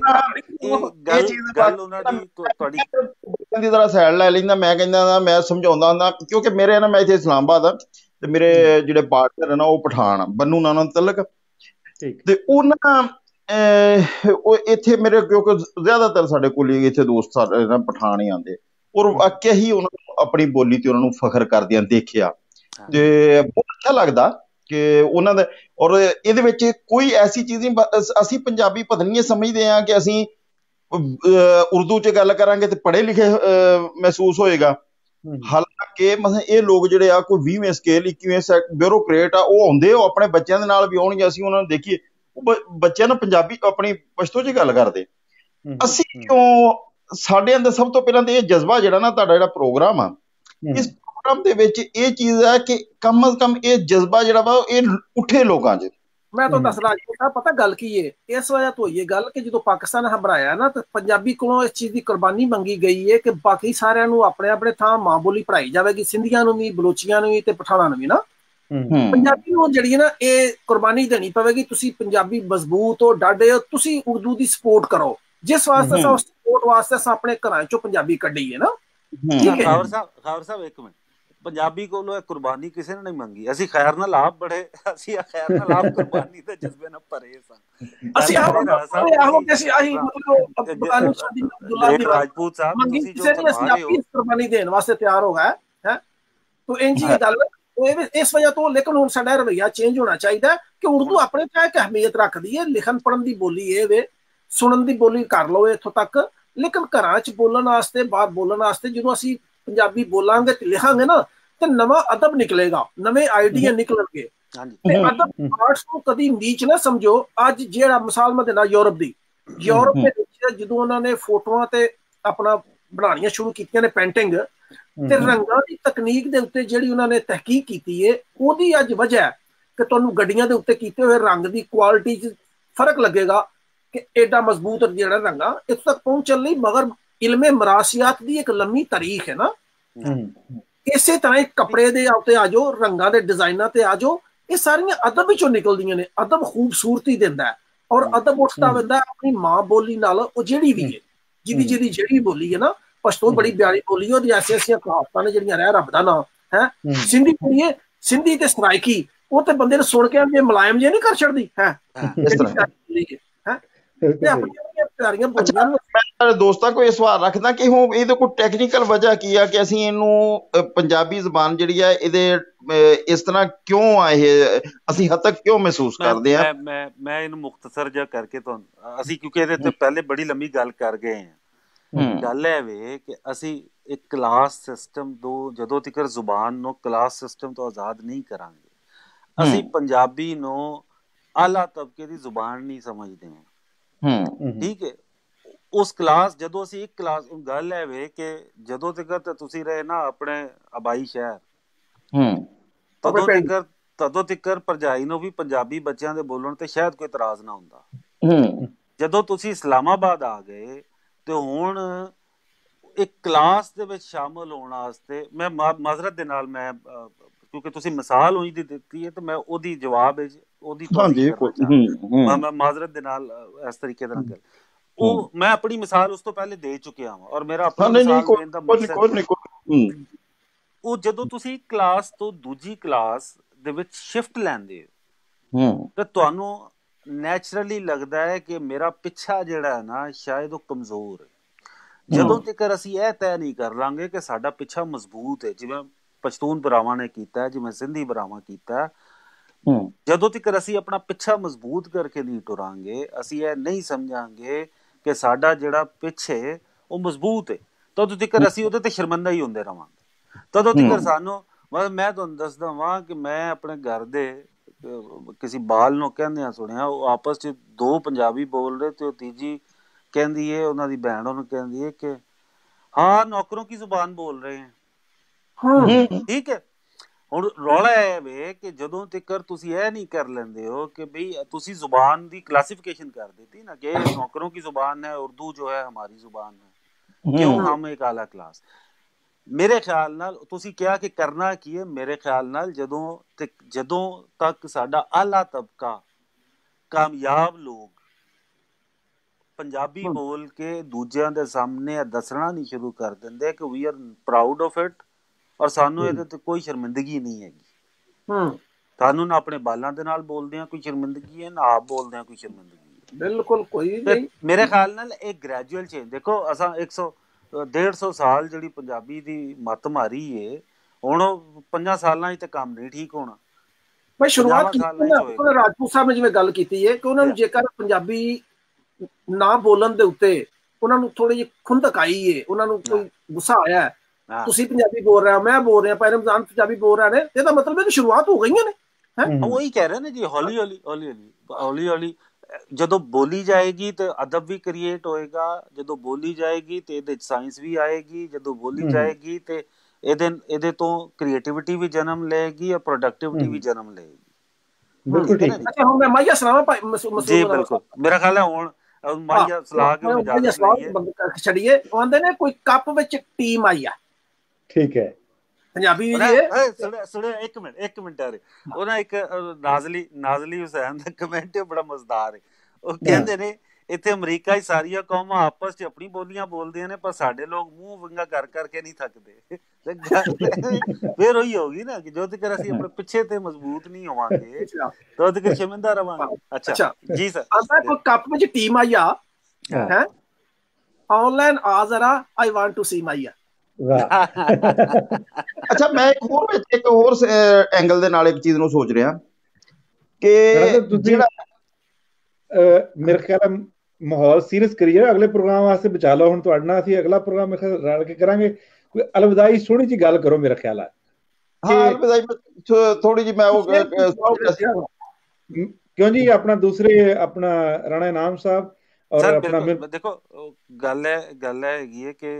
ਗੱਲ ਉਹਨਾਂ ਦੀ ਤੁਹਾਡੀ ਦੀ ਤਰ੍ਹਾਂ ਸਾਈਡ ਲੈ ਲੈਂਦਾ। ਮੈਂ ਕਹਿੰਦਾ, ਮੈਂ ਸਮਝਾਉਂਦਾ ਹੁੰਦਾ, ਕਿਉਂਕਿ ਮੇਰੇ ਨਾ, ਮੈਂ ਇੱਥੇ ਇਸਲਾਮਾਬਾਦ ਆ ਤੇ ਮੇਰੇ ਜਿਹੜੇ ਪਾਰਟਨਰ ਹੈ ਨਾ ਉਹ ਪਠਾਨ ਆ, ਬੰਨੂ ਨਾਨਕ ਤਲਕ, ਤੇ ਉਹ ਨਾ ਉਹ ਇੱਥੇ ਮੇਰੇ, ਕਿਉਂਕਿ ਜ਼ਿਆਦਾਤਰ ਸਾਡੇ ਕੋਲ ਇੱਥੇ ਦੋਸਤ ਸਾਡੇ ਨਾ ਪਠਾਨ ਹੀ ਆਉਂਦੇ, ਔਰ ਵਾਕਿਆ ਹੀ ਉਹਨਾਂ ਨੂੰ ਆਪਣੀ ਬੋਲੀ ਤੇ ਉਹਨਾਂ ਨੂੰ ਫਖਰ ਕਰਦਿਆਂ ਦੇਖਿਆ ਤੇ ਬਹੁਤ ਅੱਛਾ ਲੱਗਦਾ ਕਿ ਉਹਨਾਂ ਦਾ। ਔਰ ਇਹਦੇ ਵਿੱਚ ਕੋਈ ਐਸੀ ਚੀਜ਼ ਨਹੀਂ, ਅਸੀਂ ਪੰਜਾਬੀ ਪਤਾ ਨਹੀਂ ਇਹ ਸਮਝਦੇ ਹਾਂ ਕਿ ਅਸੀਂ ਉਰਦੂ 'ਚ ਗੱਲ ਕਰਾਂਗੇ ਤੇ ਪੜ੍ਹੇ ਲਿਖੇ ਮਹਿਸੂਸ ਹੋਏਗਾ। ਹਾਲਾਂਕਿ ਮਤਲਬ ਇਹ ਲੋਕ ਜਿਹੜੇ ਆ, ਕੋਈ 20ਵੇਂ ਸਕੇਲ 21ਵੇਂ ਬਿਊਰੋਕਰੇਟ ਆ, ਉਹ ਆਉਂਦੇ, ਉਹ ਆਪਣੇ ਬੱਚਿਆਂ ਦੇ ਨਾਲ ਵੀ ਆਉਣਗੇ। ਅਸੀਂ ਉਹਨਾਂ ਨੂੰ ਦੇਖੀਏ, ਉਹ ਬੱਚਿਆਂ ਨੂੰ ਪੰਜਾਬੀ ਆਪਣੀ ਪਸ਼ਤੋ 'ਚ ਗੱਲ ਕਰਦੇ। ਅਸੀਂ ਕਿਉਂ, ਸਾਡੇ ਅੰਦਰ ਸਭ ਤੋਂ ਪਹਿਲਾਂ ਤਾਂ ਇਹ ਜਜ਼ਬਾ ਜਿਹੜਾ ਨਾ, ਤੁਹਾਡਾ ਜਿਹੜਾ ਪ੍ਰੋਗਰਾਮ ਆ, ਇਸ ਪ੍ਰੋਗਰਾਮ ਦੇ ਵਿੱਚ ਇਹ ਚੀਜ਼ ਹੈ ਕਿ ਕਮ ਅਜ਼ ਕਮ ਇਹ ਜਜ਼ਬਾ ਜਿਹੜਾ ਵਾ ਇਹ ਉੱਠੇ ਲੋਕਾਂ 'ਚ। ਮੈਂ ਤੁਹਾਨੂੰ ਦੱਸਦਾ ਜੀ, ਪਤਾ ਗੱਲ ਕੀ ਹੈ, ਇਸ ਵਜ੍ਹਾ ਤੋਂ ਹੋਈ ਇਹ ਗੱਲ ਕਿ ਜਦੋਂ ਪਾਕਿਸਤਾਨ ਬਣਾਇਆ ਨਾ, ਤੇ ਪੰਜਾਬੀ ਕੋਲੋਂ ਇਸ ਚੀਜ਼ ਦੀ ਕੁਰਬਾਨੀ ਮੰਗੀ ਗਈ ਹੈ ਕਿ ਬਾਕੀ ਸਾਰਿਆਂ ਨੂੰ ਆਪਣੇ ਆਪਣੇ ਥਾਂ ਮਾਂ ਬੋਲੀ ਪੜ੍ਹਾਈ ਜਾਵੇਗੀ, ਸਿੰਧੀਆਂ ਨੂੰ ਵੀ, ਬਲੋਚੀਆਂ ਨੂੰ ਵੀ ਤੇ ਪਠਾਣਾਂ ਨੂੰ ਵੀ ਨਾ। ਪੰਜਾਬੀ ਨੂੰ ਜਿਹੜੀ ਹੈ ਨਾ, ਇਹ ਕੁਰਬਾਨੀ ਦੇਣੀ ਪਵੇਗੀ। ਤੁਸੀਂ ਪੰਜਾਬੀ ਮਜ਼ਬੂਤ ਹੋ, ਡਾਢੇ ਹੋ, ਤੁਸੀਂ ਉਰਦੂ ਦੀ ਸਪੋਰਟ ਕਰੋ, ਜਿਸ ਵਾਸਤੇ ਸਪੋਰਟ ਵਾਸਤੇ ਆਪਣੇ ਘਰਾਂ ਚੋਂ ਪੰਜਾਬੀ ਕੱਢੀ ਹੈ ਨਾ। ਖਾਵਰ ਸਾਹਿਬ ਇੱਕ ਮਿੰਟ, ਪੰਜਾਬੀ ਕੋਲੋਂ ਕੁਰਬਾਨੀ ਕਿਸੇ ਨੇ ਨਹੀਂ ਮੰਗੀ। ਅਸੀਂ ਖੈਰ ਨਾਲ ਆਪ ਬੜੇ, ਅਸੀਂ ਖੈਰ ਨਾਲ ਆਪ ਕੁਰਬਾਨੀ ਦੇ ਜਜ਼ਬੇ ਨਾਲ ਭਰੇ ਸਾਂ। ਅਸੀਂ ਰਾਜਪੂਤ ਸਾਹਿਬ, ਤੁਸੀਂ ਜੋ ਫਰਮਾ ਰਹੇ ਹੋ, ਕੁਰਬਾਨੀ ਦੇਣ ਵਾਸਤੇ ਤਿਆਰ ਹੋ ਗਏ ਹੈ ਤੋ ਇੰਜ ਹੀ ਗੱਲ ਇਸ ਵਜ੍ਹਾ ਤੋਂ। ਲੇਕਿਨ ਹੁਣ ਸਾਡਾ ਰਵੱਈਆ ਚੇਂਜ ਹੋਣਾ ਚਾਹੀਦਾ ਕਿ ਉਰਦੂ ਆਪਣੇ ਤਾਂ ਇੱਕ ਅਹਿਮੀਅਤ ਰੱਖਦੀ ਹੈ। ਲਿਖਣ ਪੜ੍ਹਨ ਦੀ ਬੋਲੀ ਇਹ ਵੇ, ਸੁਣਨ ਦੀ ਬੋਲੀ ਕਰ ਲਓ ਇੱਥੋਂ ਤੱਕ, ਲੇਕਿਨ ਘਰਾਂ 'ਚ ਬੋਲਣ ਵਾਸਤੇ, ਬਾਹਰ ਬੋਲਣ ਵਾਸਤੇ ਜਦੋਂ ਅਸੀਂ ਪੰਜਾਬੀ ਬੋਲਾਂਗੇ ਤੇ ਲਿਖਾਂਗੇ ਨਾ, ਤੇ ਨਵਾਂ ਅਦਬ ਨਿਕਲੇਗਾ, ਨਵੇਂ ਆਈਡੀਆ ਨਿਕਲਣਗੇ। ਤੇ ਅਦਬ ਆਰਟਸ ਨੂੰ ਕਦੀ ਨੀਚ ਨਾ ਸਮਝੋ। ਅੱਜ ਜਿਹੜਾ ਮਿਸਾਲ ਮੈਂ ਦੇਣਾ ਯੂਰਪ ਦੀ, ਯੂਰਪ ਦੇ ਵਿੱਚ ਜਦੋਂ ਉਹਨਾਂ ਨੇ ਫੋਟੋਆਂ ਤੇ ਆਪਣਾ ਬਣਾਉਣੀਆਂ ਸ਼ੁਰੂ ਕੀਤੀਆਂ ਨੇ, ਪੈਂਟਿੰਗ ਤੇ ਰੰਗਾਂ ਦੀ ਤਕਨੀਕ ਦੇ ਉੱਤੇ ਜਿਹੜੀ ਉਹਨਾਂ ਨੇ ਤਹਿਕੀਕ ਕੀਤੀ ਹੈ, ਉਹਦੀ ਅੱਜ ਵਜ੍ਹਾ ਕਿ ਤੁਹਾਨੂੰ ਗੱਡੀਆਂ ਦੇ ਉੱਤੇ ਕੀਤੇ ਹੋਏ ਰੰਗ ਦੀ ਕੁਆਲਿਟੀ 'ਚ ਫਰਕ ਲੱਗੇਗਾ ਕਿ ਏਡਾ ਮਜ਼ਬੂਤ ਜਿਹੜਾ ਰੰਗਾਂ ਇੱਥੋਂ ਤੱਕ ਪਹੁੰਚਣ ਲਈ। ਮਗਰ ਇਲਮੇ ਮਰਾਸੀਆਤ ਦੀ ਇੱਕ ਲੰਮੀ ਤਾਰੀਖ ਹੈ ਨਾ। ਇਸੇ ਤਰ੍ਹਾਂ ਕੱਪੜੇ ਦੇ ਉੱਤੇ ਆ ਜਾਓ, ਰੰਗਾਂ ਦੇ ਡਿਜ਼ਾਈਨਾਂ ਤੇ ਆ ਜਾਓ, ਇਹ ਸਾਰੀਆਂ ਅਦਬ ਵਿੱਚੋਂ ਨਿਕਲਦੀਆਂ ਨੇ। ਅਦਬ ਖੂਬਸੂਰਤੀ ਦਿੰਦਾ ਹੈ, ਔਰ ਅਦਬ ਉੱਠਦਾ ਪੈਂਦਾ ਆਪਣੀ ਮਾਂ ਬੋਲੀ ਨਾਲ। ਉਹ ਜਿਹੜੀ ਵੀ ਹੈ, ਜਿਹਦੀ ਜਿਹੜੀ ਬੋਲੀ ਹੈ ਨਾ, ਪਸ਼ਤੋ ਬੜੀ ਪਿਆਰੀ ਬੋਲੀ ਹੈ, ਉਹਦੀ ਐਸੀਆਂ ਕਹਾਵਤਾਂ ਨੇ ਜਿਹੜੀਆਂ ਰਹਿ ਰੱਬ ਦਾ ਨਾਂ ਹੈ। ਸਿੰਧੀ ਬੋਲੀਏ, ਸਿੰਧੀ ਤੇ ਸਰਾਇਕੀ, ਉਹ ਤੇ ਬੰਦੇ ਨੂੰ ਸੁਣ ਕੇ ਜੇ ਮੁਲਾਇਮ ਜੇ ਨਹੀਂ ਕਰ ਛੱਡਦੀ ਹੈ। ਮੈਂ ਦੋਸਤਾਂ ਕੋਲ ਇਹ ਸਵਾਲ ਰੱਖਦਾ ਕਿ ਹੁਣ ਇਹਦੇ ਕੋਈ ਟੈਕਨੀਕਲ ਵਜ੍ਹਾ ਕੀ ਆ ਕਿ ਅਸੀਂ ਇਹਨੂੰ ਪੰਜਾਬੀ ਜ਼ਬਾਨ ਜਿਹੜੀ ਆ ਇਹਦੇ ਇਸ ਤਰ੍ਹਾਂ ਕਿਉਂ ਆ, ਇਹ ਅਸੀਂ ਹੱਦ ਤੱਕ ਕਿਉਂ ਮਹਿਸੂਸ ਕਰਦੇ ਆ? ਮੈਂ ਇਹਨੂੰ ਮੁਖਤਸਰ ਜਿਹਾ ਕਰਕੇ ਤੁਹਾਨੂੰ, ਅਸੀਂ ਕਿਉਂਕਿ ਇਹਦੇ ਤੇ ਪਹਿਲੇ ਬੜੀ ਲੰਮੀ ਗੱਲ ਕਰ ਗਏ ਹਾਂ। ਗੱਲ ਇਹ ਵੇ ਕਿ ਅਸੀਂ ਇੱਕ ਕਲਾਸ ਸਿਸਟਮ ਤੋਂ, ਜਦੋਂ ਤੱਕ ਜ਼ੁਬਾਨ ਨੂੰ ਕਲਾਸ ਸਿਸਟਮ ਤੋਂ ਆਜ਼ਾਦ ਨਹੀਂ ਕਰਾਂਗੇ, ਅਸੀਂ ਪੰਜਾਬੀ ਨੂੰ ਆਲਾ ਤਬਕੇ ਦੀ ਜ਼ੁਬਾਨ ਨਹੀਂ ਸਮਝਦੇ ਹਾਂ। ਠੀਕ ਹੈ, ਉਸ ਕਲਾਸ, ਜਦੋਂ ਅਸੀਂ ਇੱਕ ਕਲਾਸ, ਗੱਲ ਹੈ ਵੇ ਕਿ ਜਦੋਂ ਤੱਕ ਤੁਸੀਂ ਰਹੇ ਨਾ ਆਪਣੇ ਆਬਾਈ ਸ਼ਹਿਰ, ਤਦੋਂ ਤੱਕ ਭਰਜਾਈ ਨੂੰ ਵੀ ਪੰਜਾਬੀ ਬੱਚਿਆਂ ਦੇ ਬੋਲਣ ਤੇ ਸ਼ਾਇਦ ਕੋਈ ਇਤਰਾਜ਼ ਨਾ ਹੁੰਦਾ। ਜਦੋਂ ਤੁਸੀਂ ਇਸਲਾਮਾਬਾਦ ਆ ਗਏ ਤੇ ਹੁਣ ਇੱਕ ਕਲਾਸ ਦੇ ਵਿੱਚ ਸ਼ਾਮਲ ਹੋਣ ਵਾਸਤੇ, ਮੈਂ ਮਾਜ਼ਰਤ ਦੇ ਨਾਲ, ਮੈਂ ਕਿਉਂਕਿ ਤੁਸੀਂ ਮਿਸਾਲ ਉਹੀ ਦੀ ਦਿੱਤੀ ਹੈ ਤੇ ਮੈਂ ਉਹਦੀ ਜਵਾਬ ਉਹਦੀ ਮੈਂ ਮਾਜ਼ਰਤ ਦੇ ਨਾਲ ਇਸ ਤਰੀਕੇ ਨਾਲ ਗੱਲ, ਉਹ ਮੈਂ ਆਪਣੀ ਮਿਸਾਲ ਉਸ ਤੋਂ ਪਹਿਲੇ ਦੇ ਚੁੱਕਿਆ ਹਾਂ। ਔਰ ਮੇਰਾ ਆਪਣੀ ਮਿਸਾਲ ਦੇਣ ਦਾ ਮਕਸਦ, ਉਹ ਜਦੋਂ ਤੁਸੀਂ ਕਲਾਸ ਤੋਂ ਦੂਜੀ ਕਲਾਸ ਦੇ ਵਿੱਚ ਸ਼ਿਫਟ ਲੈਂਦੇ ਹੋ ਤੇ ਤੁਹਾਨੂੰ ਨੈਚੁਰਲੀ ਲੱਗਦਾ ਹੈ ਕਿ ਮੇਰਾ ਪਿੱਛਾ ਜਿਹੜਾ ਹੈ ਨਾ, ਸ਼ਾਇਦ ਉਹ ਕਮਜ਼ੋਰ ਹੈ। ਜਦੋਂ ਤੱਕ ਅਸੀਂ ਇਹ ਤੈਅ ਨਹੀਂ ਕਰ ਲਾਂਗੇ ਕਿ ਸਾਡਾ ਪਿੱਛਾ ਮਜ਼ਬੂਤ ਹੈ, ਜਿਵੇਂ ਪਸ਼ਤੂਨ ਭਰਾਵਾਂ ਨੇ ਕੀਤਾ, ਜਿਵੇਂ ਸਿੰਧੀ ਭਰਾਵਾਂ ਕੀਤਾ, ਜਦੋਂ ਤੱਕ ਅਸੀਂ ਆਪਣਾ ਪਿੱਛਾ ਮਜ਼ਬੂਤ ਕਰਕੇ ਨਹੀਂ ਟੁਰਾਂਗੇ, ਅਸੀਂ ਇਹ ਨਹੀਂ ਸਮਝਾਂਗੇ ਕਿ ਸਾਡਾ ਜਿਹੜਾ ਪਿੱਛੇ ਉਹ ਮਜ਼ਬੂਤ ਹੈ, ਤਦੋਂ ਤੱਕ ਅਸੀਂ ਉਹਦੇ ਤੇ ਸ਼ਰਮਿੰਦਾ ਹੀ ਹੁੰਦੇ ਰਵਾਂਗੇ। ਤਦੋਂ ਤੱਕ ਸਾਨੂੰ, ਮੈਂ ਤੁਹਾਨੂੰ ਦੱਸਦਾ ਵਾਂ ਕਿ ਮੈਂ ਆਪਣੇ ਘਰ ਦੇ ਕਿਸੇ ਬਾਲ ਨੂੰ ਕਹਿੰਦਿਆਂ ਸੁਣਿਆ, ਉਹ ਆਪਸ ਚ ਦੋ ਪੰਜਾਬੀ ਬੋਲ ਰਹੇ ਤੇ ਉਹ ਤੀਜੀ ਕਹਿੰਦੀ ਹੈ, ਉਹਨਾਂ ਦੀ ਭੈਣ ਉਹਨੂੰ ਕਹਿੰਦੀ ਹੈ ਕਿ ਹਾਂ ਨੌਕਰੋਂ ਕੀ ਜ਼ੁਬਾਨ ਬੋਲ ਰਹੇ हैं। ਠੀਕ ਹੈ। ਹੁਣ ਰੌਲਾ ਇਹ ਵੇ ਕਿ ਜਦੋਂ ਤੱਕ ਤੁਸੀਂ ਇਹ ਨਹੀਂ ਕਰ ਲੈਂਦੇ ਹੋ ਕਿ ਬਈ ਤੁਸੀਂ ਜ਼ੁਬਾਨ ਦੀ क्लासिफिकेशन कर देती ना कि नौकरों की जुबान है, उर्दू जो है हमारी जुबान है, क्यों हम एक आला क्लास। ਮੇਰੇ ਖਿਆਲ ਨਾਲ ਤੁਸੀਂ ਕਿਹਾ ਕਿ ਕਰਨਾ ਕੀ ਹੈ, ਮੇਰੇ ਖਿਆਲ ਨਾਲ ਜਦੋਂ ਤੱਕ ਸਾਡਾ ਆਲਾ ਤਬਕਾ ਕਾਮਯਾਬ ਲੋਕ ਪੰਜਾਬੀ ਬੋਲ ਕੇ ਦੂਜਿਆਂ ਦੇ ਸਾਹਮਣੇ ਦੱਸਣਾ ਨਹੀਂ ਸ਼ੁਰੂ ਕਰ ਦਿੰਦੇ ਕਿ we are proud of it ਔਰ ਸਾਨੂੰ ਇਹਦੇ ਤੇ ਕੋਈ ਸ਼ਰਮਿੰਦਗੀ ਨਹੀਂ ਹੈਗੀ, ਸਾਨੂੰ ਨਾ ਆਪਣੇ ਬਾਲਾਂ ਦੇ ਨਾਲ ਬੋਲਦੇ ਆ ਕੋਈ ਸ਼ਰਮਿੰਦਗੀ ਹੈ, ਨਾ ਆਪ ਬੋਲਦੇ ਆ ਕੋਈ ਸ਼ਰਮਿੰਦਗੀ, ਬਿਲਕੁਲ ਕੋਈ ਨਹੀਂ। ਮੇਰੇ ਖਿਆਲ ਨਾਲ ਇਹ ਗ੍ਰੈਜੂਅਲ ਚੇਂਜ ਦੇਖੋ, ਅਸਾਂ 100-150 ਸਾਲ ਜਿਹੜੀ ਪੰਜਾਬੀ ਦੀ ਮੱਤ ਮਾਰੀ ਏ, ਹੁਣ 5 ਸਾਲਾਂ 'ਚ ਤੇ ਕੰਮ ਨਹੀਂ ਠੀਕ ਹੋਣਾ। ਮੈਂ ਸ਼ੁਰੂਆਤ ਕੀਤੀ ਨਾ ਰਾਜਪੂਤ ਸਾਹਿਬ ਨੇ ਜਿਵੇਂ ਗੱਲ ਕੀਤੀ ਹੈ ਕਿ ਉਹਨਾਂ ਨੂੰ ਜੇਕਰ ਪੰਜਾਬੀ ਨਾ ਬੋਲਣ ਦੇ ਉੱਤੇ ਉਹਨਾਂ ਨੂੰ ਥੋੜੀ ਜਿਹੀ ਖੁੰਦਕ ਆਈ ਏ, ਉਹਨਾਂ ਨੂੰ ਕੋਈ ਗੁੱਸਾ ਆਇਆ, ਤੁਸੀਂ ਪੰਜਾਬੀ ਬੋਲ ਰਹੇ ਹੋ, ਮੈਂ ਬੋਲ ਰਿਹਾ, ਪਰ ਰਮਜ਼ਾਨ ਪੰਜਾਬੀ ਬੋਲ ਰਹੇ ਨੇ, ਇਹਦਾ ਮਤਲਬ ਹੈ ਕਿ ਸ਼ੁਰੂਆਤ ਹੋ ਗਈਆਂ ਨੇ। ਉਹੀ ਕਹਿ ਰਹੇ ਨੇ ਜੀ, ਹੌਲੀ ਹੌਲੀ ਜਦੋਂ ਬੋਲੀ ਜਾਏਗੀ ਤੇ ਅਦਬ ਵੀ ਕ੍ਰੀਏਟ ਹੋਏਗਾ, ਜਦੋਂ ਬੋਲੀ ਜਾਏਗੀ ਤੇ ਇਹਦੇ 'ਚ ਸਾਇੰਸ ਵੀ ਆਏਗੀ, ਜਦੋਂ ਬੋਲੀ ਜਾਏਗੀ ਤੇ ਇਹਦੇ ਤੋਂ ਕ੍ਰੀਏਟੀਵਿਟੀ ਵੀ ਜਨਮ ਲਏਗੀ ਔਰ ਪ੍ਰੋਡਕਟਿਵਿਟੀ ਵੀ ਜਨਮ ਲਏਗੀ। ਬਿਲਕੁਲ ਠੀਕ। ਅੱਛਾ ਹੁਣ ਮੈਂ ਮਾਈਆ ਸੁਣਾਵਾਂ ਭਾਈ ਜੀ ਬਿਲਕੁਲ, ਮੇਰਾ ਖਿਆਲ ਹੈ ਹੁਣ ਮਾਈਆ ਸਲਾਹ ਕੇ ਛੱਡੀਏ। ਉਹ ਆਂਦੇ ਨੇ ਕੋਈ ਕੱਪ ਵਿੱਚ ਟੀਮ ਆਈ ਆ, ਠੀਕ ਹੈ, ਪੰਜਾਬੀ ਸੁਣਿਆ ਇੱਕ ਮਿੰਟ ਆ ਰਹੇ ਉਹ ਨਾ ਇੱਕ ਨਾਜ਼ਲੀ ਹੁਸੈਨ ਦਾ ਕਮੈਂਟ ਬੜਾ ਮਜ਼ੇਦਾਰ ਹੈ। ਉਹ ਕਹਿੰਦੇ ਨੇ ਇੱਥੇ ਅਮਰੀਕਾ 'ਚ ਸਾਰੀਆਂ ਕੌਮਾਂ ਆਪਸ 'ਚ ਆਪਣੀ ਬੋਲੀਆਂ ਬੋਲਦੀਆਂ ਨੇ, ਪਰ ਸਾਡੇ ਲੋਕ ਮੂੰਹ ਵਿੰਗਾ ਕਰ ਕਰਕੇ ਨਹੀਂ ਥੱਕਦੇ। ਫਿਰ ਉਹੀ ਹੋਗੀ ਨਾ ਕਿ ਜਦੋਂ ਤੱਕ ਅਸੀਂ ਆਪਣੇ ਪਿੱਛੇ ਤੇ ਮਜ਼ਬੂਤ ਨਹੀਂ ਹੋਵਾਂਗੇ ਤਦੋਂ ਤੱਕ ਸ਼ਰਮਿੰਦਾ ਰਵਾਂਗੇ। ਅੱਛਾ ਜੀ ਸਰ, ਕੋਈ ਕੱਪ ਵਿੱਚ ਟੀਮ ਆਈ ਆ ਹੈ, ਆਨਲਾਈਨ ਆ ਜ਼ਰਾ, ਆਈ ਵਾਂਟ ਟੂ ਸੀ ਮਾਈਆ। ਅੱਛਾ ਮੈਂ ਇੱਕ ਹੋਰ ਐਂਗਲ ਦੇ ਨਾਲ ਇੱਕ ਚੀਜ਼ ਨੂੰ ਸੋਚ ਰਿਹਾ ਕਿ ਜਿਹੜਾ ਮੇਰੇ ਖਿਆਲ ਮਾਹੌਲ ਸੀਰੀਅਸ ਕਰੀਏ, ਅਗਲੇ ਪ੍ਰੋਗਰਾਮ ਵਾਸਤੇ ਬਚਾ ਲਓ। ਹੁਣ ਤੁਹਾਡੇ ਨਾਲ ਅਸੀਂ ਅਗਲਾ ਪ੍ਰੋਗਰਾਮ ਰਲ ਕੇ ਕਰਾਂਗੇ। ਕੋਈ ਅਲਵਿਦਾਈ ਸੋਹਣੀ ਜਿਹੀ ਗੱਲ ਕਰੋ, ਮੇਰਾ ਖਿਆਲ ਹੈ। ਹਾਂ ਅਲਵਿਦਾਈ ਥੋੜੀ ਜਿਹੀ ਮੈਂ ਉਹ ਕਿਉਂ ਜੀ, ਆਪਣਾ ਦੂਸਰੇ ਆਪਣਾ ਰਾਣਾ ਇਨਾਮ ਸਾਹਿਬ ਔਰ ਆਪਣਾ ਦੇਖੋ ਗੱਲ ਹੈਗੀ ਹੈ ਕਿ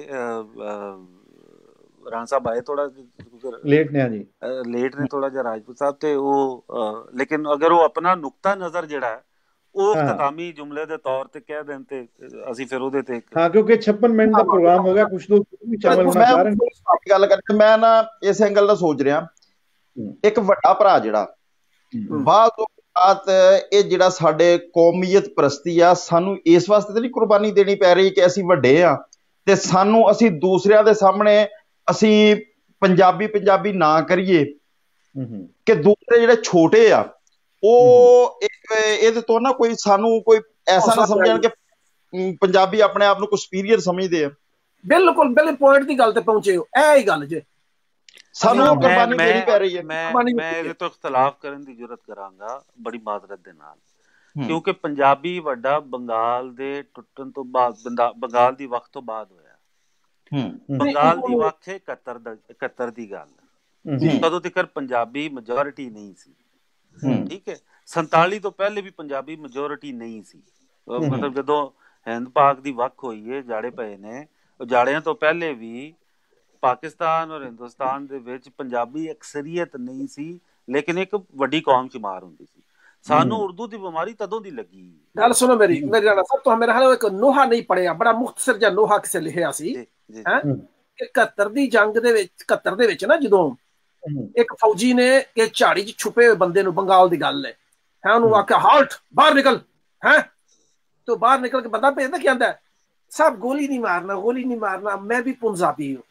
ਰਾਣਾ ਸਾਹਿਬ ਆਏ ਥੋੜਾ ਲੇਟ ਨੇ ਥੋੜਾ ਜਿਹਾ ਰਾਜਪੂਤ ਸਾਹਿਬ ਤੇ ਉਹ, ਲੇਕਿਨ ਅਗਰ ਉਹ ਆਪਣਾ ਨੁਕਤਾ ਨਜ਼ਰ ਜਿਹੜਾ ਹੈ ਉਹ ਖਤਾਮੀ ਜੁਮਲੇ ਦੇ ਤੌਰ ਤੇ ਕਹਿ ਦੇਣ ਤੇ ਅਸੀਂ ਫਿਰ ਉਹਦੇ ਤੇ, ਹਾਂ ਕਿਉਂਕਿ 56 ਮਿੰਟ ਦਾ ਪ੍ਰੋਗਰਾਮ ਹੋ ਗਿਆ, ਕੁਝ ਲੋਕ ਵੀ ਚਾਵਲ ਨਾ ਕਰਨ। ਗੱਲ ਕਰਕੇ ਮੈਂ ਨਾ ਇਸ ਐਂਗਲ ਦਾ ਸੋਚ ਰਿਹਾ, ਇੱਕ ਵੱਡਾ ਭਰਾ ਜਿਹੜਾ ਬਾਅਦ ਇਹ ਜਿਹੜਾ ਸਾਡੇ ਕੌਮੀਅਤ ਪ੍ਰਸਤੀ ਆ, ਸਾਨੂੰ ਇਸ ਵਾਸਤੇ ਤਾਂ ਨਹੀਂ ਕੁਰਬਾਨੀ ਦੇਣੀ ਪੈ ਰਹੀ ਕਿ ਅਸੀਂ ਵੱਡੇ ਆ ਤੇ ਅਸੀਂ ਦੂਸਰਿਆਂ ਦੇ ਸਾਹਮਣੇ ਅਸੀਂ ਪੰਜਾਬੀ ਨਾ ਕਰੀਏ ਕਿ ਦੂਸਰੇ ਜਿਹੜੇ ਛੋਟੇ ਆ ਉਹ ਇਹਦੇ ਤੋਂ ਨਾ ਕੋਈ ਸਾਨੂੰ ਕੋਈ ਐਸਾ ਨਾ ਸਮਝਣ ਕਿ ਪੰਜਾਬੀ ਆਪਣੇ ਆਪ ਨੂੰ ਕੋਈ ਸੁਪੀਰੀਅਰ ਸਮਝਦੇ ਆ। ਬਿਲਕੁਲ ਪੁਆਇੰਟ ਦੀ ਗੱਲ ਤੇ ਪਹੁੰਚੇ ਹੋ, ਇਹ ਹੀ ਗੱਲ ਜੇ ਸਾਨੂੰ ਕੁਰਬਾਨੀ ਦੇਣੀ ਪੈ ਰਹੀ ਹੈ। ਮੈਂ ਇਹਦੇ ਤੋਂ ਇਖਤਲਾਫ ਕਰਨ ਦੀ ਜ਼ਰੂਰਤ ਕਰਾਂਗਾ ਬੜੀ ਮਾਜ਼ਰਤ ਦੇ ਨਾਲ, ਕਿਉਂਕਿ ਪੰਜਾਬੀ ਵੱਡਾ ਬੰਗਾਲ ਦੇ ਟੁੱਟਣ ਤੋਂ ਬਾਅਦ, ਬੰਗਾਲ ਦੀ ਵਕਤ ਤੋਂ ਬਾਅਦ ਹੋਇਆ। ਬੰਗਾਲ ਦੀ ਵਕਤ ਹੈ 71 ਦੀ ਗੱਲ, ਕਦੋਂ ਤੱਕ ਪੰਜਾਬੀ ਮੈਜੋਰਿਟੀ ਨਹੀਂ ਸੀ, ਠੀਕ ਹੈ। 47 ਤੋਂ ਪਹਿਲੇ ਵੀ ਪੰਜਾਬੀ ਮੈਜੋਰਿਟੀ ਨਹੀਂ ਸੀ, ਮਤਲਬ ਜਦੋਂ ਹਿੰਦ ਪਾਕ ਦੀ ਵਕਤ ਹੋਈ ਹੈ, ਜਾੜੇ ਪਏ ਨੇ, ਜਾੜਿਆਂ ਤੋਂ ਪਹਿਲੇ ਵੀ ਪਾਕਿਸਤਾਨ ਔਰ ਹਿੰਦੁਸਤਾਨ ਦੇ ਵਿੱਚ ਪੰਜਾਬੀ ਅਕਸਰੀਅਤ ਨਹੀਂ ਸੀ, ਲੇਕਿਨ ਇੱਕ ਵੱਡੀ ਕੌਮ ਸ਼ੁਮਾਰ ਹੁੰਦੀ ਸੀ। ਸਾਨੂੰ ਉਰਦੂ ਦੀ ਬਿਮਾਰੀ ਤਦੋਂ ਦੀ ਲੱਗੀ। ਗੱਲ ਸੁਣੋ ਮੇਰੀ ਰਾਣਾ ਸਾਹਿਬ, ਤੋਂ ਮੇਰੇ ਹਾਲ ਇੱਕ ਨੋਹਾ ਨਹੀਂ ਪੜਿਆ, ਬੜਾ ਮੁਖਤਸਰ ਜਿਹਾ ਨੋਹਾ ਕਿਸੇ ਲਿਖਿਆ ਸੀ 71 ਦੀ ਜੰਗ ਦੇ ਵਿੱਚ, 71 ਦੇ ਵਿੱਚ ਨਾ, ਜਦੋਂ ਇੱਕ ਫੌਜੀ ਨੇ ਇਹ ਝਾੜੀ 'ਚ ਛੁਪੇ ਹੋਏ ਬੰਦੇ ਨੂੰ, ਬੰਗਾਲ ਦੀ ਗੱਲ ਹੈ, ਉਹਨੂੰ ਆਖਿਆ ਹਾਲਟ, ਬਾਹਰ ਨਿਕਲ, ਤੋਂ ਬਾਹਰ ਨਿਕਲ ਕੇ ਬੰਦਾ ਭੇਜਦਾ, ਕੀ ਆਂਦਾ, ਸਾਹਬ ਗੋਲੀ ਨਹੀਂ ਮਾਰਨਾ, ਮੈਂ ਵੀ ਪੰਜਾਬੀ ਹੂੰ।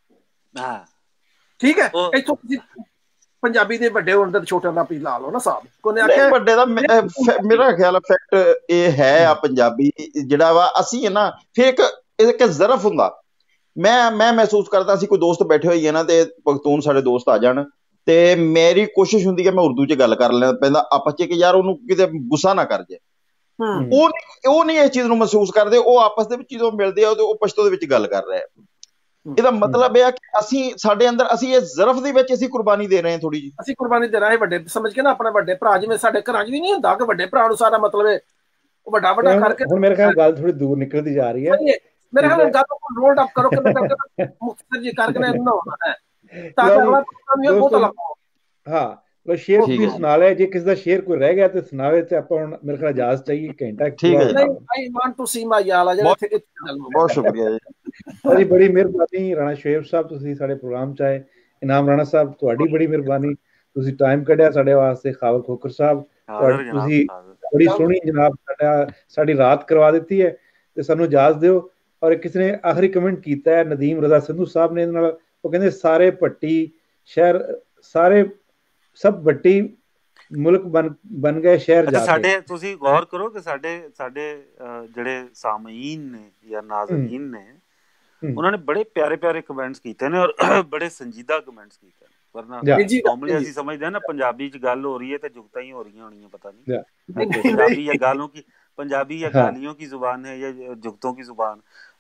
ਠੀਕ ਹੈ, ਇੱਥੋਂ ਤੁਸੀਂ ਪੰਜਾਬੀ ਦੇ ਵੱਡੇ ਹੋਣ ਦਾ ਛੋਟਿਆਂ ਦਾ ਲਾ ਲਓ ਨਾ ਸਾਹਿਬ, ਕੋਨੇ ਆਖਿਆ ਵੱਡੇ ਦਾ ਮੇਰਾ ਖਿਆਲ ਫੈਕਟ ਇਹ ਹੈ ਆ, ਪੰਜਾਬੀ ਜਿਹੜਾ ਵਾ ਅਸੀਂ ਨਾ ਫਿਰ ਇੱਕ ਜ਼ਰਫ ਹੁੰਦਾ। ਮੈਂ ਮਹਿਸੂਸ ਕਰਦਾ, ਅਸੀਂ ਕੋਈ ਦੋਸਤ ਬੈਠੇ ਹੋਈਏ ਨਾ ਤੇ ਪਖਤੂਨ ਸਾਡੇ ਦੋਸਤ ਆ ਜਾਣ ਤੇ ਮੇਰੀ ਕੋਸ਼ਿਸ਼ ਹੁੰਦੀ ਹੈ ਮੈਂ ਉਰਦੂ 'ਚ ਗੱਲ ਕਰ ਲੈਣਾ ਪੈਂਦਾ ਆਪਸ 'ਚ ਕਿ ਯਾਰ ਉਹਨੂੰ ਕਿਤੇ ਗੁੱਸਾ ਨਾ ਕਰ ਜਾਏ। ਉਹ ਨਹੀਂ ਇਸ ਚੀਜ਼ ਨੂੰ ਮਹਿਸੂਸ ਕਰਦੇ, ਉਹ ਆਪਸ ਦੇ ਵਿੱਚ ਜਦੋਂ ਮਿਲਦੇ ਆ ਤੇ ਉਹ ਪਸ਼ਤੋ ਦੇ ਵਿੱਚ ਗੱਲ ਕਰ ਰਹੇ। ਇਹਦਾ ਮਤਲਬ ਇਹ ਆ ਕਿ ਸਾਡੇ ਅੰਦਰ ਅਸੀਂ ਇਸ ਜ਼ਰਫ ਦੇ ਵਿੱਚ ਅਸੀਂ ਕੁਰਬਾਨੀ ਦੇ ਰਹੇ ਹਾਂ, ਥੋੜੀ ਜਿਹੀ ਅਸੀਂ ਕੁਰਬਾਨੀ ਦੇ ਰਹੇ ਵੱਡੇ ਸਮਝ ਕੇ ਨਾ, ਆਪਣੇ ਵੱਡੇ ਭਰਾ, ਜਿਵੇਂ ਸਾਡੇ ਘਰਾਂ 'ਚ ਵੀ ਨਹੀਂ ਹੁੰਦਾ ਕਿ ਵੱਡੇ ਭਰਾ ਨੂੰ ਸਾਰਾ ਮਤਲਬ ਹੈ ਉਹ ਵੱਡਾ ਕਰਕੇ। ਹੁਣ ਮੇਰੇ ਖਿਆਲ ਗੱਲ ਥੋੜੀ ਦੂਰ ਨਿਕਲਦੀ ਜਾ ਰਹੀ ਹੈ, ਮੇਰੇ ਖਿਆਲ ਗੱਲ ਰੋਲਡ ਅਪ ਕਰੋ ਕਿ ਮੁਖਤਸਰ ਜੀ ਕਰਕੇ ਨਾ ਹੋਣਾ ਹੈ ਤਾਂ ਕਿ ਅਗਲਾ ਵੀ ਬਹੁਤ ਲੰਬਾ। ਹਾਂ ਲੋ ਸ਼ੇਰ ਤੁਸੀਂ ਸੁਣਾ ਲਿਆ, ਜੇ ਕਿਸੇ ਦਾ ਸ਼ੇਰ ਕੋਈ ਰਹਿ ਗਿਆ ਤੇ ਸੁਣਾਵੇ, ਤੇ ਆਪਾਂ ਹੁਣ ਮੇਰੇ ਖਿਆਲ ਇਜਾਜ਼ਤ ਚਾਹੀਏ, ਘੰਟਾ ਠੀਕ ਹੈ ਜੀ। ਆਈ ਵਾਂਟ ਟੂ ਸੀ ਮਾਈ ਯਾਲਾ ਜਿਹੜਾ ਇੱਥੇ ਬਹੁਤ ਸ਼ੁਕਰੀਆ ਜੀ। ਜੀ ਬੜੀ ਮਿਹਰਬਾਨੀ ਰਾਣਾ ਸ਼ੁਏਬ ਸਾਹਿਬ, ਤੁਸੀਂ ਸਾਡੇ ਪ੍ਰੋਗਰਾਮ 'ਚ ਆਏ। ਇਨਾਮ ਰਾਣਾ ਸਾਹਿਬ ਤੁਹਾਡੀ ਬੜੀ ਮਿਹਰਬਾਨੀ, ਤੁਸੀਂ ਟਾਈਮ ਕੱਢਿਆ ਸਾਡੇ ਵਾਸਤੇ। ਖਾਵਰ ਖੋਖਰ ਸਾਹਿਬ ਤੁਸੀਂ ਬੜੀ ਸੋਹਣੀ ਜਨਾਬ ਸਾਡੀ ਰਾਤ ਕਰਵਾ ਦਿੱਤੀ ਹੈ, ਤੇ ਸਾਨੂੰ ਇਜਾਜ਼ਤ ਦਿਓ। ਔਰ ਕਿਸੇ ਨੇ ਆਖਰੀ ਕਮੈਂਟ ਕੀਤਾ ਹੈ, ਨਦੀਮ ਰਜ਼ਾ ਸੰਧੂ ਸਾਹਿਬ ਨੇ, ਇਹਦੇ ਨਾਲ ਉਹ ਕਹਿੰਦੇ ਸਾਰੇ ਭੱਟੀ ਸ਼ਹਿਰ, ਸਾਰੇ ਸਭ ਭੱਟੀ ਮੁਲਕ ਬਣ ਗਏ ਸ਼ਹਿਰ ਜਾ ਕੇ। ਸਾਡੇ ਤੁਸੀਂ ਗੌਰ ਕਰੋ ਕਿ ਸਾਡੇ ਜਿਹੜੇ ਸਾਮਈਨ ਨੇ ਜਾਂ ਨਾਜ਼ਰੀਨ ਨੇ, ਉਹਨਾਂ ਨੇ ਬੜੇ ਪਿਆਰੇ ਪਿਆਰੇ ਕਮੈਂਟਸ ਕੀਤੇ ਨੇ, ਔਰ ਬੜੇ ਸੰਜੀਦਾ ਕਮੈਂਟਸ ਕੀਤੇ ਨੇ। ਵਰਨਾ ਨਾਰਮਲੀ ਅਸੀਂ ਸਮਝਦੇ ਹਾਂ ਨਾ ਪੰਜਾਬੀ 'ਚ ਗੱਲ ਹੋ ਰਹੀ ਹੈ ਤੇ ਜੁਗਤਾਂ ਹੀ ਹੋ ਰਹੀਆਂ ਹੋਣੀਆਂ, ਪਤਾ नहीं पंजाबी या गालों की, पंजाबी या गालियों की जुबान है या जुगतों की जुबान।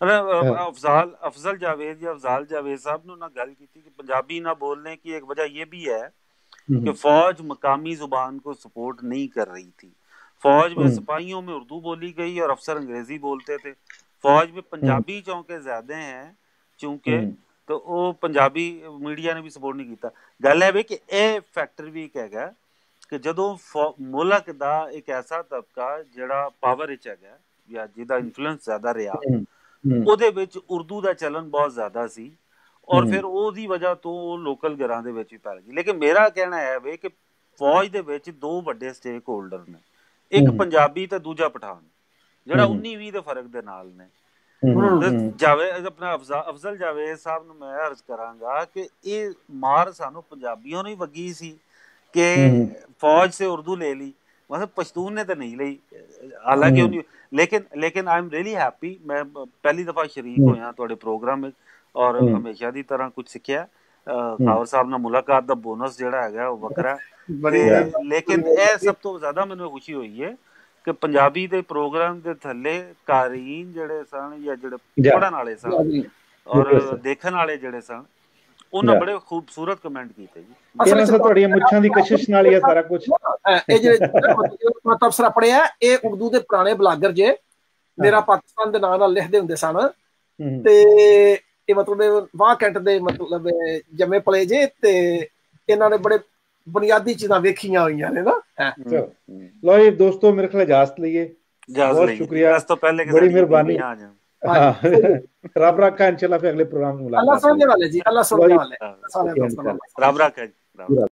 अफजल जावेद या अफजाल जावेद साहब ने गल की थी कि पंजाबी ना बोलने की एक वजह ये भी है कि फौज मकामी जुबान को सपोर्ट नहीं कर रही थी। फौज में सिपाहियों में उर्दू बोली गई और अफसर अंग्रेजी बोलते थे। फौज में पंजाबी चौंके ज्यादा हैं चूंकि, तो वो पंजाबी मीडिया ने भी सपोर्ट नहीं किया। गल है कि यह फैक्टर भी एक है ਕਿ ਜਦੋਂ ਮੁਲਕ ਦਾ ਇੱਕ ਐਸਾ ਤਬਕਾ ਜਿਹੜਾ ਪਾਵਰ ਵਿੱਚ ਹੈਗਾ ਜਾਂ ਜਿਹਦਾ ਇਨਫਲੂਐਂਸ ਜ਼ਿਆਦਾ ਰਿਹਾ, ਉਹਦੇ ਵਿੱਚ ਉਰਦੂ ਦਾ ਚਲਨ ਬਹੁਤ ਜ਼ਿਆਦਾ ਸੀ, ਔਰ ਫਿਰ ਉਹਦੀ ਵਜ੍ਹਾ ਤੋਂ ਉਹ ਲੋਕਲ ਘਰਾਂ ਦੇ ਵਿੱਚ ਵੀ ਫੈਲ ਗਈ। ਲੇਕਿਨ ਮੇਰਾ ਕਹਿਣਾ ਹੈ ਵੇ ਕਿ ਫੌਜ ਦੇ ਵਿੱਚ ਦੋ ਵੱਡੇ ਸਟੇਕ ਹੋਲਡਰ ਨੇ, ਇੱਕ ਪੰਜਾਬੀ ਤੇ ਦੂਜਾ ਪਠਾਨ, ਜਿਹੜਾ 19-20 ਦੇ ਫਰਕ ਦੇ ਨਾਲ ਨੇ। ਜਾਵੇਦ ਆਪਣਾ ਅਫਜ਼ਲ ਜਾਵੇਦ ਸਾਹਿਬ ਨੂੰ ਮੈਂ ਅਰਜ਼ ਕਰਾਂਗਾ ਕਿ ਇਹ ਮਾਰ ਸਾਨੂੰ ਪੰਜਾਬੀਆਂ ਨੂੰ ਹੀ ਵੱਗੀ ਸੀ कि फौज से उर्दू ले ली, मतलब पश्तून ने तो नहीं ली, हालांकि लेकिन आई एम रियली हैप्पी। मैं पहली दफा शरीक होया तुहाडे प्रोग्राम में, और हमेशा दी तरह कुछ सिक्ख्या। खावर साहब नाल मुलाकात दा बोनस जिहड़ा हैगा वो वखरा, लेकिन ਇਹ ਸਭ ਤੋਂ ਜ਼ਿਆਦਾ ਮੈਨੂੰ ਖੁਸ਼ੀ ਹੋਈ ਹੈ ਕਿ ਪੰਜਾਬੀ ਦੇ ਪ੍ਰੋਗਰਾਮ ਦੇ ਥੱਲੇ ਕਾਰੀਨ ਜਿਹੜੇ ਸਨ ਜਾਂ ਜਿਹੜੇ ਪੜ੍ਹਨ ਵਾਲੇ ਸਨ ਔਰ ਦੇਖਣ ਵਾਲੇ ਜਿਹੜੇ ਸਨ, ਉਹਨਾਂ ਬੜੇ ਖੂਬਸੂਰਤ ਕਮੈਂਟ ਕੀਤੇ ਜੀ। ਇਹਨਾਂ ਸੇ ਤੁਹਾਡੀਆਂ ਮੁੱਛਾਂ ਦੀ ਕਸ਼ਿਸ਼ ਨਾਲ ਹੀ ਹੈ ਸਾਰਾ ਕੁਝ। ਇਹ ਜਿਹੜੇ ਤਬਸਰਾ ਪੜਿਆ, ਇਹ ਉਰਦੂ ਦੇ ਪੁਰਾਣੇ ਬਲਾਗਰ ਜੇ ਮੇਰਾ ਪਾਕਿਸਤਾਨ ਦੇ ਨਾਂ ਨਾਲ ਲਿਖਦੇ ਹੁੰਦੇ ਸਨ, ਤੇ ਇਹ ਮਤਲਬ ਵਾਹ ਕੈਂਟ ਦੇ ਮਤਲਬ ਜੰਮੇ ਪਲੇ ਜੇ, ਤੇ ਇਹਨਾਂ ਨੇ ਬੜੇ ਬੁਨਿਆਦੀ ਚੀਜ਼ਾਂ ਵੇਖੀਆਂ ਹੋਈਆਂ ਨੇ ਨਾ। ਲਓ ਜੀ ਦੋਸਤੋ, ਮੇਰੇ ਖਿਆਲ ਇਜਾਜ਼ਤ ਲਈਏ। ਬਹੁਤ ਸ਼ੁਕਰੀਆ, ਬੜੀ ਮਿਹਰਬਾਨੀ। रब रखा इंशाल्लाह, फिर अगले प्रोग्राम में मुलाकात। अल्लाह सुनने वाले जी, अल्लाह सुनने वाले। रब रखा जी।